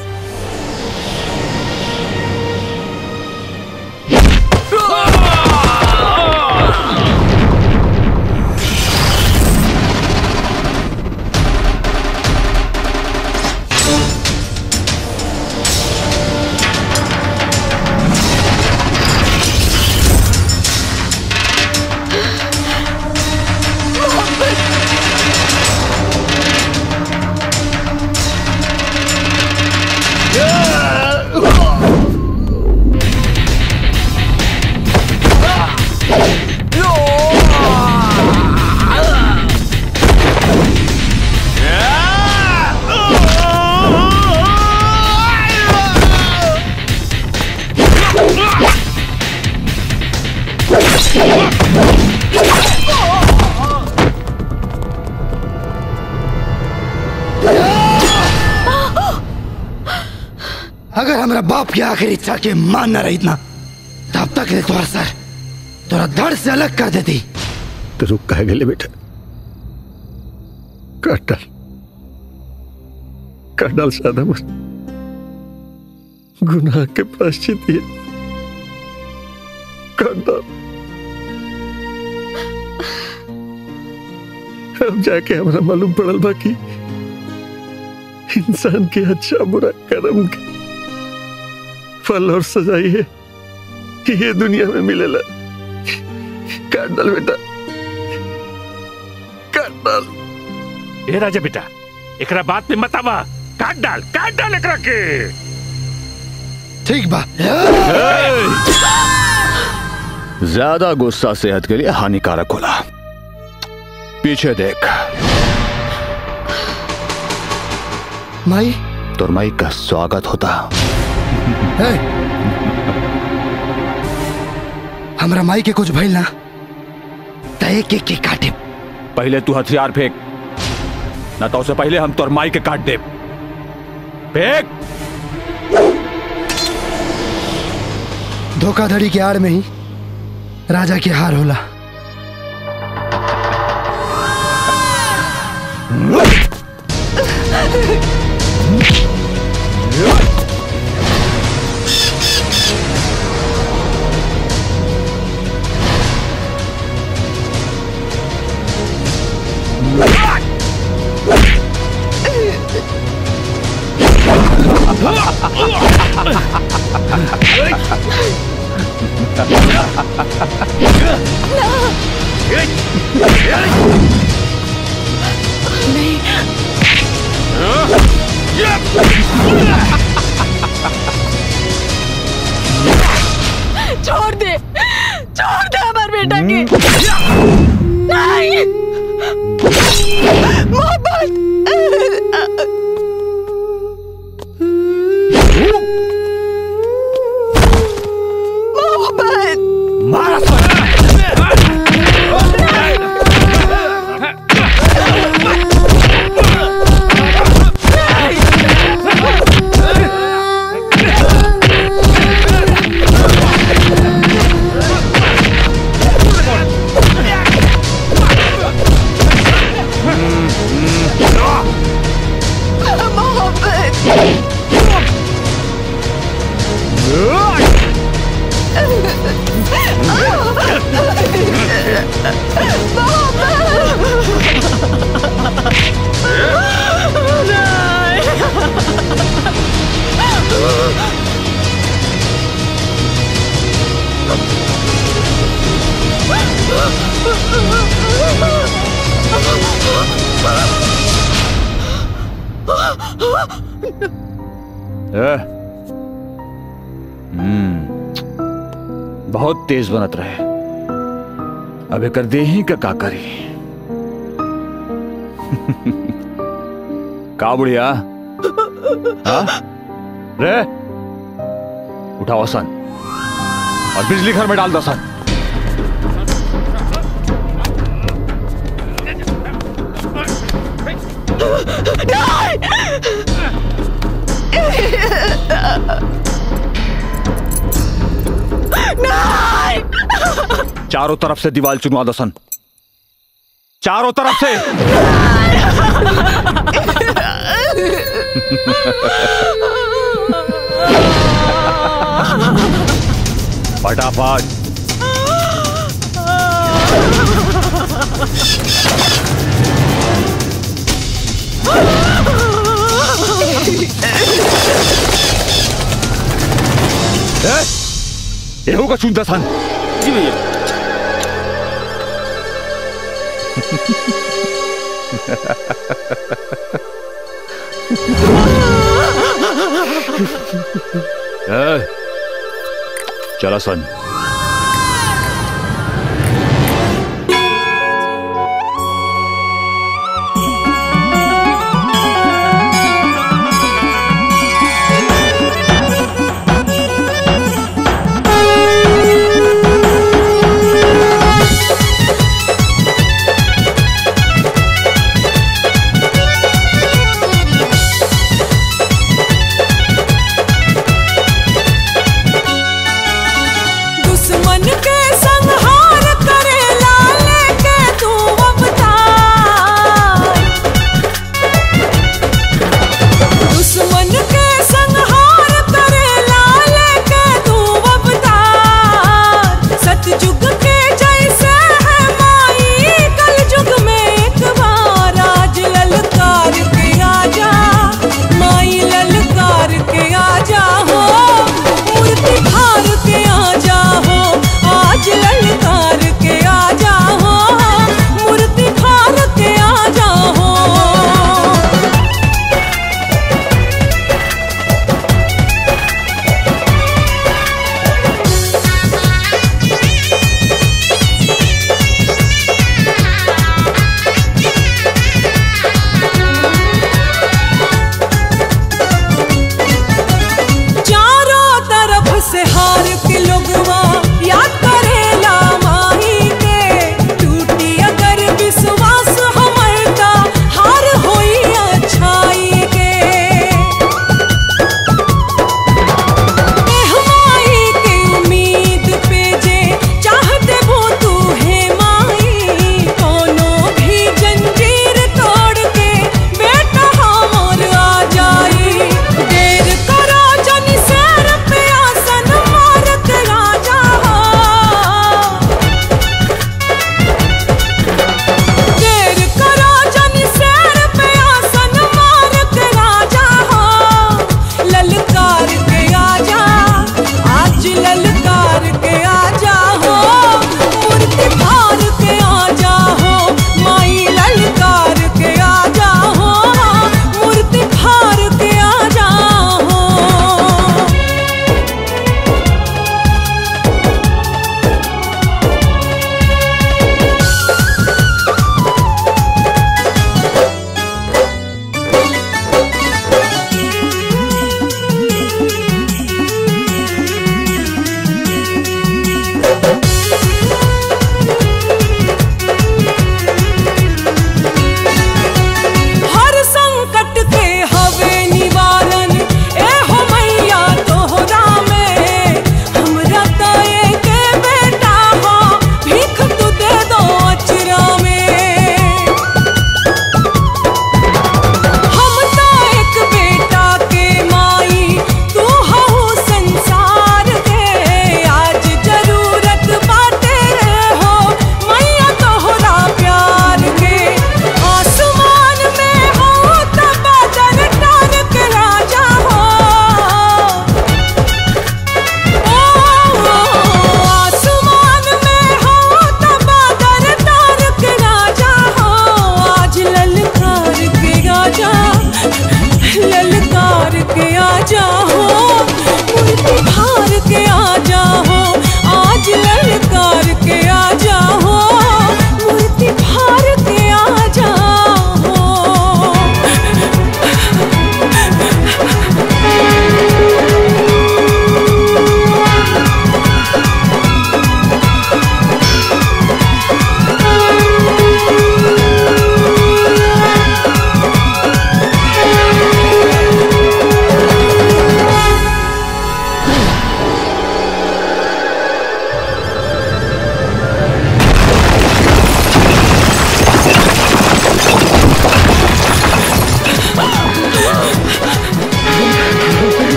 अगर हमारा बाप की आखिरी इच्छा के मान न रही इतना, तब तक रे तोहर सर तोरा धड़ से अलग कर देती। तो रुक कह गए बेटा, काट डाल, काट डाल सादा मुझ गुनाह के प्रायश्चित ये काट डाल। अब जाके हमारा मालूम पड़ल बाकी इंसान के अच्छा बुरा कर्म के फल और सजाई है ये दुनिया में मिलेला। काट डाल बेटा, काट डाल। ए राजा बेटा, एकरा बात में मत आवा। काट डाल, काट डाल एकरा के। ठीक बा। ज्यादा गुस्सा सेहत के लिए हानिकारक होला। पीछे देख। माई, तोर माई का स्वागत होता। है? हमरा माई के कुछ भइल ना, तय के के काटे। पहले तू हथियार फेंक, ना तो उससे पहले हम तोर माई के काट दे। फेंक। धोखाधड़ी के आड़ में ही राजा की हार होला। छोड़ दे, छोड़ दे हमारे बेटा के। नहीं, मोहब्बत। मोहब्बत। ए, हम्म, बहुत तेज बनत रहे। अब एक दे ही का का करी। का बुढ़िया? हाँ? रे उठाओ सन और बिजली घर में डाल दो सन। नहीं! चारों तरफ से दीवार चुनवा दो सन, चारों तरफ से। फटाफट। ये होगा चुनता सन। जी भैया। चला सन।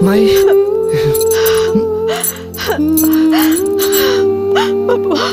माई बबुआ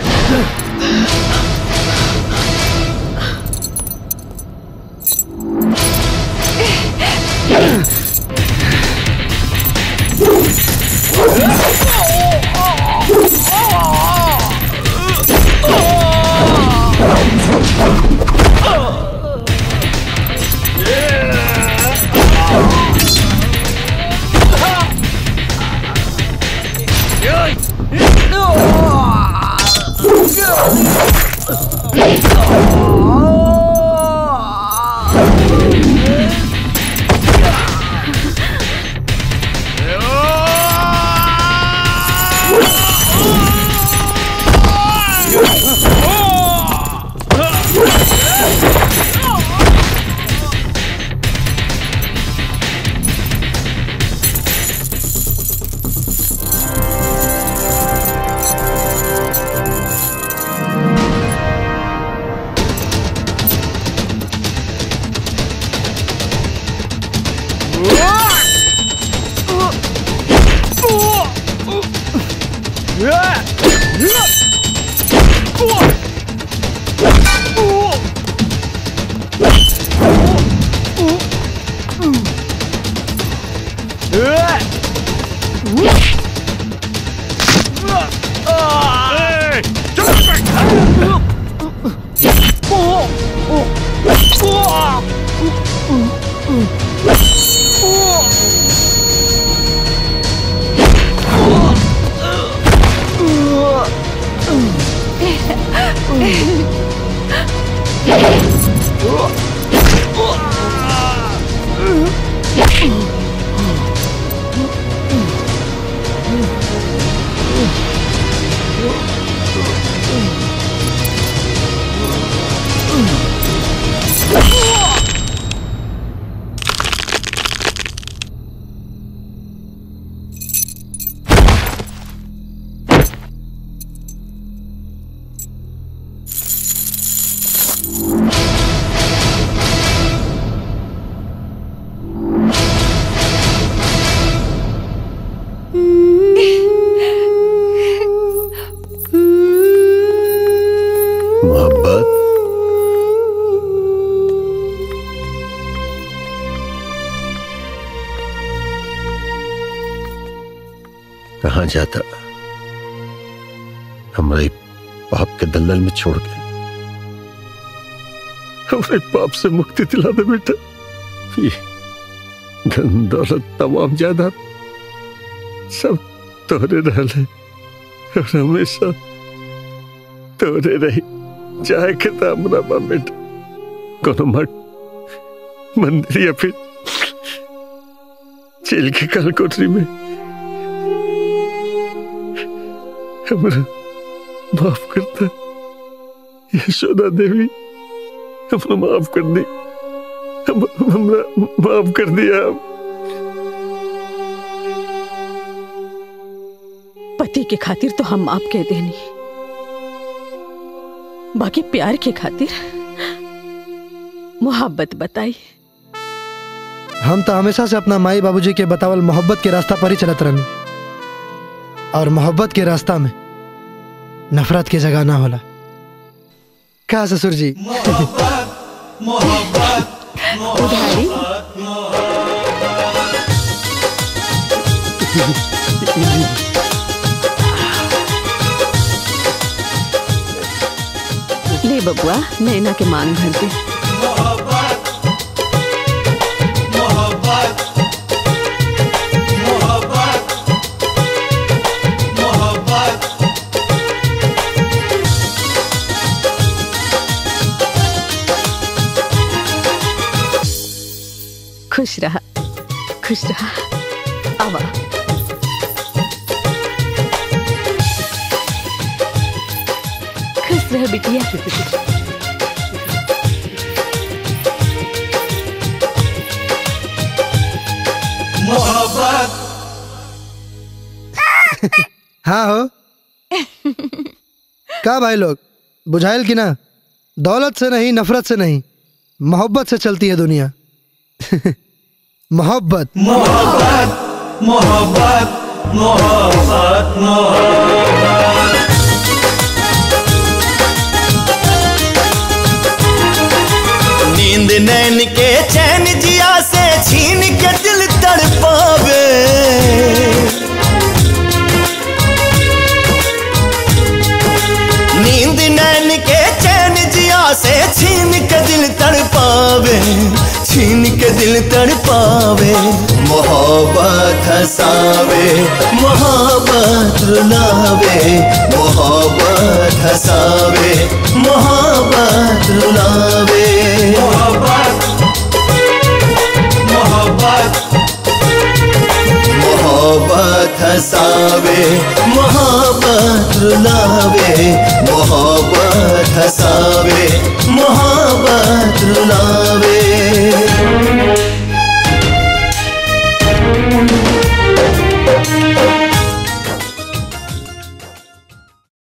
मोहब्बत कहाँ जाता हमारे पाप के दलदल में छोड़ के हमारे पाप से मुक्ति दिला दे बेटा। ये धन दौलत तमाम जायदाद सब तोरे रहले और हमेशा तोरे रही चाहे के हमरा बा बेटा कोनो मठ मंदिर या फिर जेल की काल कोठरी में हमरा माफ करता यशोदा देवी हमरा माफ कर दी हम हमरा माफ कर दिया। पति के खातिर तो हम माफ कह देनी, बाकी प्यार के खातिर मोहब्बत बताई। हम तो हमेशा से अपना माई बाबूजी के बतावल मोहब्बत के रास्ता पर ही चलत रहनी, और मोहब्बत के रास्ता में नफरत की जगह ना होला। क्या ससुर जी? उधारी ले बबुआ, नैना के मांग भर दे। खुश रहा, खुश रहा। आवा खुश रह बिटिया। मोहब्बत हाँ हो का भाई लोग, बुझाइल की ना? दौलत से नहीं, नफरत से नहीं, मोहब्बत से चलती है दुनिया। मोहब्बत मोहब्बत मोहब्बत मोहब्बत मोहब्बत। नींद नैन के चैन जिया से छीन के दिल तड़पावे। नींद नैन के चैन जिया से छीन के दिल तड़पावे, छीन के दिल तड़पावे। मोहब्बत हंसावे मोहब्बत रुलावे, मोहब्बत हंसावे मोहब्बत रुलावे। मोहब्बत मोहब्बत मोहब्बत हंसावे मोहब्बत रुलावे, मोहब्बत हंसावे मोहब्बत रुलावे।